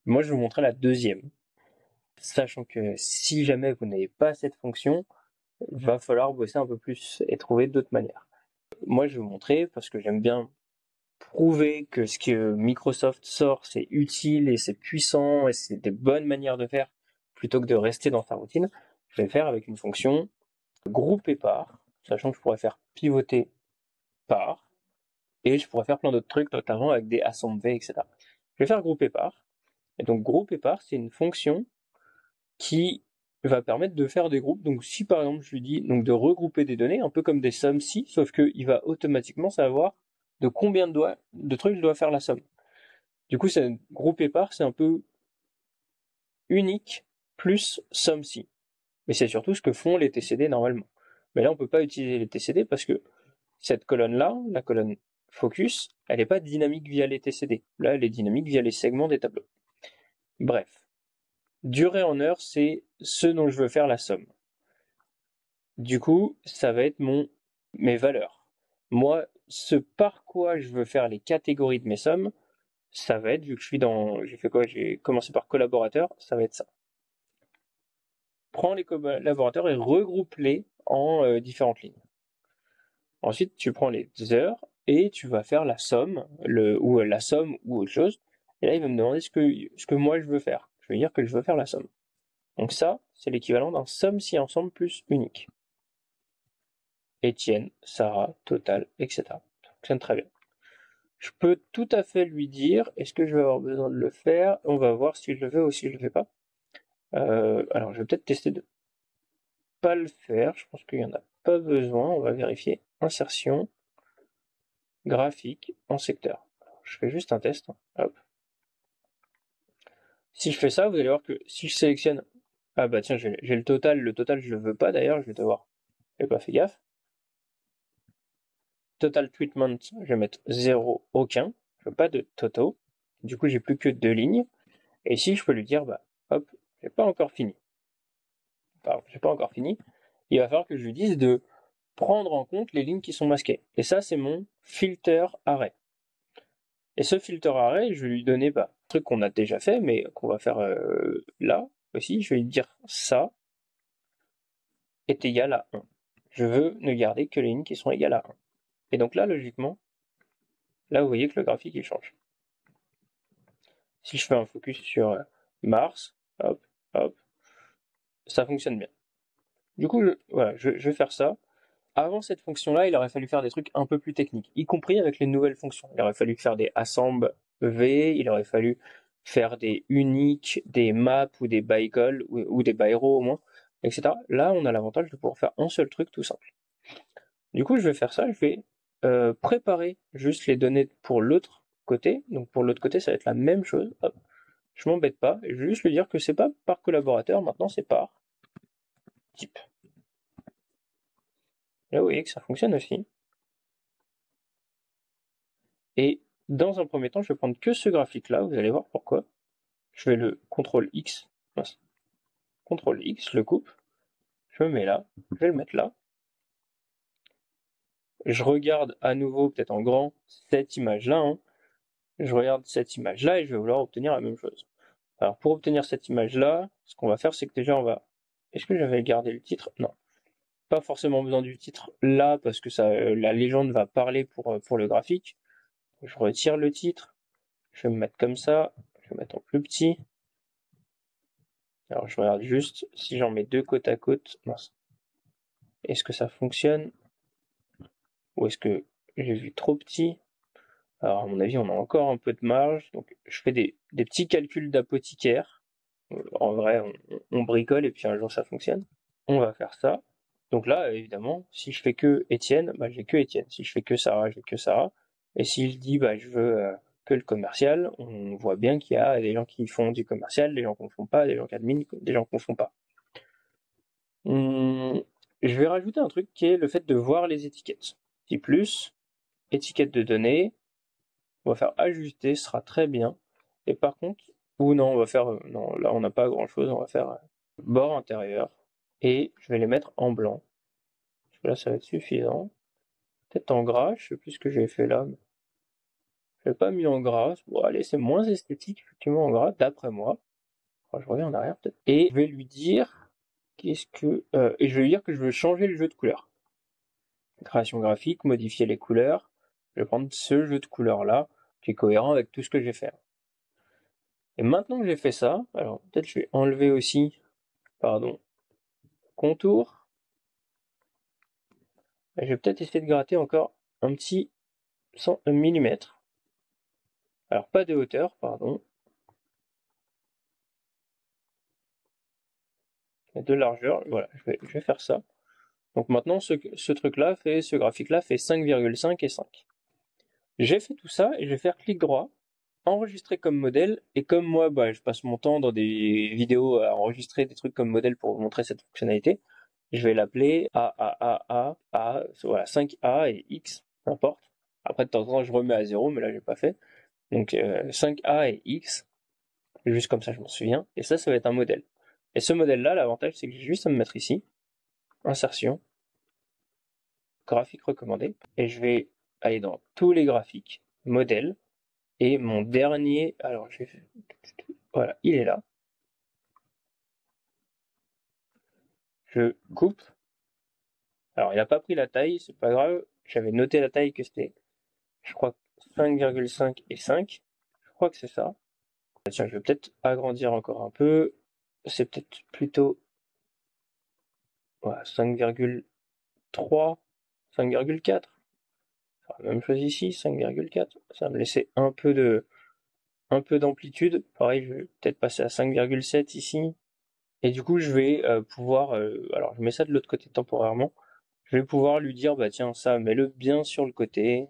Moi, je vais vous montrer la deuxième. Sachant que si jamais vous n'avez pas cette fonction, il va falloir bosser un peu plus et trouver d'autres manières. Moi, je vais vous montrer parce que j'aime bien prouver que ce que Microsoft sort, c'est utile et c'est puissant et c'est des bonnes manières de faire plutôt que de rester dans sa routine. Je vais faire avec une fonction grouper par, sachant que je pourrais faire pivoter par et je pourrais faire plein d'autres trucs, notamment avec des assemblées, etc. Je vais faire grouper par. Et donc grouper par, c'est une fonction qui va permettre de faire des groupes. Donc si par exemple je lui dis donc de regrouper des données, un peu comme des sommes si, sauf qu'il va automatiquement savoir de combien de trucs je dois faire la somme. Du coup, c'est grouper par, c'est un peu unique plus somme si. Mais c'est surtout ce que font les TCD normalement. Mais là, on peut pas utiliser les TCD parce que cette colonne-là, la colonne focus, elle n'est pas dynamique via les TCD. Là, elle est dynamique via les segments des tableaux. Bref. Durée en heure, c'est ce dont je veux faire la somme. Du coup, ça va être mes valeurs. Moi, ce par quoi je veux faire les catégories de mes sommes, ça va être, vu que j'ai fait quoi? J'ai commencé par collaborateur, ça va être ça. Prends les collaborateurs et regroupe-les en différentes lignes. Ensuite, tu prends les heures et tu vas faire la somme, ou la somme ou autre chose. Et là, il va me demander ce que moi je veux faire. Je vais dire que je veux faire la somme. Donc ça, c'est l'équivalent d'un somme si ensemble plus unique. Étienne, Sarah, total, etc. Ça fonctionne très bien. Je peux tout à fait lui dire, est-ce que je vais avoir besoin de le faire? On va voir si je le fais ou si je le fais pas. Alors, je vais peut-être tester de pas le faire. Je pense qu'il n'y en a pas besoin. On va vérifier. Insertion, graphique, en secteur. Alors, je fais juste un test. Hop. Si je fais ça, vous allez voir que si je sélectionne... Ah bah tiens, j'ai le total. Le total, je le veux pas d'ailleurs. Je vais devoir... J'ai pas fait gaffe. Total treatment, je vais mettre 0, aucun. Je veux pas de toto. Du coup, j'ai plus que 2 lignes. Et ici, je peux lui dire, bah, hop, j'ai pas encore fini. Pardon, j'ai pas encore fini. Il va falloir que je lui dise de prendre en compte les lignes qui sont masquées. Et ça, c'est mon filter array. Et ce filter array, je vais lui donner, bah, un truc qu'on a déjà fait, mais qu'on va faire là aussi. Je vais lui dire ça est égal à 1. Je veux ne garder que les lignes qui sont égales à 1. Et donc là, logiquement, là, vous voyez que le graphique, il change. Si je fais un focus sur Mars, hop, hop, ça fonctionne bien. Du coup, voilà, je vais faire ça. Avant cette fonction-là, il aurait fallu faire des trucs un peu plus techniques, y compris avec les nouvelles fonctions. Il aurait fallu faire des assembles V, il aurait fallu faire des uniques, des maps ou des bycall ou des byrow au moins, etc. Là, on a l'avantage de pouvoir faire un seul truc tout simple. Du coup, je vais faire ça, je vais préparer juste les données pour l'autre côté. Donc pour l'autre côté, ça va être la même chose. Hop. Je m'embête pas, je vais juste lui dire que c'est pas par collaborateur, maintenant c'est par type. Là, vous voyez que ça fonctionne aussi. Et dans un premier temps, je vais prendre que ce graphique-là, vous allez voir pourquoi. Je vais le CTRL X, CTRL X, je le coupe, je me mets là, je vais le mettre là. Je regarde à nouveau, peut-être en grand, cette image-là. Hein. Je regarde cette image-là et je vais vouloir obtenir la même chose. Alors pour obtenir cette image-là, ce qu'on va faire, c'est que déjà on va... Est-ce que j'avais gardé le titre? Non. Pas forcément besoin du titre là, parce que ça, la légende va parler pour le graphique. Je retire le titre, je vais me mettre comme ça, je vais mettre en plus petit. Alors je regarde juste si j'en mets deux côte à côte. Mince. Est-ce que ça fonctionne? Ou est-ce que j'ai vu trop petit? Alors à mon avis on a encore un peu de marge. Donc je fais des petits calculs d'apothicaire. En vrai on bricole et puis un jour ça fonctionne. On va faire ça. Donc là évidemment si je fais que Étienne, bah j'ai que Étienne. Si je fais que Sarah, j'ai que Sarah. Et si je dis bah je veux que le commercial, on voit bien qu'il y a des gens qui font du commercial, des gens qui ne font pas, des gens qui admin, des gens qui ne font pas. Je vais rajouter un truc qui est le fait de voir les étiquettes. Si plus, étiquette de données, on va faire ajuster, ce sera très bien. Et par contre, ou non, on va faire, non, là on n'a pas grand chose, on va faire bord intérieur. Et je vais les mettre en blanc. Parce que là ça va être suffisant. Peut-être en gras, je sais plus ce que j'ai fait là. Mais Je l'ai pas mis en gras. Bon, allez, c'est moins esthétique, effectivement, en gras, d'après moi. Enfin, je reviens en arrière, peut-être. Et je vais lui dire, qu'est-ce que... et je vais lui dire que je veux changer le jeu de couleurs. Création graphique, modifier les couleurs. Je vais prendre ce jeu de couleurs-là, qui est cohérent avec tout ce que je vais faire. Et maintenant que j'ai fait ça, alors peut-être je vais enlever aussi, pardon, contour. Et je vais peut-être essayer de gratter encore un petit millimètre. Alors pas de hauteur, pardon. Mais de largeur, voilà, je vais faire ça. Donc maintenant, ce truc-là fait, ce graphique-là fait 5,5 et 5. J'ai fait tout ça et je vais faire clic droit, enregistrer comme modèle, et comme moi, bah, je passe mon temps dans des vidéos à enregistrer des trucs comme modèle pour vous montrer cette fonctionnalité, je vais l'appeler A, voilà, 5A et X, n'importe. Après, de temps en temps, je remets à 0, mais là, j'ai pas fait. Donc, 5A et X, juste comme ça, je m'en souviens. Et ça va être un modèle. Et ce modèle-là, l'avantage, c'est que j'ai juste à me mettre ici, insertion, graphique recommandé, et je vais aller dans tous les graphiques, modèle, et mon dernier, alors voilà, il est là. Je coupe. Alors, il n'a pas pris la taille, c'est pas grave. J'avais noté la taille que c'était, je crois, 5,5 et 5. Je crois que c'est ça. Tiens, je vais peut-être agrandir encore un peu. C'est peut-être plutôt voilà, 5,3, 5,4. Même chose ici, 5,4. Ça va me laisser un peu d'amplitude. Pareil, je vais peut-être passer à 5,7 ici. Et du coup, je vais pouvoir, alors je mets ça de l'autre côté temporairement. Je vais pouvoir lui dire, bah tiens, ça, mets-le bien sur le côté.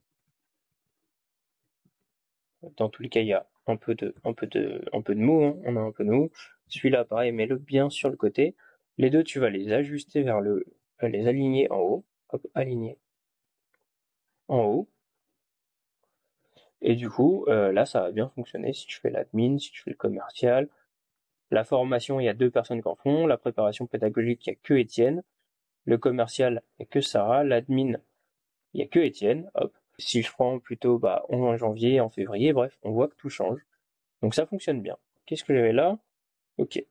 Dans tous les cas, il y a un peu de mou, hein. On a un peu de mou. Celui-là, pareil, mets-le bien sur le côté. Les deux, tu vas les ajuster vers les aligner en haut. Hop, aligner en haut. Et du coup, là, ça va bien fonctionner si je fais l'admin, si je fais le commercial. La formation, il y a 2 personnes qui en font. La préparation pédagogique, il n'y a que Étienne. Le commercial, il n'y a que Sarah. L'admin, il n'y a que Étienne. Hop. Si je prends plutôt en janvier, en février, bref, on voit que tout change. Donc ça fonctionne bien. Qu'est-ce que j'avais là? Ok.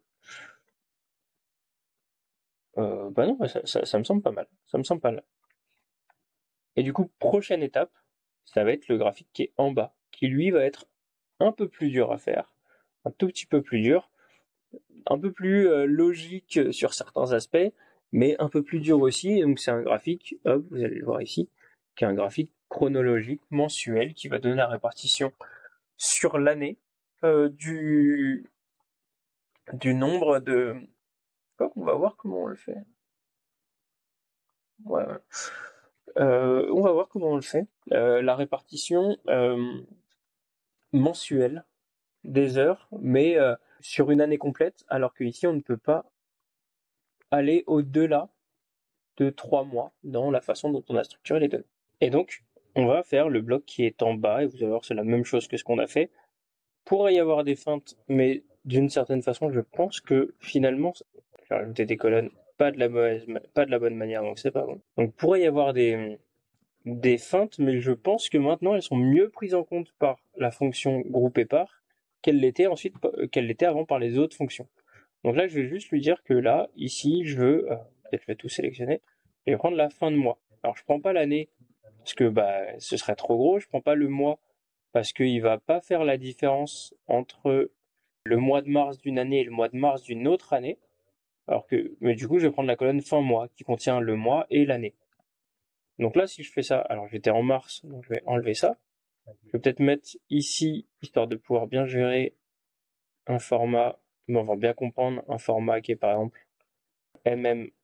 Bah non, ça me semble pas mal. Ça me semble pas mal. Et du coup, prochaine étape, ça va être le graphique qui est en bas, qui lui va être un peu plus dur à faire, un tout petit peu plus dur, un peu plus logique sur certains aspects, mais un peu plus dur aussi. Et donc c'est un graphique, hop, vous allez le voir ici, qui est un graphique chronologique mensuel qui va donner la répartition sur l'année du nombre de... On va voir comment on le fait. Ouais, ouais. On va voir comment on le fait. La répartition mensuelle des heures, mais sur une année complète, alors qu'ici on ne peut pas aller au-delà de 3 mois dans la façon dont on a structuré les données. Et donc, on va faire le bloc qui est en bas, et vous allez voir, c'est la même chose que ce qu'on a fait. Pourrait y avoir des feintes, mais d'une certaine façon, je pense que finalement, j'ai rajouté des colonnes, pas de la bonne manière, donc c'est pas bon. Donc, pourrait y avoir des feintes, mais je pense que maintenant elles sont mieux prises en compte par la fonction groupe épars qu'elles l'étaient avant par les autres fonctions. Donc là, je vais juste lui dire que là, ici, peut-être je vais tout sélectionner, je vais prendre la fin de mois. Alors je prends pas l'année parce que ce serait trop gros, je prends pas le mois parce qu'il va pas faire la différence entre le mois de mars d'une année et le mois de mars d'une autre année. Mais du coup, je vais prendre la colonne fin mois qui contient le mois et l'année. Donc là, si je fais ça, alors j'étais en mars, donc je vais enlever ça. Je vais peut-être mettre ici, histoire de pouvoir bien gérer un format, mais on va bien comprendre un format qui est par exemple MMME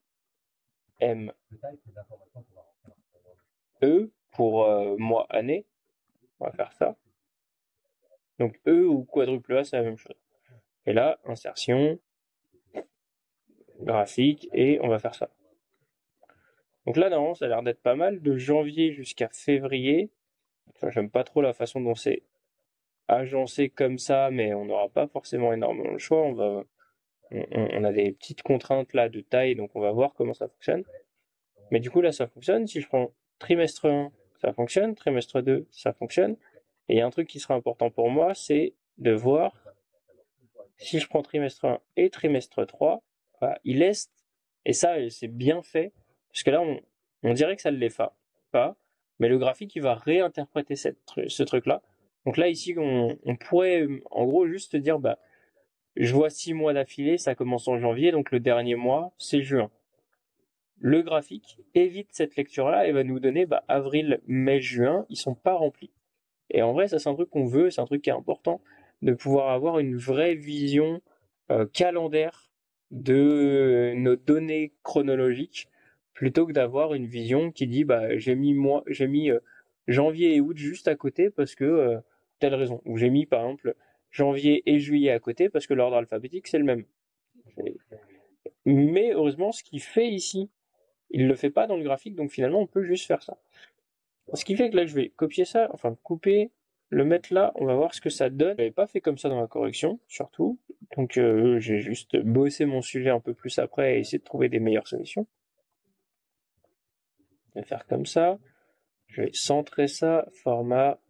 pour mois année. On va faire ça. Donc E ou quadruple A, c'est la même chose. Et là, insertion, graphique, et on va faire ça. Donc là, normalement, ça a l'air d'être pas mal. De janvier jusqu'à février. Enfin, j'aime pas trop la façon dont c'est agencé comme ça, mais on n'aura pas forcément énormément le choix. On a des petites contraintes là de taille, donc on va voir comment ça fonctionne. Mais du coup, là, ça fonctionne. Si je prends trimestre 1, ça fonctionne. Trimestre 2, ça fonctionne. Et il y a un truc qui sera important pour moi, c'est de voir si je prends trimestre 1 et trimestre 3, voilà, il laisse, et ça c'est bien fait, parce que là on dirait que ça ne l'est pas, mais le graphique il va réinterpréter ce truc-là. Donc là ici on pourrait en gros juste dire bah je vois 6 mois d'affilée, ça commence en janvier, donc le dernier mois c'est juin. Le graphique évite cette lecture-là et va nous donner bah, avril, mai, juin, ils sont pas remplis. Et en vrai, ça c'est un truc qu'on veut, c'est un truc qui est important, de pouvoir avoir une vraie vision calendaire de nos données chronologiques, plutôt que d'avoir une vision qui dit bah j'ai mis janvier et août juste à côté parce que telle raison. Ou j'ai mis par exemple janvier et juillet à côté parce que l'ordre alphabétique c'est le même. Mais heureusement, ce qu'il fait ici, il le fait pas dans le graphique, donc finalement on peut juste faire ça. Ce qui fait que là je vais copier ça, enfin couper, le mettre là, on va voir ce que ça donne. Je l'avais pas fait comme ça dans la correction, surtout. Donc j'ai juste bossé mon sujet un peu plus après et essayé de trouver des meilleures solutions. Je vais faire comme ça. Je vais centrer ça, format,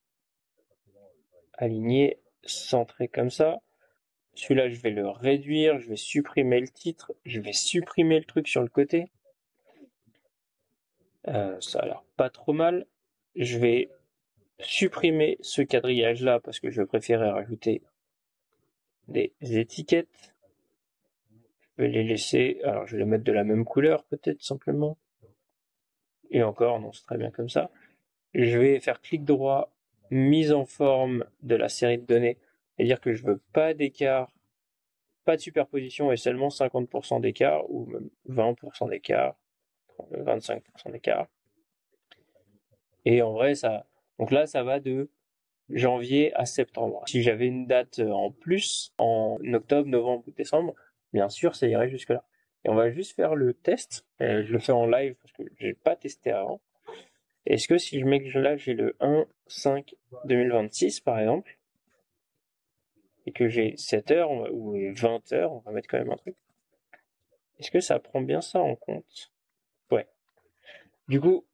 aligné, centré comme ça. Celui-là, je vais le réduire, je vais supprimer le titre, je vais supprimer le truc sur le côté. Ça a l'air pas trop mal. Je vais supprimer ce quadrillage-là parce que je préférais rajouter des étiquettes. Je vais les laisser, alors je vais les mettre de la même couleur peut-être simplement. Et encore, non, c'est très bien comme ça. Je vais faire clic droit, mise en forme de la série de données, c'est-à-dire que je veux pas d'écart, pas de superposition et seulement 50% d'écart ou même 20% d'écart, 25% d'écart. Et en vrai, ça, donc là, ça va de janvier à septembre. Si j'avais une date en plus, en octobre, novembre ou décembre, bien sûr, ça irait jusque-là. Et on va juste faire le test. Je le fais en live parce que j'ai pas testé avant. Est-ce que si je mets que là, j'ai le 1-5-2026 par exemple, et que j'ai 7 heures ou 20 heures, on va mettre quand même un truc. Est-ce que ça prend bien ça en compte? Ouais. Du coup,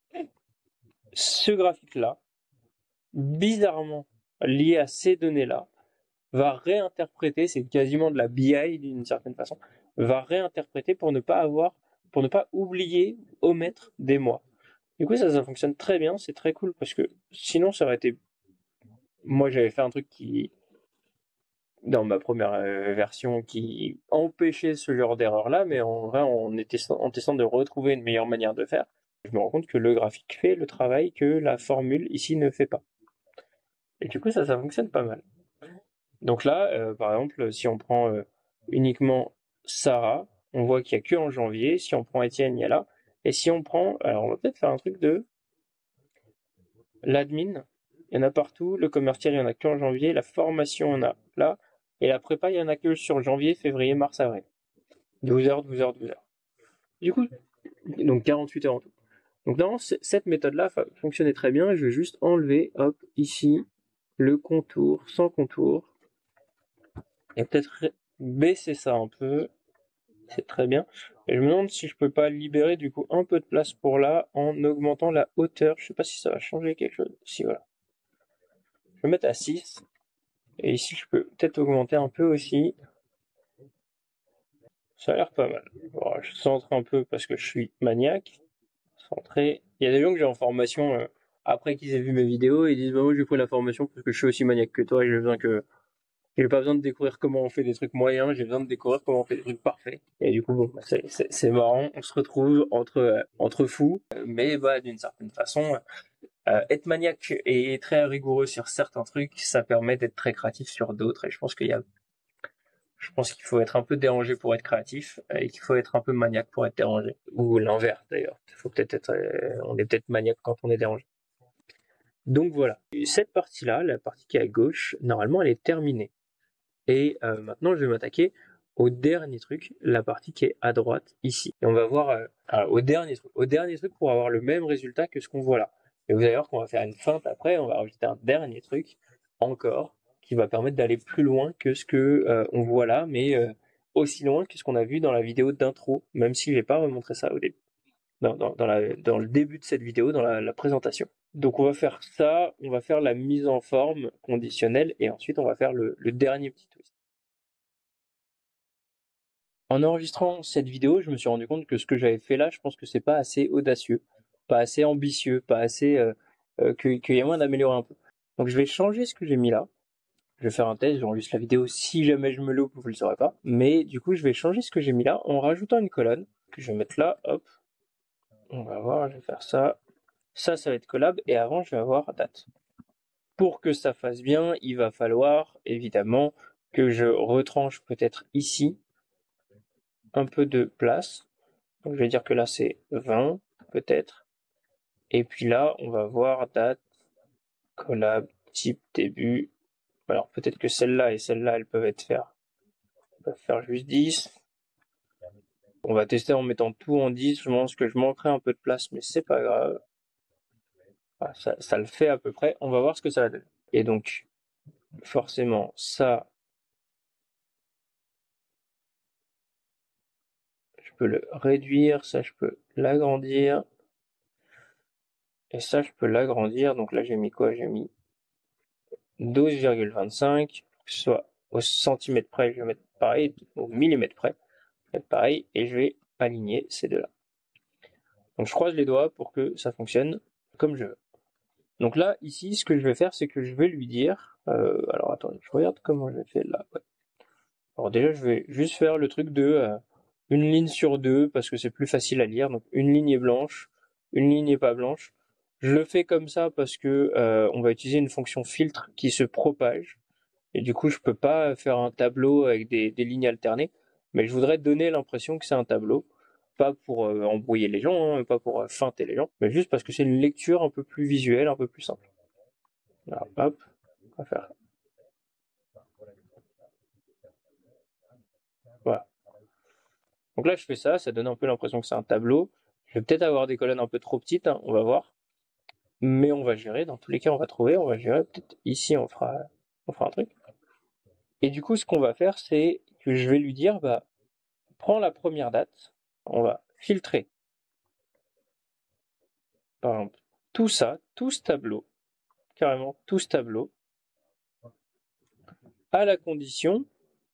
ce graphique-là, bizarrement lié à ces données-là, va réinterpréter, c'est quasiment de la BI d'une certaine façon, va réinterpréter pour ne pas oublier, omettre des mois. Du coup, ça fonctionne très bien, c'est très cool parce que sinon, ça aurait été. Moi, j'avais fait un truc dans ma première version, qui empêchait ce genre d'erreur-là, mais en vrai, en testant de retrouver une meilleure manière de faire, je me rends compte que le graphique fait le travail que la formule ici ne fait pas. Et du coup, ça fonctionne pas mal. Donc là, par exemple, si on prend uniquement Sarah, on voit qu'il n'y a que en janvier. Si on prend Étienne, il y a là. Et si on prend, alors on va peut-être faire un truc de l'admin, il y en a partout. Le commercial, il y en a que en janvier. La formation, il y en a là. Et la prépa, il y en a que sur janvier, février, mars, avril. 12 heures, 12 heures, 12 heures. Du coup, donc 48 heures en tout. Donc normalement, cette méthode-là fonctionnait très bien. Je vais juste enlever, hop, ici, le contour, sans contour. Et peut-être baisser ça un peu. C'est très bien. Et je me demande si je peux pas libérer du coup un peu de place pour là en augmentant la hauteur. Je sais pas si ça va changer quelque chose. Si, voilà. Je vais mettre à 6. Et ici, je peux peut-être augmenter un peu aussi. Ça a l'air pas mal. Bon, je centre un peu parce que je suis maniaque. Centré. Il y a des gens que j'ai en formation après qu'ils aient vu mes vidéos, ils disent bah moi j'ai pris la formation parce que je suis aussi maniaque que toi et j'ai pas besoin de découvrir comment on fait des trucs moyens, j'ai besoin de découvrir comment on fait des trucs parfaits. Et du coup, bon, c'est marrant, on se retrouve entre fous, mais bah d'une certaine façon, être maniaque et très rigoureux sur certains trucs, ça permet d'être très créatif sur d'autres. Et je pense qu'il faut être un peu dérangé pour être créatif et qu'il faut être un peu maniaque pour être dérangé. Ou l'inverse d'ailleurs. Il faut peut-être on est peut-être maniaque quand on est dérangé. Donc voilà. Cette partie-là, la partie qui est à gauche, normalement elle est terminée. Et maintenant, je vais m'attaquer au dernier truc, la partie qui est à droite ici. Et on va voir au dernier truc pour avoir le même résultat que ce qu'on voit là. Et vous allez voir qu'on va faire une feinte après, on va rajouter un dernier truc encore qui va permettre d'aller plus loin que ce que on voit là, mais aussi loin que ce qu'on a vu dans la vidéo d'intro, même si j'ai pas remontré ça au début. dans le début de cette vidéo, dans la présentation. Donc on va faire ça, on va faire la mise en forme conditionnelle et ensuite on va faire le dernier petit twist. En enregistrant cette vidéo, je me suis rendu compte que ce que j'avais fait là, je pense que c'est pas assez audacieux, pas assez ambitieux, pas assez qu'il y a moyen d'améliorer un peu. Donc je vais changer ce que j'ai mis là. Je vais faire un test, j'enregistre la vidéo si jamais je me loupe, vous le saurez pas. Mais du coup, je vais changer ce que j'ai mis là en rajoutant une colonne que je vais mettre là, hop. On va voir, je vais faire ça. Ça va être collab et avant, je vais avoir date. Pour que ça fasse bien, il va falloir évidemment que je retranche peut-être ici un peu de place. Donc je vais dire que là c'est 20 peut-être. Et puis là, on va voir date, collab, type, début. Alors peut-être que celle-là et celle-là, elles peuvent faire juste 10. On va tester en mettant tout en 10. Je pense que je manquerai un peu de place, mais c'est pas grave. Voilà, ça le fait à peu près. On va voir ce que ça va donner. Et donc, forcément, ça, je peux le réduire. Ça, je peux l'agrandir. Et ça, je peux l'agrandir. Donc là, j'ai mis quoi? J'ai mis 12,25. Que ce soit au centimètre près, je vais mettre pareil. Au millimètre près, je vais mettre pareil. Et je vais aligner ces deux-là. Donc je croise les doigts pour que ça fonctionne comme je veux. Donc là, ici, ce que je vais faire, c'est que je vais lui dire... alors attendez, je regarde comment je vais faire là. Ouais. Alors déjà, je vais juste faire le truc de une ligne sur deux, parce que c'est plus facile à lire. Donc une ligne est blanche, une ligne n'est pas blanche. Je le fais comme ça parce que on va utiliser une fonction filtre qui se propage. Et du coup, je peux pas faire un tableau avec des lignes alternées. Mais je voudrais donner l'impression que c'est un tableau. Pas pour embrouiller les gens, hein, pas pour feinter les gens, mais juste parce que c'est une lecture un peu plus visuelle, un peu plus simple. Alors, hop, on va faire. Voilà. Donc là, je fais ça, ça donne un peu l'impression que c'est un tableau. Je vais peut-être avoir des colonnes un peu trop petites, hein, on va voir. Mais on va gérer, dans tous les cas, on va gérer. Peut-être ici, on fera un truc. Et du coup, ce qu'on va faire, c'est que je vais lui dire, bah, prends la première date, on va filtrer. Par exemple, tout ça, tout ce tableau, carrément tout ce tableau, à la condition,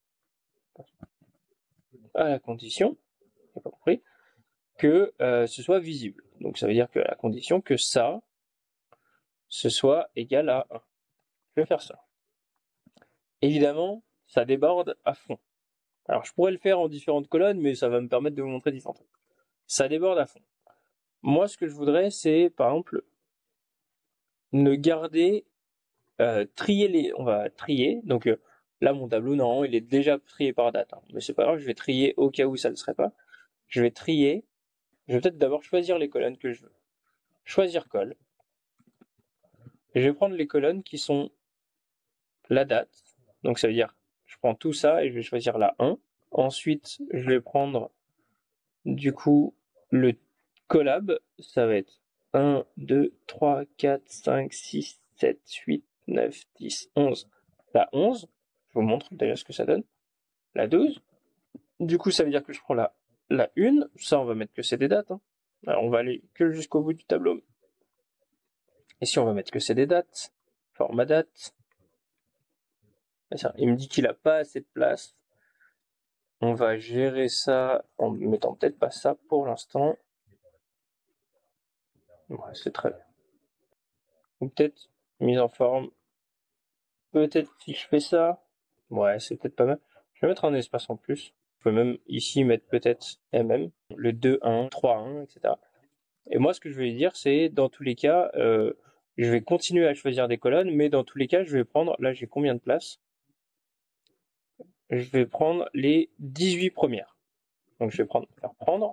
j'ai pas compris, que ce soit visible. Donc ça veut dire que à la condition que ça, ce soit égal à 1. Je vais faire ça. Évidemment, ça déborde à fond. Alors je pourrais le faire en différentes colonnes, mais ça va me permettre de vous montrer différents trucs. Ça déborde à fond. Moi, ce que je voudrais, c'est, par exemple, ne garder, trier les... On va trier, donc là, mon tableau, non, il est déjà trié par date. Hein. Mais c'est pas grave, je vais trier au cas où ça ne le serait pas. Je vais trier. Je vais peut-être d'abord choisir les colonnes que je veux. Choisir colle. Et je vais prendre les colonnes qui sont la date. Donc ça veut dire, je prends tout ça et je vais choisir la 1. Ensuite, je vais prendre, du coup, le collab. Ça va être 1, 2, 3, 4, 5, 6, 7, 8, 9, 10, 11. La 11, je vous montre déjà ce que ça donne. La 12. Du coup, ça veut dire que je prends la 1. Ça, on va mettre que c'est des dates. Hein. Alors, on va aller que jusqu'au bout du tableau. Et si on va mettre que c'est des dates, format date, il me dit qu'il a pas assez de place. On va gérer ça en mettant peut-être pas ça pour l'instant. Ouais, c'est très bien. Ou peut-être mise en forme. Peut-être si je fais ça. Ouais, c'est peut-être pas mal. Je vais mettre un espace en plus. Je peux même ici mettre peut-être MM, le 2-1, 3-1, etc. Et moi, ce que je vais dire, c'est dans tous les cas, je vais continuer à choisir des colonnes, mais dans tous les cas, je vais prendre, là j'ai combien de place? Je vais prendre les 18 premières. Donc je vais faire prendre.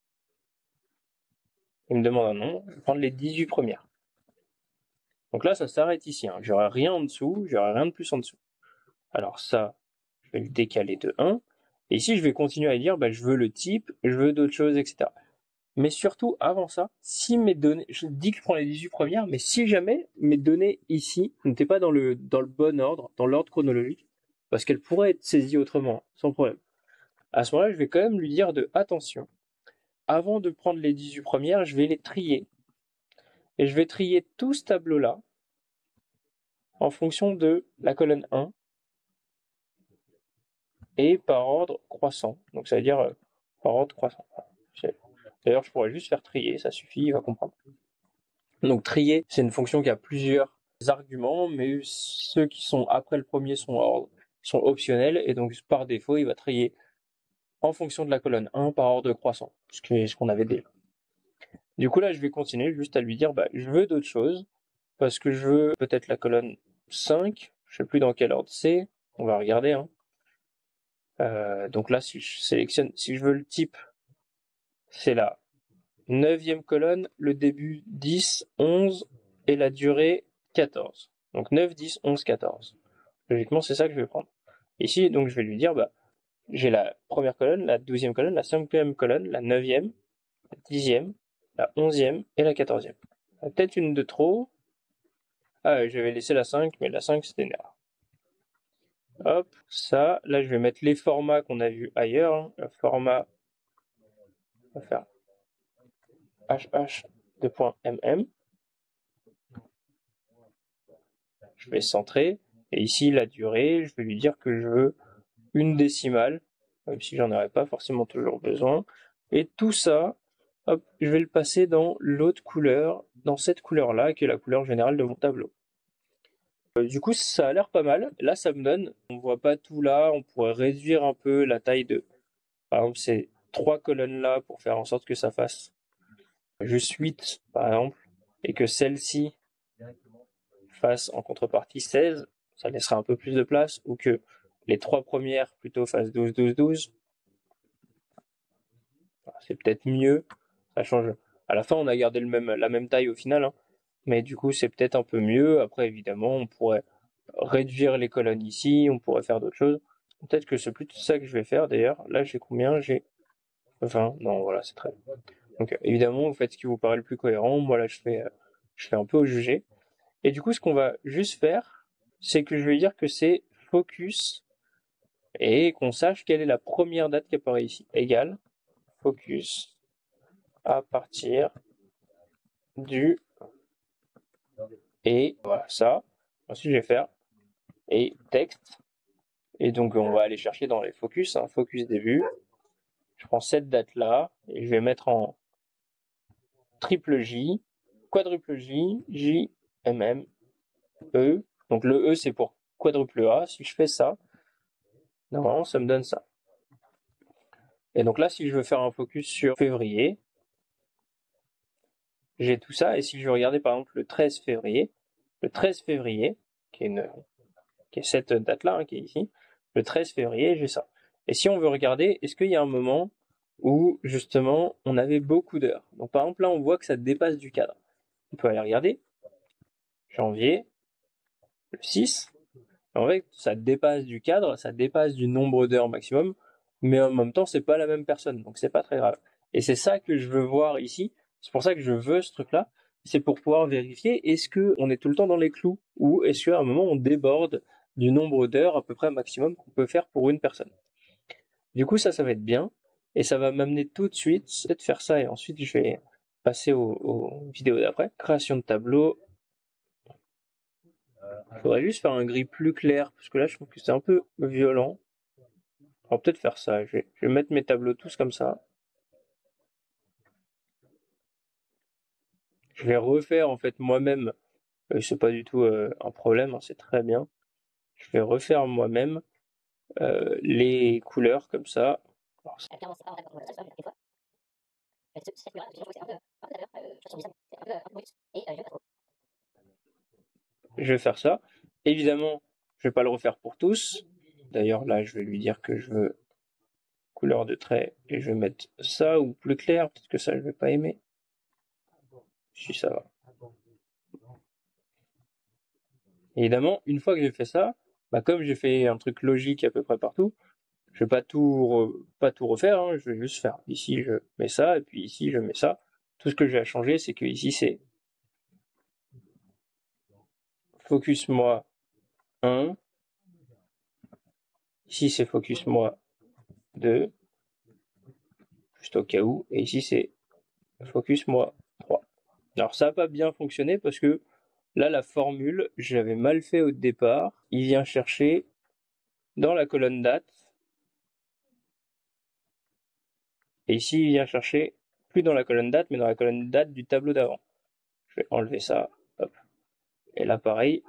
Il me demande un nom. Je vais prendre les 18 premières. Donc là, ça s'arrête ici. Hein. J'aurai rien en dessous. J'aurai rien de plus en dessous. Alors ça, je vais le décaler de 1. Et ici, je vais continuer à dire, bah, je veux le type, je veux d'autres choses, etc. Mais surtout, avant ça, si mes données, je dis que je prends les 18 premières, mais si jamais mes données ici n'étaient pas dans le bon ordre, dans l'ordre chronologique, parce qu'elles pourraient être saisies autrement, sans problème. À ce moment-là, je vais quand même lui dire de attention. avant de prendre les 18 premières, je vais les trier. Et je vais trier tout ce tableau-là en fonction de la colonne 1 et par ordre croissant. Donc ça veut dire par ordre croissant. D'ailleurs, je pourrais juste faire trier, ça suffit, il va comprendre. Donc trier, c'est une fonction qui a plusieurs arguments, mais ceux qui sont après le premier sont optionnels, et donc par défaut, il va trier en fonction de la colonne 1 par ordre croissant, ce qu'on avait déjà. Du coup là, je vais continuer juste à lui dire, je veux d'autres choses, parce que je veux peut-être la colonne 5, je sais plus dans quel ordre c'est, on va regarder. Donc là, si je sélectionne, si je veux le type, c'est la 9e colonne, le début 10, 11 et la durée 14. Donc 9, 10, 11, 14. Logiquement, c'est ça que je vais prendre. Ici, donc je vais lui dire, j'ai la première colonne, la 12e colonne, la 5e colonne, la 9e, la 10e, la 11e et la 14e. Peut-être une de trop. Ah, je vais laisser la 5, mais la 5 c'était une erreur. Hop, ça, là je vais mettre les formats qu'on a vus ailleurs. Le format, on va faire hh2.mm. Je vais centrer. Et ici, la durée, je vais lui dire que je veux une décimale, même si j'en aurais pas forcément toujours besoin. Et tout ça, hop, je vais le passer dans l'autre couleur, dans cette couleur-là, qui est la couleur générale de mon tableau. Du coup, ça a l'air pas mal. Là, ça me donne, on voit pas tout là, on pourrait réduire un peu la taille de, par exemple, ces 3 colonnes-là pour faire en sorte que ça fasse juste 8, par exemple, et que celle-ci fasse en contrepartie 16, ça laissera un peu plus de place, ou que les 3 premières plutôt fassent 12, 12, 12. C'est peut-être mieux, ça change. À la fin, on a gardé la même taille au final, mais du coup, c'est peut-être un peu mieux. Après, évidemment, on pourrait réduire les colonnes ici, on pourrait faire d'autres choses. Peut-être que c'est plutôt ça que je vais faire d'ailleurs. Là, j'ai combien? J'ai 20. Non, voilà, c'est très bien. Donc, évidemment, vous faites ce qui vous paraît le plus cohérent. Moi, là, je fais un peu au jugé. Et du coup, ce qu'on va juste faire, c'est que je vais dire que c'est focus et qu'on sache quelle est la première date qui apparaît ici. Égale focus à partir du et voilà ça. Ensuite, je vais faire et texte. Et donc, on va aller chercher dans les focus, focus début. Je prends cette date-là et je vais mettre en triple J, quadruple J, J, M, M, E. Donc le E, c'est pour quadruple A. Si je fais ça, normalement, ça me donne ça. Et donc là, si je veux faire un focus sur février, j'ai tout ça. Et si je veux regarder par exemple le 13 février, qui est cette date-là, qui est ici, le 13 février, j'ai ça. Et si on veut regarder, est-ce qu'il y a un moment où justement on avait beaucoup d'heures? Donc par exemple là, on voit que ça dépasse du cadre. On peut aller regarder. Janvier, le 6. En fait, ça dépasse du cadre, ça dépasse du nombre d'heures maximum, mais en même temps, c'est pas la même personne, donc c'est pas très grave. Et c'est ça que je veux voir ici. C'est pour ça que je veux ce truc-là. C'est pour pouvoir vérifier est-ce que on est tout le temps dans les clous ou est-ce qu'à un moment on déborde du nombre d'heures à peu près maximum qu'on peut faire pour une personne. Du coup, ça va être bien et ça va m'amener tout de suite de faire ça et ensuite je vais passer aux vidéos d'après. Création de tableau. Il faudrait juste faire un gris plus clair parce que là, je trouve que c'est un peu violent. On va peut-être faire ça. Je vais mettre mes tableaux tous comme ça. Je vais refaire en fait moi-même. C'est pas du tout un problème, c'est très bien. Je vais refaire moi-même les couleurs comme ça. Alors, je vais faire ça. Évidemment, je vais pas le refaire pour tous. D'ailleurs, là, je vais lui dire que je veux couleur de trait et je vais mettre ça ou plus clair. Peut-être que ça, je vais pas aimer. Si ça va. Évidemment, une fois que j'ai fait ça, comme j'ai fait un truc logique à peu près partout, je vais pas tout refaire, je vais juste faire ici je mets ça et puis ici je mets ça. Tout ce que j'ai à changer, c'est que ici c'est focus moi 1, ici c'est focus moi 2, juste au cas où. Et ici, c'est focus moi 3. Alors ça n'a pas bien fonctionné parce que là, la formule, j'avais mal fait au départ. Il vient chercher dans la colonne date. Et ici, il vient chercher plus dans la colonne date, mais dans la colonne date du tableau d'avant. Je vais enlever ça. Hop. Et là, pareil.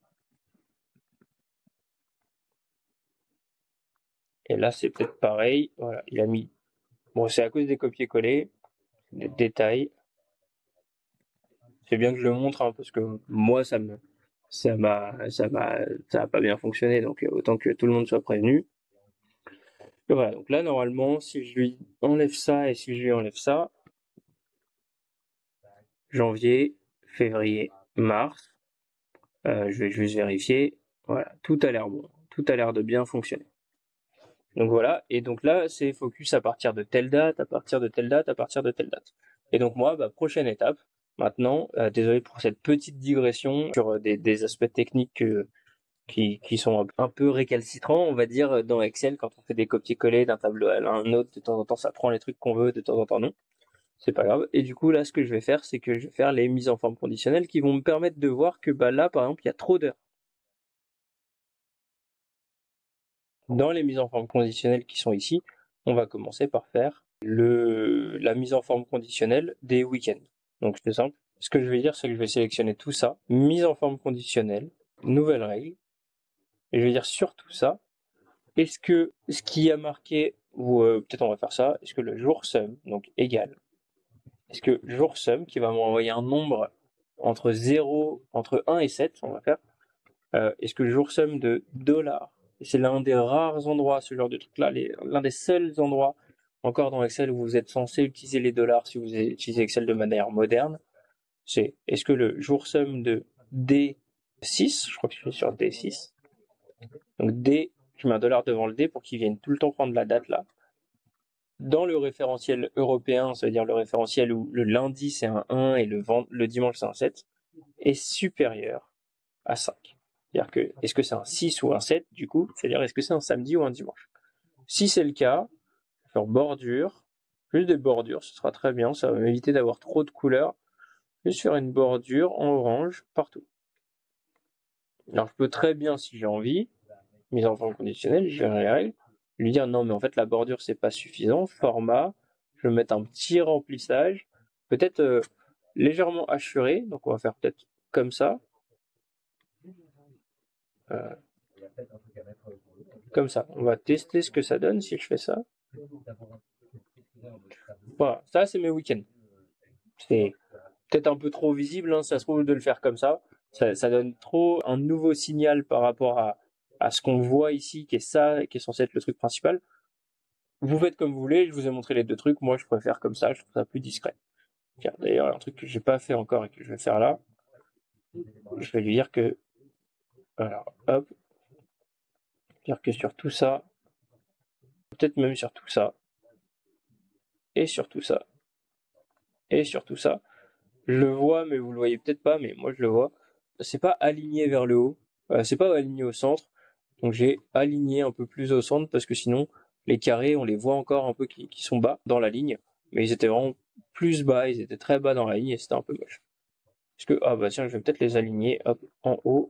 Et là, c'est peut-être pareil. Voilà, il a mis... Bon, c'est à cause des copier-coller, des détails. C'est bien que je le montre, hein, parce que moi, ça a pas bien fonctionné, donc autant que tout le monde soit prévenu. Et voilà, donc là, normalement, si je lui enlève ça et si je lui enlève ça, janvier, février, mars, je vais juste vérifier. Voilà, tout a l'air bon, tout a l'air de bien fonctionner. Donc voilà, et donc là, c'est focus à partir de telle date, à partir de telle date, à partir de telle date. Et donc moi, prochaine étape, maintenant, désolé pour cette petite digression sur des aspects techniques qui sont un peu récalcitrants, on va dire, dans Excel, quand on fait des copier-coller d'un tableau à un autre, de temps en temps ça prend les trucs qu'on veut, de temps en temps non. C'est pas grave. Et du coup, là, ce que je vais faire, c'est que je vais faire les mises en forme conditionnelles qui vont me permettre de voir que là, par exemple, il y a trop d'heures. Dans les mises en forme conditionnelles qui sont ici, on va commencer par faire la mise en forme conditionnelle des week-ends. Donc c'est simple. Ce que je vais dire, c'est que je vais sélectionner tout ça, mise en forme conditionnelle, nouvelle règle, et je vais dire sur tout ça, est-ce que ce qui a marqué, ou peut-être on va faire ça, est-ce que le jour sum, donc égal, est-ce que jour sum, qui va m'envoyer un nombre entre 1 et 7, on va faire, est-ce que le jour sum de dollars, et c'est l'un des rares endroits, ce genre de truc-là, l'un des seuls endroits encore dans Excel où vous êtes censé utiliser les dollars si vous utilisez Excel de manière moderne, c'est est-ce que le jour sum de D6, je crois que je suis sur D6, donc D, je mets un dollar devant le D pour qu'il vienne tout le temps prendre la date là. Dans le référentiel européen, ça veut dire le référentiel où le lundi c'est un 1 et le dimanche c'est un 7, est supérieur à 5. C'est-à-dire que, est-ce que c'est un 6 ou un 7 du coup? C'est-à-dire, est-ce que c'est un samedi ou un dimanche? Si c'est le cas, faire bordure, juste des bordures, ce sera très bien, ça va m'éviter d'avoir trop de couleurs. Juste faire une bordure en orange partout. Alors je peux très bien, si j'ai envie, mise en forme conditionnelle, je vais les règles, lui dire non mais en fait la bordure c'est pas suffisant, format, je vais mettre un petit remplissage, peut-être légèrement hachuré, donc on va faire peut-être comme ça. Comme ça, on va tester ce que ça donne si je fais ça. Voilà, ça c'est mes week-ends. C'est peut-être un peu trop visible, hein, ça se trouve de le faire comme ça. Ça donne trop un nouveau signal par rapport à ce qu'on voit ici, qui est ça, qui est censé être le truc principal. Vous faites comme vous voulez, je vous ai montré les deux trucs, moi je préfère comme ça, je trouve ça plus discret. Tiens, d'ailleurs, un truc que j'ai pas fait encore et que je vais faire là, je vais lui dire que, alors, hop, dire que sur tout ça, peut-être même sur tout ça, et sur tout ça, et sur tout ça, je le vois, mais vous le voyez peut-être pas, mais moi je le vois, c'est pas aligné vers le haut, c'est pas aligné au centre, donc j'ai aligné un peu plus au centre parce que sinon, les carrés, on les voit encore un peu qui sont bas dans la ligne, mais ils étaient vraiment plus bas, ils étaient très bas dans la ligne et c'était un peu moche. Parce que, ah bah tiens, je vais peut-être les aligner, hop, en haut.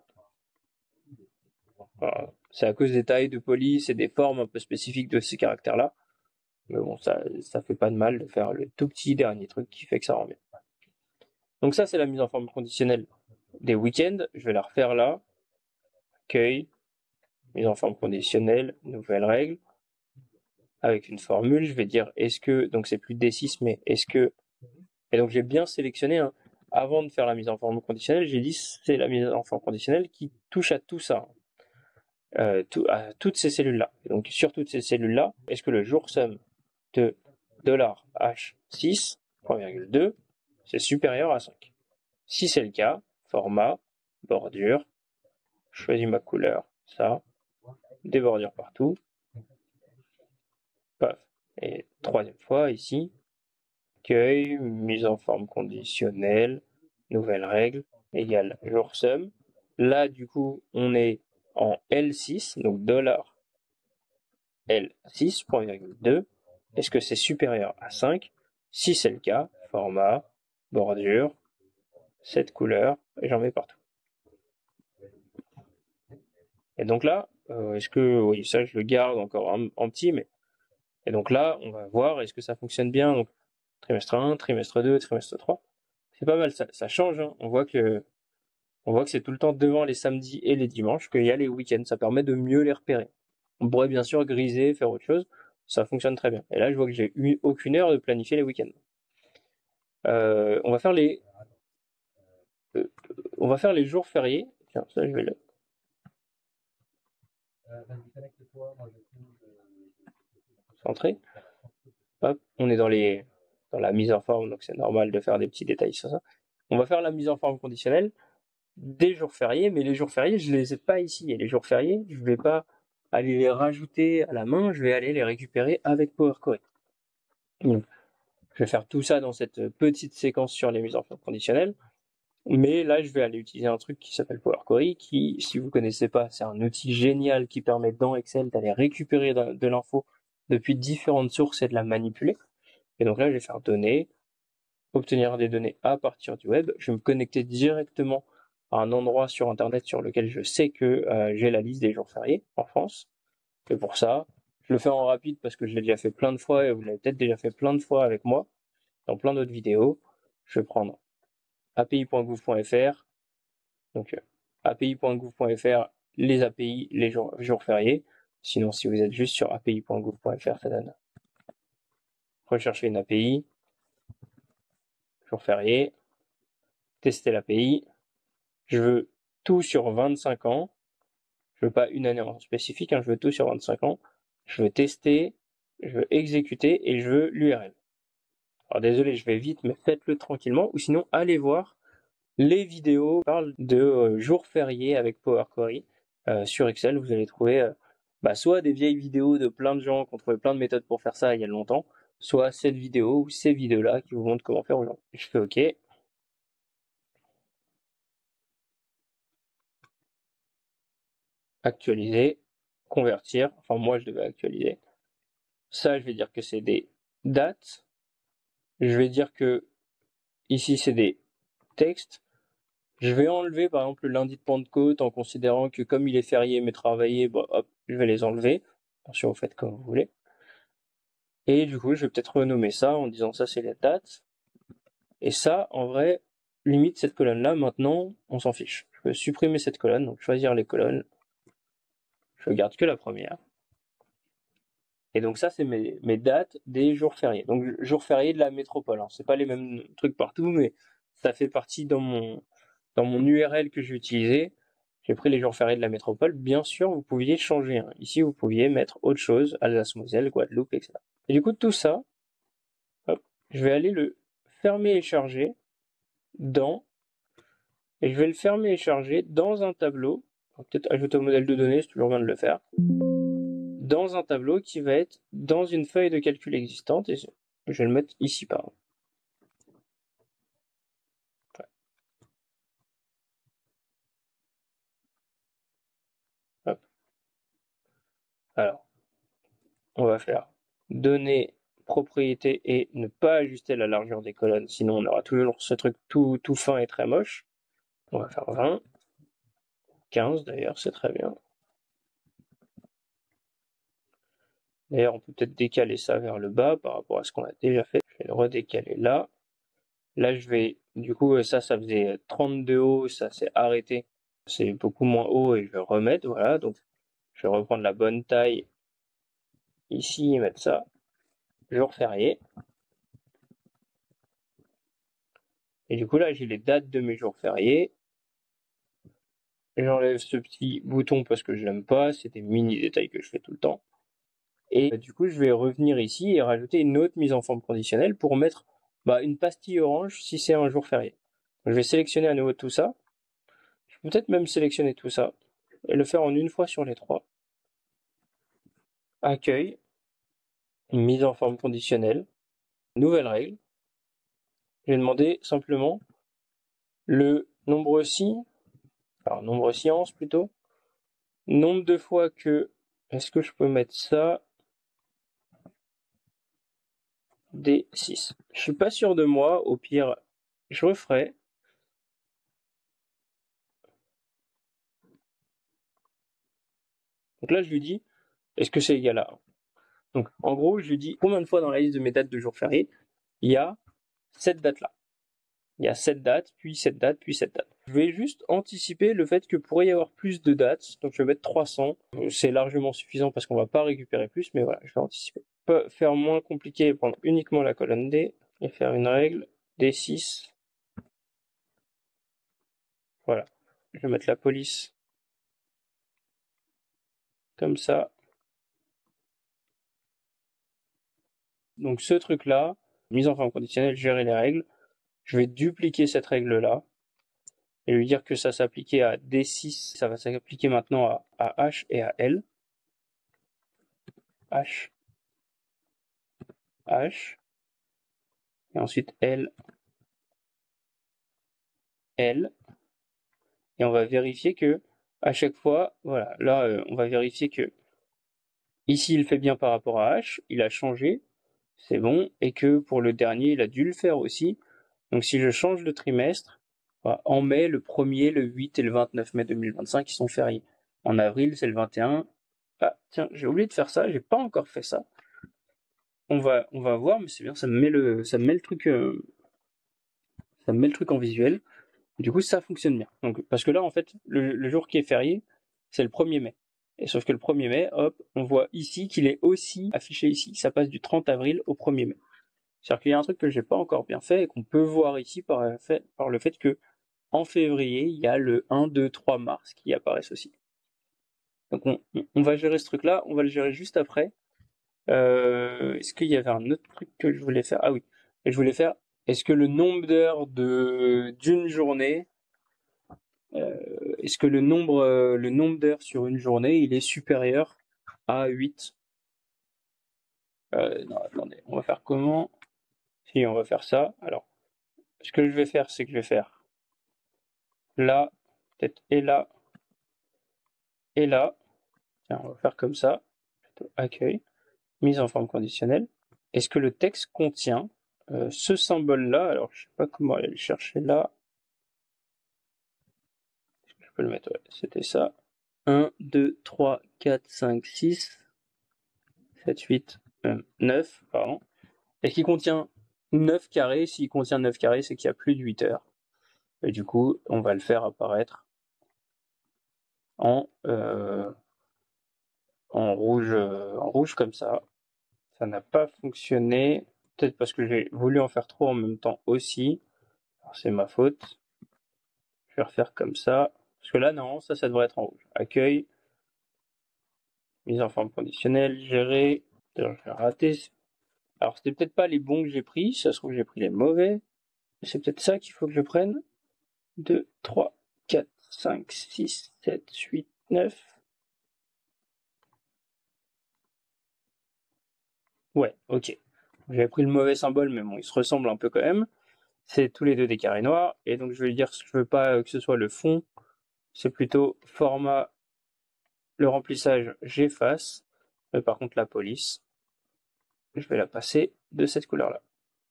Voilà. C'est à cause des tailles de police et des formes un peu spécifiques de ces caractères-là. Mais bon, ça fait pas de mal de faire le tout petit dernier truc qui fait que ça rend bien. Donc ça, c'est la mise en forme conditionnelle des week-ends. Je vais la refaire là. Accueil, mise en forme conditionnelle, nouvelle règle. Avec une formule, je vais dire est-ce que, donc c'est plus D6, mais est-ce que, et donc j'ai bien sélectionné, hein, avant de faire la mise en forme conditionnelle, j'ai dit c'est la mise en forme conditionnelle qui touche à tout ça, à toutes ces cellules-là. Donc sur toutes ces cellules-là, est-ce que le jour sum de $H6, 3,2, c'est supérieur à 5? Si c'est le cas, format, bordure, je choisis ma couleur, ça, des bordures partout, paf. Et troisième fois ici, accueil, mise en forme conditionnelle, nouvelle règle, égale jour sum. Là, du coup, on est en L6, donc $L6, 3,2. est-ce que c'est supérieur à 5? Si c'est le cas, format, bordure, cette couleur, et j'en mets partout. Et donc là, est-ce que, oui, ça je le garde encore en petit, mais... Et donc là, on va voir est-ce que ça fonctionne bien. Donc, trimestre 1, trimestre 2, trimestre 3. C'est pas mal, ça change, hein. On voit que c'est tout le temps devant les samedis et les dimanches qu'il y a les week-ends. Ça permet de mieux les repérer. On pourrait bien sûr griser, faire autre chose. Ça fonctionne très bien. Et là, je vois que j'ai eu aucune heure de planifier les week-ends. On va faire les jours fériés. Tiens, ça, je vais le centrer. Hop, on est dans la mise en forme, donc c'est normal de faire des petits détails sur ça. On va faire la mise en forme conditionnelle des jours fériés, mais les jours fériés, je les ai pas ici. Et les jours fériés, je vais pas aller les rajouter à la main, je vais aller les récupérer avec Power Query. Donc, je vais faire tout ça dans cette petite séquence sur les mises en forme conditionnelles. Mais là, je vais aller utiliser un truc qui s'appelle Power Query, qui, si vous connaissez pas, c'est un outil génial qui permet dans Excel d'aller récupérer de l'info depuis différentes sources et de la manipuler. Et donc là, je vais faire données, obtenir des données à partir du web. Je vais me connecter directement à un endroit sur Internet sur lequel je sais que j'ai la liste des jours fériés en France. Et pour ça, je le fais en rapide parce que je l'ai déjà fait plein de fois et vous l'avez peut-être déjà fait plein de fois avec moi dans plein d'autres vidéos. Je vais prendre api.gouv.fr, donc api.gouv.fr, les API, les jours fériés. Sinon, si vous êtes juste sur api.gouv.fr, ça donne rechercher une API, jour férié, tester l'API. Je veux tout sur 25 ans. Je veux pas une année en spécifique, hein, je veux tout sur 25 ans. Je veux tester, je veux exécuter et je veux l'URL. Alors désolé, je vais vite, mais faites-le tranquillement, ou sinon allez voir les vidéos qui parlent de jours fériés avec Power Query sur Excel. Vous allez trouver soit des vieilles vidéos de plein de gens qui ont trouvé plein de méthodes pour faire ça il y a longtemps, soit cette vidéo ou ces vidéos-là qui vous montrent comment faire aujourd'hui. Je fais OK. Actualiser, convertir. Enfin, moi, je devais actualiser. Ça, je vais dire que c'est des dates. Je vais dire que ici, c'est des textes. Je vais enlever, par exemple, le lundi de Pentecôte en considérant que comme il est férié mais travaillé, hop, je vais les enlever. Attention, vous faites comme vous voulez. Et du coup, je vais peut-être renommer ça en disant ça, c'est la date. Et ça, en vrai, limite cette colonne-là, maintenant, on s'en fiche. Je peux supprimer cette colonne, donc choisir les colonnes. Je garde que la première. Et donc ça, c'est mes dates des jours fériés. Donc jours fériés de la métropole. Hein. C'est pas les mêmes trucs partout, mais ça fait partie dans mon URL que j'ai utilisé. J'ai pris les jours fériés de la métropole. Bien sûr, vous pouviez changer. Hein. Ici, vous pouviez mettre autre chose, Alsace-Moselle, Guadeloupe, etc. Et du coup, tout ça, hop, je vais aller le fermer et charger et je vais le fermer et charger dans un tableau. Peut-être ajouter au modèle de données, c'est toujours bien de le faire. Dans un tableau qui va être dans une feuille de calcul existante, et je vais le mettre ici par exemple. Hop. Alors, on va faire données, propriétés et ne pas ajuster la largeur des colonnes, sinon on aura toujours ce truc tout fin et très moche. On va faire 20, 15 d'ailleurs, c'est très bien. D'ailleurs, on peut peut-être décaler ça vers le bas par rapport à ce qu'on a déjà fait. Je vais le redécaler là. Là, je vais, du coup, ça faisait 32 haut, ça s'est arrêté. C'est beaucoup moins haut et je vais remettre, voilà. Donc, je vais reprendre la bonne taille ici et mettre ça. Jour férié. Et du coup, là, j'ai les dates de mes jours fériés. J'enlève ce petit bouton parce que je l'aime pas. C'est des mini détails que je fais tout le temps. Et du coup, je vais revenir ici et rajouter une autre mise en forme conditionnelle pour mettre une pastille orange si c'est un jour férié. Donc, je vais sélectionner à nouveau tout ça. Je peux peut-être même sélectionner tout ça et le faire en une fois sur les trois. Accueil, mise en forme conditionnelle, nouvelle règle. Je vais demander simplement le nombre science plutôt, nombre de fois que, est-ce que je peux mettre ça D6. Je suis pas sûr de moi, au pire, je referai. Donc là, je lui dis, est-ce que c'est égal à 1? Donc, en gros, je lui dis combien de fois dans la liste de mes dates de jours fériés, il y a cette date-là. Il y a cette date, puis cette date, puis cette date. Je vais juste anticiper le fait que pourrait y avoir plus de dates, donc je vais mettre 300. C'est largement suffisant parce qu'on va pas récupérer plus, mais voilà, je vais anticiper. On peut faire moins compliqué et prendre uniquement la colonne D et faire une règle D6. Voilà. Je vais mettre la police comme ça. Donc ce truc-là, mise en forme conditionnelle, gérer les règles, je vais dupliquer cette règle-là et lui dire que ça s'appliquait à D6, ça va s'appliquer maintenant à H et à L. H, H, et ensuite L, L, et on va vérifier que à chaque fois, voilà, là on va vérifier que ici il fait bien par rapport à H, il a changé, c'est bon, et que pour le dernier il a dû le faire aussi. Donc si je change de trimestre, voilà, en mai, le 1er, le 8 et le 29 mai 2025 ils sont fériés. En avril, c'est le 21. Ah tiens, j'ai oublié de faire ça, j'ai pas encore fait ça. On va voir, mais c'est bien, ça me met le truc en visuel. Du coup, ça fonctionne bien. Donc, parce que là, en fait, le jour qui est férié, c'est le 1er mai. Et sauf que le 1er mai, hop, on voit ici qu'il est aussi affiché ici. Ça passe du 30 avril au 1er mai. C'est-à-dire qu'il y a un truc que j'ai pas encore bien fait et qu'on peut voir ici par le fait que en février, il y a le 1, 2, 3 mars qui apparaissent aussi. Donc on va gérer ce truc-là, on va le gérer juste après. Est-ce qu'il y avait un autre truc que je voulais faire? Ah oui, je voulais faire, est-ce que le nombre d'heures d'une journée, est-ce que le nombre d'heures sur une journée, il est supérieur à 8? Non, attendez, on va faire comment? Si, on va faire ça. Alors, ce que je vais faire, c'est que je vais faire là, peut-être et là, et là. Tiens, on va faire comme ça. Accueil, mise en forme conditionnelle. Est-ce que le texte contient ce symbole-là? Alors, je sais pas comment aller le chercher là. Je peux le mettre, ouais, c'était ça. 1, 2, 3, 4, 5, 6, 7, 8, 9, pardon. Est-ce qu'il contient 9 carrés? S'il contient 9 carrés, c'est qu'il y a plus de 8 heures. Et du coup, on va le faire apparaître en rouge comme ça. Ça n'a pas fonctionné. Peut-être parce que j'ai voulu en faire trop en même temps aussi. C'est ma faute. Je vais refaire comme ça. Parce que là, non, ça devrait être en rouge. Accueil, mise en forme conditionnelle, gérer. D'ailleurs, je vais rater. Alors, c'était peut-être pas les bons que j'ai pris. Ça se trouve, j'ai pris les mauvais. C'est peut-être ça qu'il faut que je prenne. 2, 3, 4, 5, 6, 7, 8, 9. Ouais, ok. J'avais pris le mauvais symbole, mais bon, ils se ressemblent un peu quand même. C'est tous les deux des carrés noirs. Et donc, je vais lui dire que je veux pas que ce soit le fond. C'est plutôt format, le remplissage, j'efface. Mais par contre, la police, je vais la passer de cette couleur-là.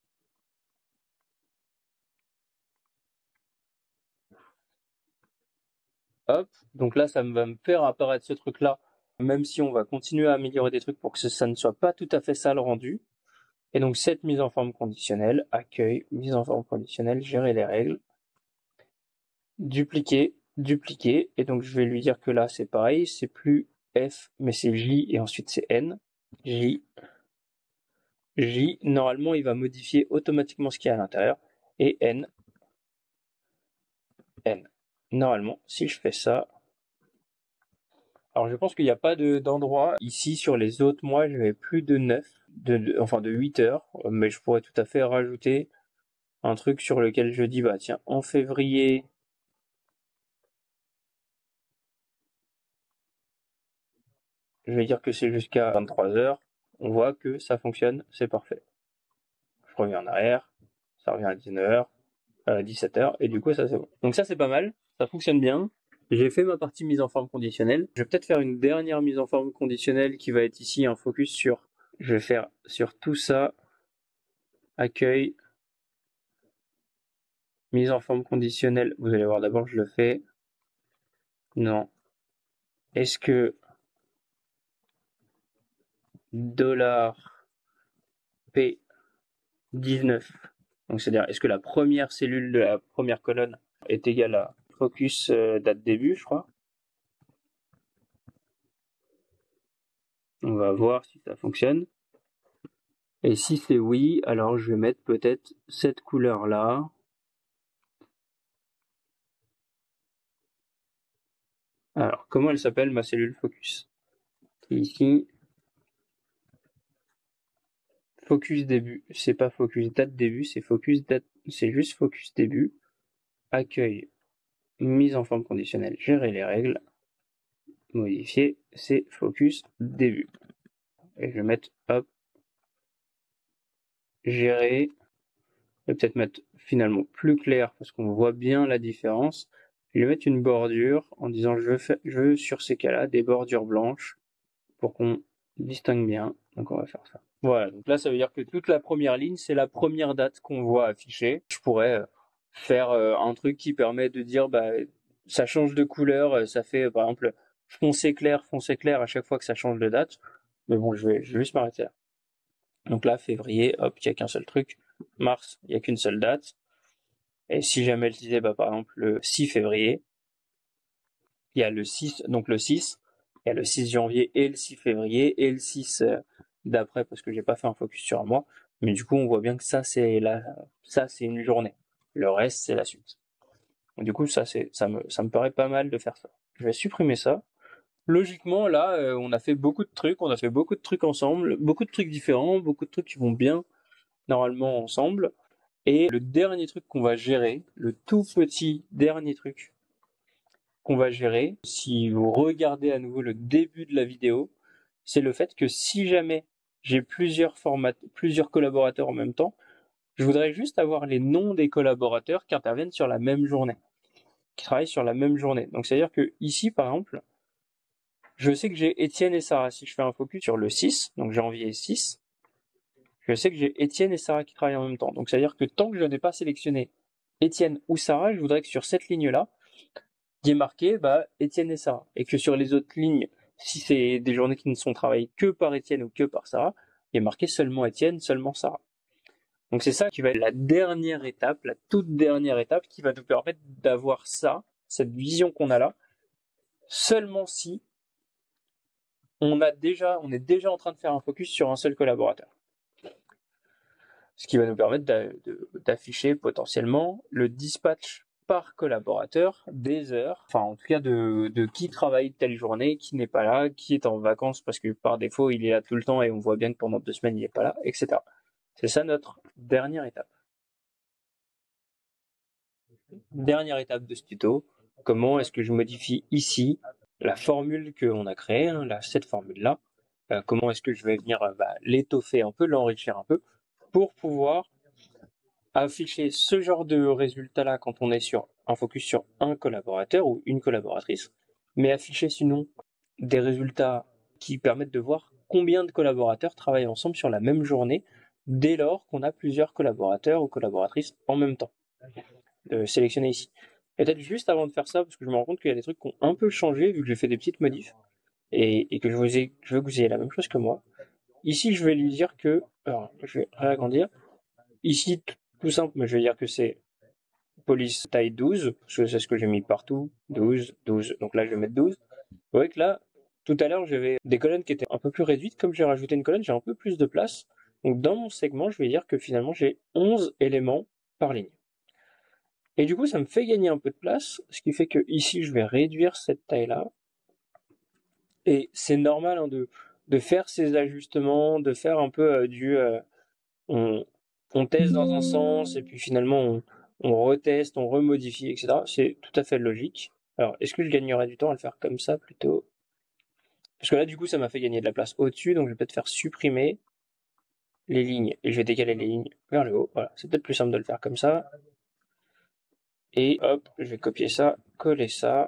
Hop, donc là, ça va me faire apparaître ce truc-là, même si on va continuer à améliorer des trucs pour que ça ne soit pas tout à fait ça le rendu. Et donc, cette mise en forme conditionnelle, accueil, mise en forme conditionnelle, gérer les règles, dupliquer, dupliquer. Et donc, je vais lui dire que là, c'est pareil, c'est plus F, mais c'est J, et ensuite c'est N. J, J, normalement, il va modifier automatiquement ce qu'il y a à l'intérieur. Et N, N. Normalement, si je fais ça, alors je pense qu'il n'y a pas d'endroit ici sur les autres mois, j'avais plus de 9, enfin de 8 heures, mais je pourrais tout à fait rajouter un truc sur lequel je dis, bah tiens, en février, je vais dire que c'est jusqu'à 23 heures, on voit que ça fonctionne, c'est parfait. Je reviens en arrière, ça revient à 19h, 17h, et du coup ça c'est bon. Donc ça c'est pas mal, ça fonctionne bien. J'ai fait ma partie mise en forme conditionnelle. Je vais peut-être faire une dernière mise en forme conditionnelle qui va être ici un focus sur, je vais faire sur tout ça. accueil, mise en forme conditionnelle. Vous allez voir, d'abord je le fais. Non. Est-ce que $P19, donc c'est-à-dire est-ce que la première cellule de la première colonne est égale à focus date début, je crois. On va voir si ça fonctionne. Et si c'est oui, alors je vais mettre peut-être cette couleur-là. Alors, comment elle s'appelle ma cellule focus? Ici, focus début. C'est pas focus date début, c'est focus date, c'est juste focus début. Accueil, mise en forme conditionnelle, gérer les règles. Modifier, c'est focus début. Et je vais mettre, hop, gérer. Je vais peut-être mettre finalement plus clair parce qu'on voit bien la différence. Je vais mettre une bordure en disant je veux sur ces cas-là des bordures blanches pour qu'on distingue bien. Donc on va faire ça. Voilà, donc là ça veut dire que toute la première ligne, c'est la première date qu'on voit affichée. Je pourrais faire un truc qui permet de dire bah ça change de couleur, ça fait par exemple foncé clair à chaque fois que ça change de date. Mais bon, je vais juste m'arrêter là. Donc là, février, hop, il n'y a qu'un seul truc. Mars, il n'y a qu'une seule date. Et si jamais je disais, bah, par exemple, le 6 février, il y a le 6, donc le 6, il y a le 6 janvier et le 6 février et le 6 d'après parce que j'ai pas fait un focus sur un mois. Mais du coup, on voit bien que ça, c'est une journée. Le reste, c'est la suite. Donc, du coup, ça me paraît pas mal de faire ça. Je vais supprimer ça. Logiquement, là, on a fait beaucoup de trucs ensemble, beaucoup de trucs différents, beaucoup de trucs qui vont bien normalement ensemble. Et le dernier truc qu'on va gérer, le tout petit dernier truc qu'on va gérer, si vous regardez à nouveau le début de la vidéo, c'est le fait que si jamais j'ai plusieurs collaborateurs en même temps, je voudrais juste avoir les noms des collaborateurs qui interviennent sur la même journée, qui travaillent sur la même journée. Donc c'est-à-dire que ici, par exemple, je sais que j'ai Étienne et Sarah. Si je fais un focus sur le 6, donc janvier 6, je sais que j'ai Étienne et Sarah qui travaillent en même temps. Donc c'est-à-dire que tant que je n'ai pas sélectionné Étienne ou Sarah, je voudrais que sur cette ligne-là, il y ait marqué bah, Étienne et Sarah. Et que sur les autres lignes, si c'est des journées qui ne sont travaillées que par Étienne ou que par Sarah, il y ait marqué seulement Étienne, seulement Sarah. Donc c'est ça qui va être la dernière étape, la toute dernière étape qui va nous permettre d'avoir ça, cette vision qu'on a là, seulement si on est déjà en train de faire un focus sur un seul collaborateur. Ce qui va nous permettre d'afficher potentiellement le dispatch par collaborateur des heures, enfin en tout cas de qui travaille telle journée, qui n'est pas là, qui est en vacances parce que par défaut il est là tout le temps et on voit bien que pendant 2 semaines il n'est pas là, etc. C'est ça notre dernière étape. Dernière étape de ce tuto, comment est-ce que je modifie ici la formule qu'on a créée, hein, cette formule-là, comment est-ce que je vais venir l'étoffer un peu, l'enrichir un peu, pour pouvoir afficher ce genre de résultat-là quand on est sur un focus sur un collaborateur ou une collaboratrice, mais afficher sinon des résultats qui permettent de voir combien de collaborateurs travaillent ensemble sur la même journée dès lors qu'on a plusieurs collaborateurs ou collaboratrices en même temps. Sélectionner ici. Peut-être juste avant de faire ça, parce que je me rends compte qu'il y a des trucs qui ont un peu changé vu que j'ai fait des petites modifs et que je veux que vous ayez la même chose que moi. Ici, je vais lui dire que, alors, je vais réagrandir. Ici, tout simple, mais je vais dire que c'est police taille 12, parce que c'est ce que j'ai mis partout, 12, 12, donc là je vais mettre 12. Vous voyez que là, tout à l'heure j'avais des colonnes qui étaient un peu plus réduites, comme j'ai rajouté une colonne, j'ai un peu plus de place. Donc dans mon segment, je vais dire que finalement j'ai 11 éléments par ligne. Et du coup, ça me fait gagner un peu de place, ce qui fait que ici je vais réduire cette taille-là. Et c'est normal hein, de faire ces ajustements, de faire un peu on teste dans un sens et puis finalement on reteste, on remodifie, etc. C'est tout à fait logique. Alors, est-ce que je gagnerais du temps à le faire comme ça plutôt? Parce que là, du coup, ça m'a fait gagner de la place au-dessus, donc je vais peut-être faire supprimer les lignes et je vais décaler les lignes vers le haut. Voilà, c'est peut-être plus simple de le faire comme ça. Et hop, je vais copier ça, coller ça.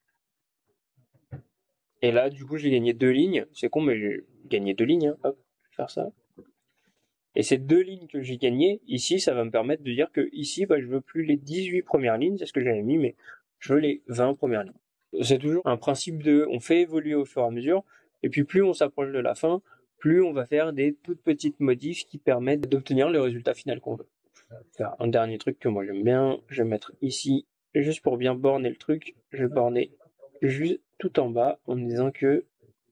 Et là, du coup, j'ai gagné 2 lignes. C'est con, mais j'ai gagné 2 lignes. Hein. Hop, je vais faire ça. Et ces 2 lignes que j'ai gagnées, ici, ça va me permettre de dire que ici, je veux plus les 18 premières lignes, c'est ce que j'avais mis, mais je veux les 20 premières lignes. C'est toujours un principe on fait évoluer au fur et à mesure, et puis plus on s'approche de la fin, plus on va faire des toutes petites modifs qui permettent d'obtenir le résultat final qu'on veut. Faire un dernier truc que moi j'aime bien, je vais mettre ici, juste pour bien borner le truc, je vais borner juste tout en bas en me disant que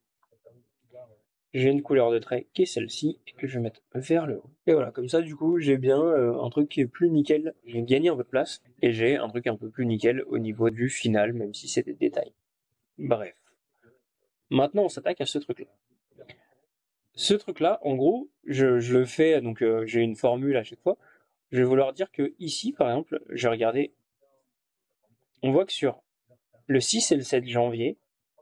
j'ai une couleur de trait qui est celle-ci et que je vais mettre vers le haut. Et voilà, comme ça du coup j'ai bien un truc qui est plus nickel, j'ai gagné un peu de place et j'ai un truc un peu plus nickel au niveau du final, même si c'est des détails. Bref. Maintenant on s'attaque à ce truc-là. Ce truc-là, en gros, je le fais, donc j'ai une formule à chaque fois. Je vais vouloir dire que ici, par exemple, je vais regarder, on voit que sur le 6 et le 7 janvier,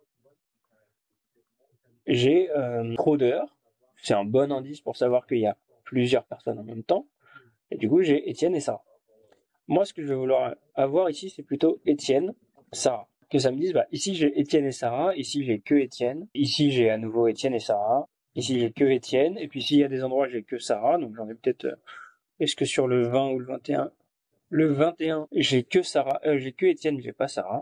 j'ai fraudeur. C'est un bon indice pour savoir qu'il y a plusieurs personnes en même temps. Et du coup, j'ai Étienne et Sarah. Moi, ce que je vais vouloir avoir ici, c'est plutôt Étienne, Sarah. Que ça me dise, ici j'ai Étienne et Sarah, ici j'ai que Étienne, ici j'ai à nouveau Étienne et Sarah, ici j'ai que Étienne, et puis s'il y a des endroits où j'ai que Sarah, donc j'en ai peut-être, est-ce que sur le 20 ou le 21, le 21, j'ai que Sarah, j'ai que Étienne, j'ai pas Sarah.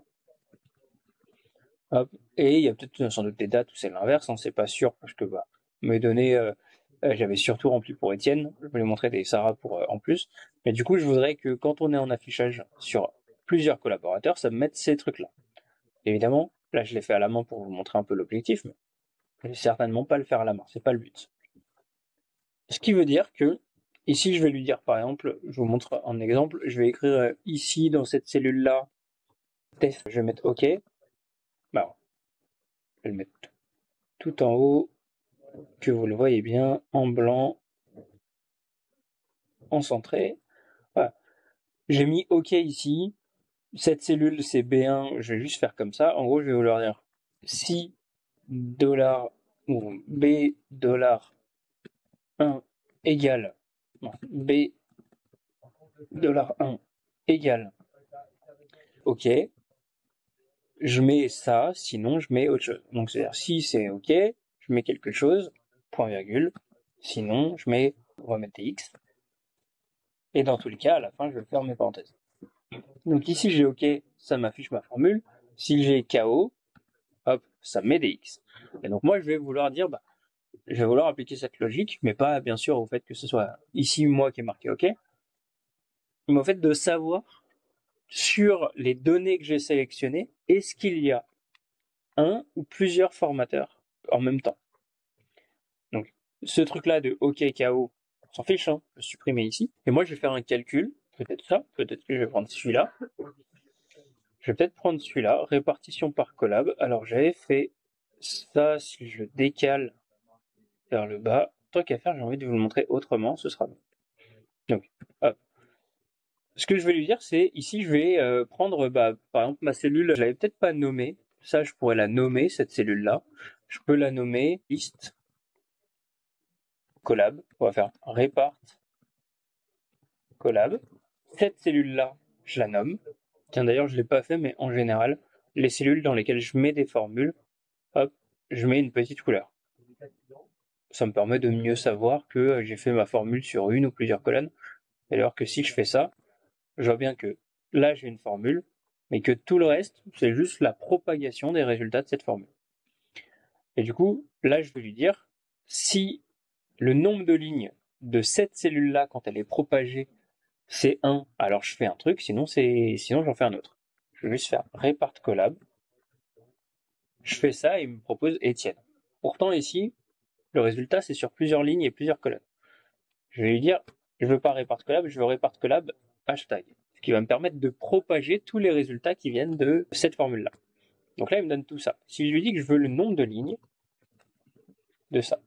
Hop. Et il y a peut-être sans doute des dates où c'est l'inverse, c'est pas sûr, parce que mes données, j'avais surtout rempli pour Étienne, je vais lui montrer des Sarah pour en plus, mais du coup je voudrais que quand on est en affichage sur plusieurs collaborateurs, ça me mette ces trucs-là. Évidemment, là je l'ai fait à la main pour vous montrer un peu l'objectif, mais je vais certainement pas le faire à la main, c'est pas le but. Ce qui veut dire que, ici je vais lui dire par exemple, je vous montre un exemple, je vais écrire ici dans cette cellule-là, test, je vais mettre OK, je vais le mettre tout en haut, que vous le voyez bien, en blanc, en centré. Voilà. J'ai mis OK ici. Cette cellule, c'est B1. Je vais juste faire comme ça. En gros, je vais vouloir dire si $ ou B $1 égale B $1 égale OK. Je mets ça, sinon je mets autre chose. Donc c'est-à-dire si c'est OK, je mets quelque chose, point virgule. Sinon, on va mettre des X. Et dans tous les cas, à la fin, je vais faire mes parenthèses. Donc ici, j'ai OK, ça m'affiche ma formule. Si j'ai KO, hop, ça me met des X. Et donc moi, je vais vouloir dire, je vais vouloir appliquer cette logique, mais pas bien sûr au fait que ce soit ici moi qui ai marqué OK, mais au fait de savoir sur les données que j'ai sélectionnées, est-ce qu'il y a un ou plusieurs formateurs en même temps. Donc ce truc-là de OK KO, on s'en fiche, je vais supprimer ici. Et moi, je vais faire un calcul, peut-être ça, peut-être que je vais prendre celui-là. Je vais peut-être prendre celui-là, répartition par collab. Alors j'avais fait ça, si je décale vers le bas, tant qu'à faire, j'ai envie de vous le montrer autrement, ce sera bon. Donc, hop. Ce que je vais lui dire, c'est, ici, je vais prendre, par exemple, ma cellule, je l'avais peut-être pas nommée, ça, je pourrais la nommer, cette cellule-là. Je peux la nommer liste, collab, on va faire répart, collab. Cette cellule-là, je la nomme. Tiens, d'ailleurs, je l'ai pas fait, mais en général, les cellules dans lesquelles je mets des formules, hop, je mets une petite couleur. Ça me permet de mieux savoir que j'ai fait ma formule sur une ou plusieurs colonnes. Alors que si je fais ça, je vois bien que là j'ai une formule, mais que tout le reste, c'est juste la propagation des résultats de cette formule. Et du coup, là je vais lui dire, si le nombre de lignes de cette cellule-là, quand elle est propagée, c'est 1, alors je fais un truc, sinon j'en fais un autre. Je vais juste faire répart collab. Je fais ça et il me propose Étienne. Pourtant ici, le résultat c'est sur plusieurs lignes et plusieurs colonnes. Je vais lui dire, je veux pas répart collab, je veux répart collab hashtag. Ce qui va me permettre de propager tous les résultats qui viennent de cette formule-là. Donc là, il me donne tout ça. Si je lui dis que je veux le nombre de lignes de ça.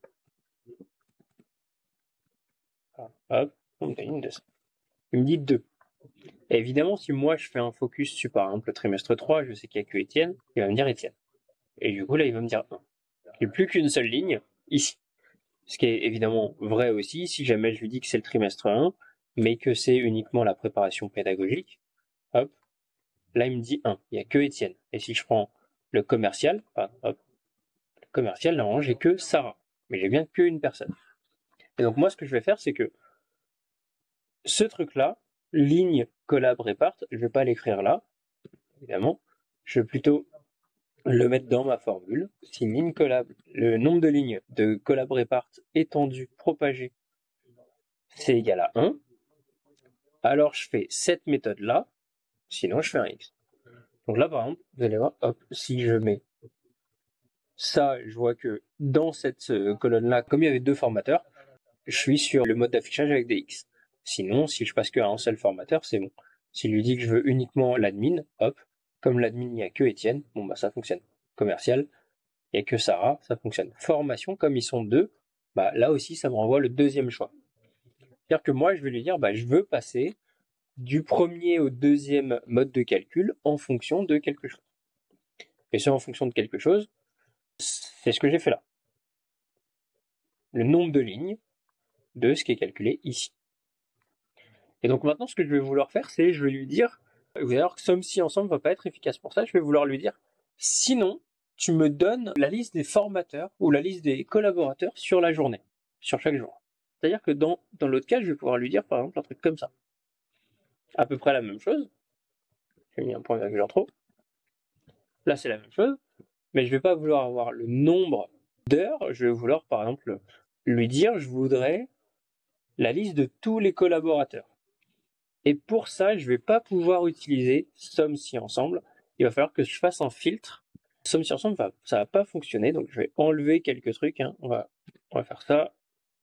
Hop, nombre de lignes de ça. Il me dit 2. Et évidemment, si moi je fais un focus sur par exemple le trimestre 3, je sais qu'il n'y a que Étienne, il va me dire Étienne. Et du coup, là, il va me dire 1. Il n'y a plus qu'une seule ligne ici. Ce qui est évidemment vrai aussi si jamais je lui dis que c'est le trimestre 1, mais que c'est uniquement la préparation pédagogique. Hop, là il me dit 1, il n'y a que Étienne. Et si je prends le commercial, hop, le commercial, normalement j'ai que Sarah, mais j'ai bien qu'une personne. Et donc moi, ce que je vais faire, c'est que ce truc-là, ligne collab répart, je vais pas l'écrire là, évidemment. Je vais plutôt le mettre dans ma formule. Si ligne collab, le nombre de lignes de collab répart étendu propagé, c'est égal à 1, alors je fais cette méthode-là, sinon je fais un x. Donc là, par exemple, vous allez voir, hop, si je mets ça, je vois que dans cette colonne-là, comme il y avait deux formateurs, je suis sur le mode d'affichage avec des X. Sinon, si je passe qu'à un seul formateur, c'est bon. S'il lui dit que je veux uniquement l'admin, hop, comme l'admin, il n'y a que Étienne, bon bah ça fonctionne. Commercial, il n'y a que Sarah, ça fonctionne. Formation, comme ils sont deux, bah là aussi, ça me renvoie le deuxième choix. C'est-à-dire que moi, je vais lui dire, bah je veux passer du premier au deuxième mode de calcul en fonction de quelque chose. Et c'est en fonction de quelque chose, c'est ce que j'ai fait là. Le nombre de lignes de ce qui est calculé ici. Et donc maintenant, ce que je vais vouloir faire, c'est je vais lui dire, vous allez voir que somme si ensemble va pas être efficace pour ça, je vais vouloir lui dire, sinon, tu me donnes la liste des formateurs ou la liste des collaborateurs sur la journée, sur chaque jour. C'est-à-dire que dans l'autre cas, je vais pouvoir lui dire, par exemple, un truc comme ça. À peu près la même chose. J'ai mis un point virgule en trop. Là, c'est la même chose, mais je vais pas vouloir avoir le nombre d'heures, je vais vouloir, par exemple, lui dire, je voudrais la liste de tous les collaborateurs. Et pour ça, je vais pas pouvoir utiliser somme si ensemble. Il va falloir que je fasse un filtre. Somme si ensemble, ça va pas fonctionner, donc je vais enlever quelques trucs. Hein. On va faire ça.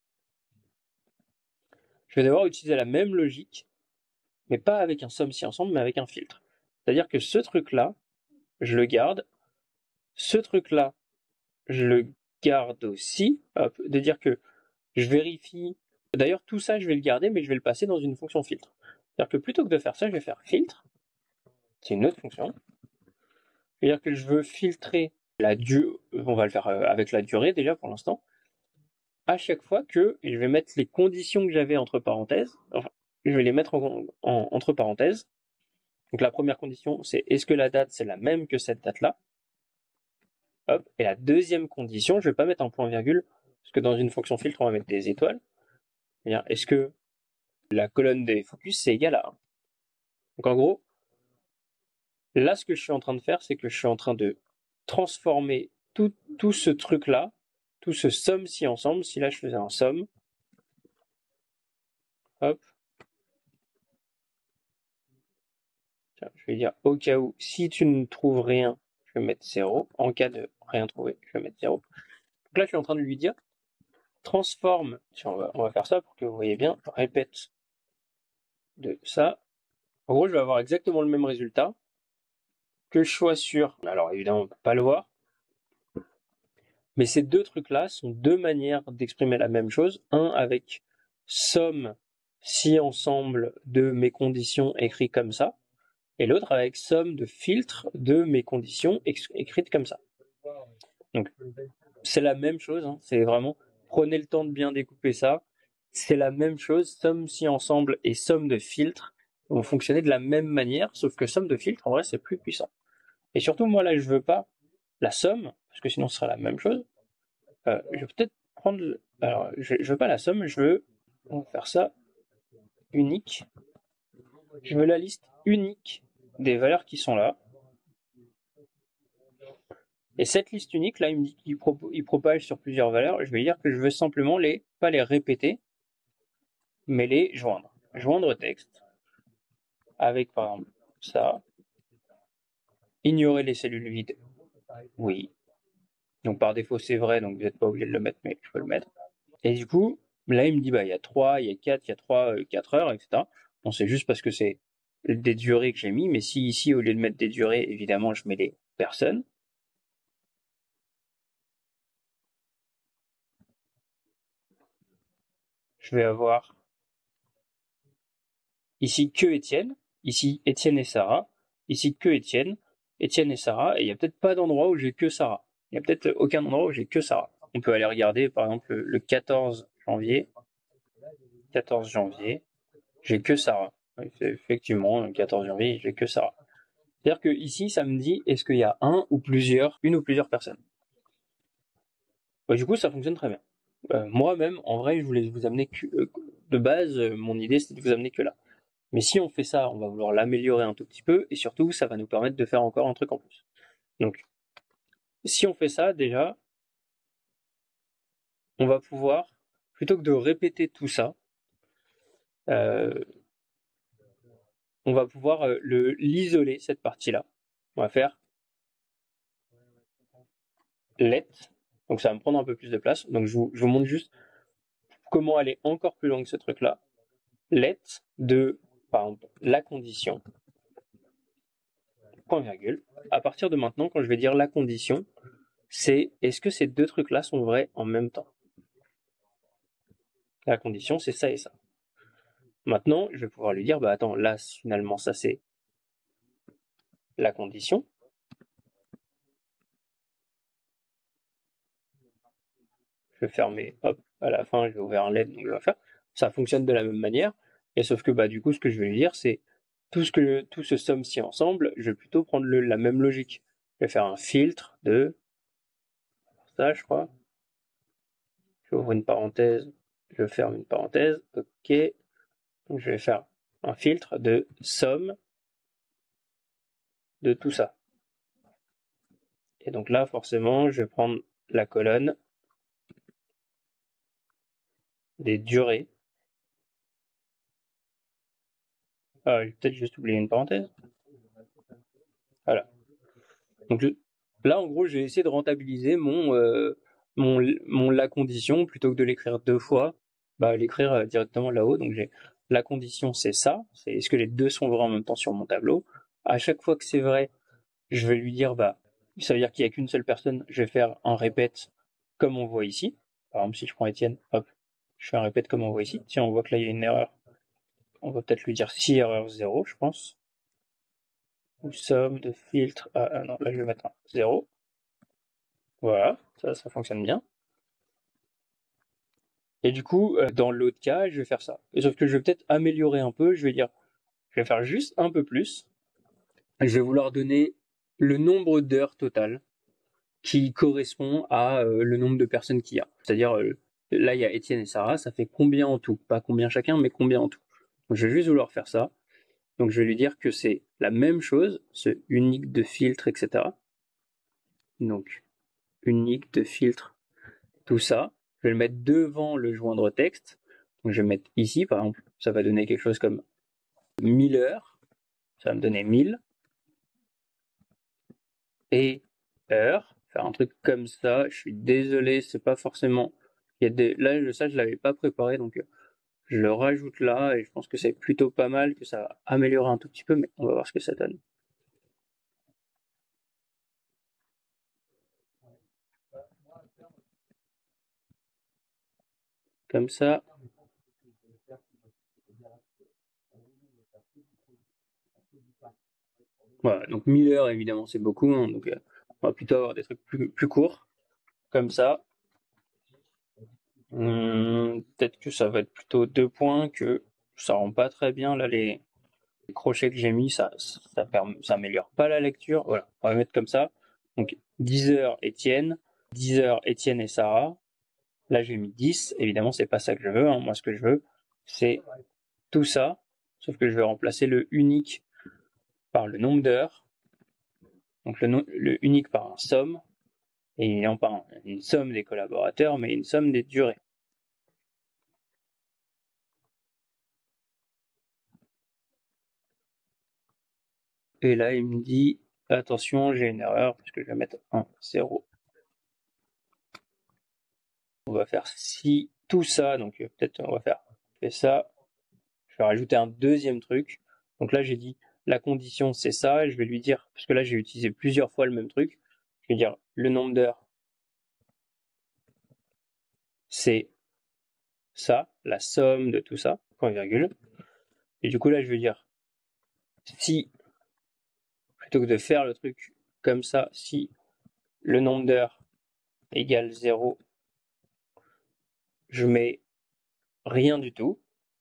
Je vais devoir utiliser la même logique, mais pas avec un somme si ensemble, mais avec un filtre. C'est-à-dire que ce truc-là, je le garde. Ce truc-là, je le garde aussi. Hop, de dire que je vérifie. D'ailleurs, tout ça, je vais le garder, mais je vais le passer dans une fonction filtre. C'est-à-dire que plutôt que de faire ça, je vais faire filtre. C'est une autre fonction. C'est-à-dire que je veux filtrer la durée, on va le faire avec la durée déjà pour l'instant, à chaque fois que je vais mettre les conditions que j'avais entre parenthèses, enfin, je vais les mettre entre parenthèses. Donc la première condition, c'est est-ce que la date c'est la même que cette date-là? Hop. Et la deuxième condition, je vais pas mettre un point virgule, parce que dans une fonction filtre, on va mettre des étoiles. C'est-à-dire, est-ce que la colonne des focus c'est égal à 1? Donc en gros, là ce que je suis en train de faire, c'est que je suis en train de transformer tout ce truc-là, tout ce somme si ensemble, si là je faisais un somme, hop, tiens, je vais dire au cas où, si tu ne trouves rien, je vais mettre 0, en cas de rien trouver, je vais mettre 0. Donc là je suis en train de lui dire, transforme, tiens, on va faire ça pour que vous voyez bien, répète de ça. En gros je vais avoir exactement le même résultat, que je sois sur, alors évidemment on ne peut pas le voir, mais ces deux trucs-là sont deux manières d'exprimer la même chose. Un avec somme si ensemble de mes conditions écrites comme ça, et l'autre avec somme de filtre de mes conditions écrites comme ça. Donc c'est la même chose, hein, c'est vraiment, prenez le temps de bien découper ça, c'est la même chose, somme si ensemble et somme de filtre vont fonctionner de la même manière, sauf que somme de filtre en vrai c'est plus puissant. Et surtout moi là je veux pas la somme, parce que sinon ce sera la même chose. Je vais peut-être prendre, alors je veux pas la somme, on va faire ça, unique. Je veux la liste unique des valeurs qui sont là. Et cette liste unique, là, il me dit qu'il propage sur plusieurs valeurs. Je vais dire que je veux simplement pas les répéter, mais les joindre. Joindre texte. Avec, par exemple, ça. Ignorer les cellules vides. Oui. Donc, par défaut, c'est vrai, donc vous n'êtes pas obligé de le mettre, mais je peux le mettre. Et du coup, là, il me dit, bah, il y a 3, il y a 4, il y a 3, 4 heures, etc. Bon, c'est juste parce que c'est des durées que j'ai mis, mais si ici, au lieu de mettre des durées, évidemment, je mets les personnes. Je vais avoir ici que Étienne, ici Étienne et Sarah, ici que Étienne et Sarah, et il n'y a peut-être pas d'endroit où j'ai que Sarah. Il n'y a peut-être aucun endroit où j'ai que Sarah. On peut aller regarder, par exemple, le 14 janvier. 14 janvier, j'ai que Sarah. Effectivement, le 14 janvier, j'ai que Sarah. C'est-à-dire que ici, ça me dit, est-ce qu'il y a une ou plusieurs personnes? Du coup, ça fonctionne très bien. Moi-même, en vrai, je voulais vous amener que, de base, mon idée c'était de vous amener que là. Mais si on fait ça, on va vouloir l'améliorer un tout petit peu, et surtout, ça va nous permettre de faire encore un truc en plus. Donc, si on fait ça, déjà, on va pouvoir, plutôt que de répéter tout ça, on va pouvoir l'isoler, cette partie-là. On va faire let, donc ça va me prendre un peu plus de place. Donc je vous montre juste comment aller encore plus loin que ce truc-là. Let de, par exemple, la condition, point virgule. À partir de maintenant, quand je vais dire la condition, c'est est-ce que ces deux trucs-là sont vrais en même temps? La condition, c'est ça et ça. Maintenant, je vais pouvoir lui dire, bah attends, là, finalement, ça c'est la condition. Je vais fermer, hop, à la fin, je vais ouvrir un LED, donc je vais faire. Ça fonctionne de la même manière, et sauf que, bah, du coup, ce que je vais lui dire, c'est tout ce somme-ci ensemble, je vais plutôt prendre la même logique. Je vais faire un filtre de ça, je crois. J'ouvre une parenthèse, je ferme une parenthèse, ok. Donc je vais faire un filtre de somme de tout ça. Et donc là, forcément, je vais prendre la colonne des durées. Ah, j'ai peut-être juste oublié une parenthèse. Voilà. Donc là, en gros, j'ai essayé de rentabiliser mon la condition plutôt que de l'écrire deux fois, bah, l'écrire directement là-haut. Donc j'ai la condition, c'est ça. C'est est-ce que les deux sont vrais en même temps sur mon tableau. À chaque fois que c'est vrai, je vais lui dire, bah, ça veut dire qu'il n'y a qu'une seule personne. Je vais faire un répète comme on voit ici. Par exemple, si je prends Étienne, hop, je fais un répète comme on voit ici. Si on voit que là, il y a une erreur, on va peut-être lui dire si erreur 0, je pense. Ou somme de filtre. Ah non, là, je vais mettre un 0. Voilà, ça fonctionne bien. Et du coup, dans l'autre cas, je vais faire ça. Et sauf que je vais peut-être améliorer un peu, je vais dire, je vais faire juste un peu plus. Je vais vouloir donner le nombre d'heures totales qui correspond à le nombre de personnes qu'il y a. C'est-à-dire, là, il y a Étienne et Sarah, ça fait combien en tout? Pas combien chacun, mais combien en tout. Donc, je vais juste vouloir faire ça. Donc, je vais lui dire que c'est la même chose, ce unique de filtre, etc. Donc, unique de filtre, tout ça. Je vais le mettre devant le joindre texte. Donc, je vais mettre ici, par exemple, ça va donner quelque chose comme 1000 heures. Ça va me donner 1000. Et heures. Faire un truc comme ça. Je suis désolé, c'est pas forcément. Il y a des... Là, ça, je l'avais pas préparé, donc je le rajoute là, et je pense que c'est plutôt pas mal, que ça va améliorer un tout petit peu, mais on va voir ce que ça donne. Comme ça. Voilà, donc 1000 heures, évidemment, c'est beaucoup, hein, donc on va plutôt avoir des trucs plus courts, comme ça. Peut-être que ça va être plutôt 2 points, que ça rend pas très bien, là, les crochets que j'ai mis, ça améliore pas la lecture. Voilà, on va mettre comme ça. Donc 10 heures Étienne, 10 heures Étienne et Sarah. Là, j'ai mis 10. Évidemment, c'est pas ça que je veux, hein. Moi, ce que je veux, c'est tout ça, sauf que je vais remplacer le unique par le nombre d'heures, donc le unique par un somme, et non pas une somme des collaborateurs, mais une somme des durées. Et là, il me dit, attention, j'ai une erreur, parce que je vais mettre 1, 0. On va faire si tout ça, donc peut-être on va faire ça. Je vais rajouter un deuxième truc. Donc là, j'ai dit la condition, c'est ça, et je vais lui dire, parce que là, j'ai utilisé plusieurs fois le même truc, je vais dire le nombre d'heures, c'est ça, la somme de tout ça, point virgule. Et du coup, là, je vais dire si, plutôt que de faire le truc comme ça, si le nombre d'heures égale 0, je mets rien du tout.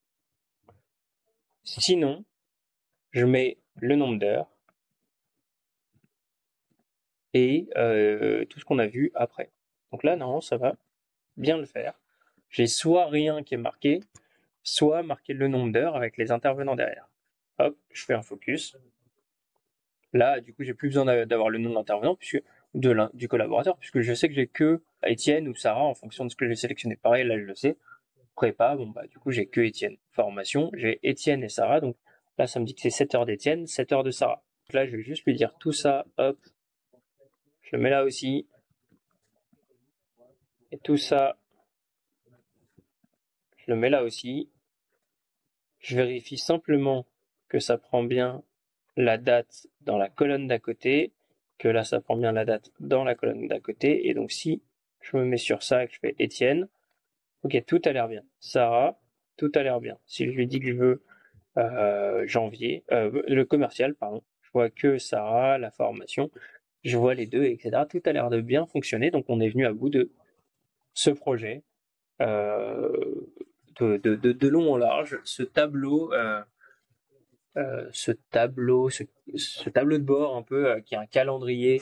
Sinon, je mets le nombre d'heures et tout ce qu'on a vu après. Donc là, normalement, ça va bien le faire. j'ai soit rien qui est marqué, soit marqué le nombre d'heures avec les intervenants derrière. Hop, je fais un focus. Là, du coup, j'ai plus besoin d'avoir le nom de l'intervenant du collaborateur, puisque je sais que j'ai que Étienne ou Sarah en fonction de ce que j'ai sélectionné. Pareil, là, je le sais. Prépa, bon, bah, du coup, j'ai que Étienne. Formation, j'ai Étienne et Sarah. Donc là, ça me dit que c'est 7 heures d'Étienne, 7 heures de Sarah. Donc là, je vais juste lui dire tout ça, hop. Je le mets là aussi. Et tout ça, je le mets là aussi. Je vérifie simplement que ça prend bien la date dans la colonne d'à côté, que là ça prend bien la date dans la colonne d'à côté, et donc si je me mets sur ça et que je fais Étienne, ok, tout a l'air bien. Sarah, tout a l'air bien. Si je lui dis que je veux janvier, le commercial, pardon, je vois que Sarah, la formation, je vois les deux, etc. Tout a l'air de bien fonctionner, donc on est venu à bout de ce projet, euh, de long en large, ce tableau de bord un peu qui est un calendrier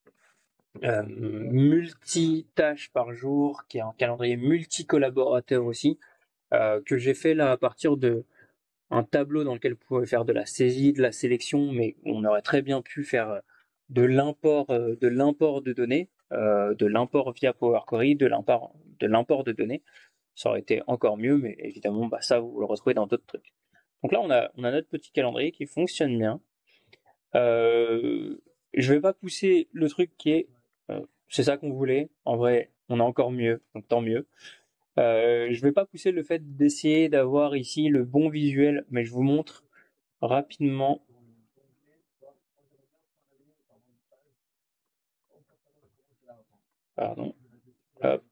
multi-tâches par jour, qui est un calendrier multi-collaborateurs aussi, que j'ai fait là à partir de un tableau dans lequel vous pouvez faire de la saisie, de la sélection, mais on aurait très bien pu faire de l'import de données, de l'import via Power Query, de l'import de données. Ça aurait été encore mieux, mais évidemment, bah, ça, vous le retrouvez dans d'autres trucs. Donc là, on a notre petit calendrier qui fonctionne bien. Je vais pas pousser le truc qui est, c'est ça qu'on voulait. En vrai, on a encore mieux, donc tant mieux. Je vais pas pousser le fait d'essayer d'avoir ici le bon visuel, mais je vous montre rapidement. Pardon. Hop.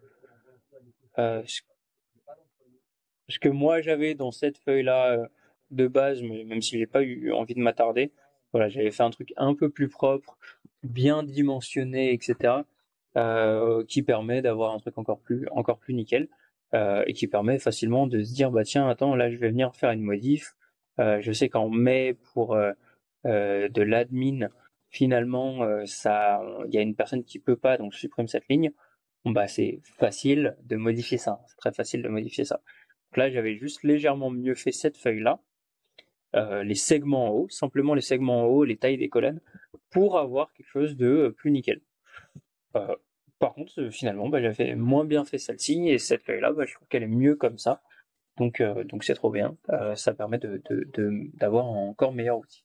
Ce que moi j'avais dans cette feuille-là de base, mais même si j'ai pas eu envie de m'attarder, voilà, j'avais fait un truc un peu plus propre, bien dimensionné, etc., qui permet d'avoir un truc encore plus nickel, et qui permet facilement de se dire, bah tiens, attends, là je vais venir faire une modif. Je sais qu'en mai pour de l'admin, finalement, il y a une personne qui peut pas, donc je supprime cette ligne. Bon, bah c'est facile de modifier ça, c'est très facile de modifier ça. Donc là, j'avais juste légèrement mieux fait cette feuille-là, les segments en haut, simplement les segments en haut, les tailles des colonnes, pour avoir quelque chose de plus nickel. Euh, Par contre, finalement, bah, j'avais moins bien fait celle-ci, et cette feuille-là, bah, je trouve qu'elle est mieux comme ça. Donc c'est trop bien. Ça permet d'avoir un encore meilleur outil.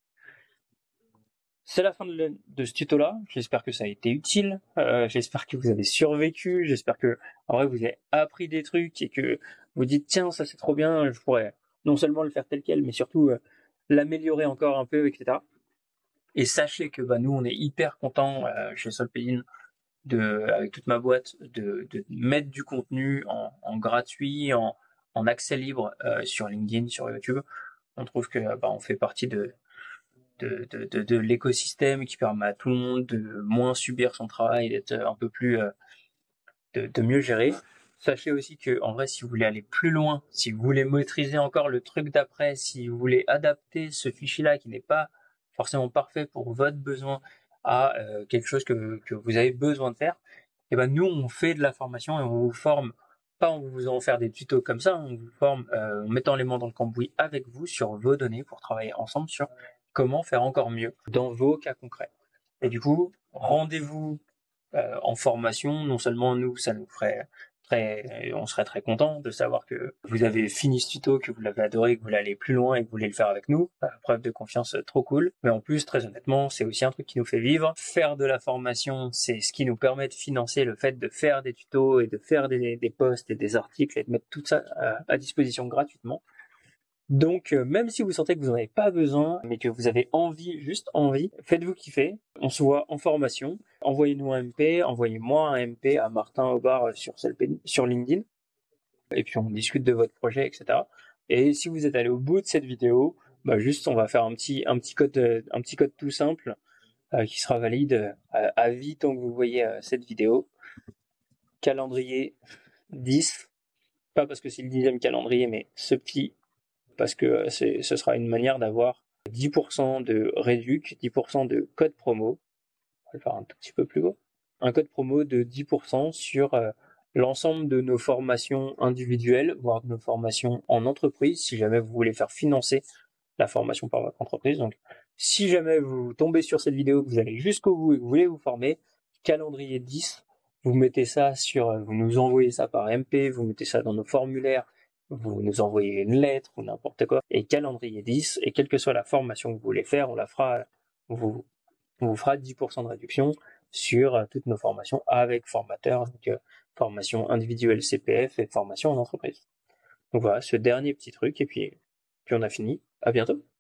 C'est la fin de ce tuto-là. J'espère que ça a été utile. J'espère que vous avez survécu. J'espère que, en vrai, vous avez appris des trucs et que vous dites, tiens, ça c'est trop bien. Je pourrais non seulement le faire tel quel, mais surtout l'améliorer encore un peu, etc. Et sachez que bah, nous, on est hyper contents chez Solpedin avec toute ma boîte de mettre du contenu en gratuit, en accès libre sur LinkedIn, sur YouTube. On trouve que bah, on fait partie de l'écosystème qui permet à tout le monde de moins subir son travail, d'être un peu plus, de mieux gérer. Sachez aussi que, en vrai, si vous voulez aller plus loin, si vous voulez maîtriser encore le truc d'après, si vous voulez adapter ce fichier-là qui n'est pas forcément parfait pour votre besoin à quelque chose que vous avez besoin de faire, et ben nous on fait de la formation et on vous forme pas en vous faisant faire des tutos comme ça, on vous forme en mettant les mains dans le cambouis avec vous sur vos données pour travailler ensemble sur comment faire encore mieux dans vos cas concrets. Et du coup, rendez-vous en formation. Non seulement nous, ça nous ferait on serait très content de savoir que vous avez fini ce tuto, que vous l'avez adoré, que vous voulez aller plus loin et que vous voulez le faire avec nous. Preuve de confiance trop cool. Mais en plus, très honnêtement, c'est aussi un truc qui nous fait vivre. Faire de la formation, c'est ce qui nous permet de financer le fait de faire des tutos et de faire des posts et des articles et de mettre tout ça à disposition gratuitement. Donc, même si vous sentez que vous n'en avez pas besoin, mais que vous avez envie, juste envie, faites-vous kiffer. On se voit en formation. Envoyez-nous un MP, envoyez-moi un MP à Martin Aubard sur LinkedIn. Et puis, on discute de votre projet, etc. Et si vous êtes allé au bout de cette vidéo, bah juste, on va faire un petit code tout simple qui sera valide à vie tant que vous voyez cette vidéo. Calendrier 10. Pas parce que c'est le 10e calendrier, mais ce petit parce que ce sera une manière d'avoir 10% de réduc, 10% de code promo. On va le faire un tout petit peu plus beau. Un code promo de 10% sur l'ensemble de nos formations individuelles, voire de nos formations en entreprise, si jamais vous voulez faire financer la formation par votre entreprise. Donc, si jamais vous tombez sur cette vidéo, que vous allez jusqu'au bout et que vous voulez vous former, calendrier 10, vous mettez ça vous nous envoyez ça par MP, vous mettez ça dans nos formulaires, vous nous envoyez une lettre ou n'importe quoi, et calendrier 10, et quelle que soit la formation que vous voulez faire, on vous fera 10% de réduction sur toutes nos formations avec formateur, donc formation individuelle CPF et formation en entreprise. Donc voilà, ce dernier petit truc, et puis on a fini. À bientôt.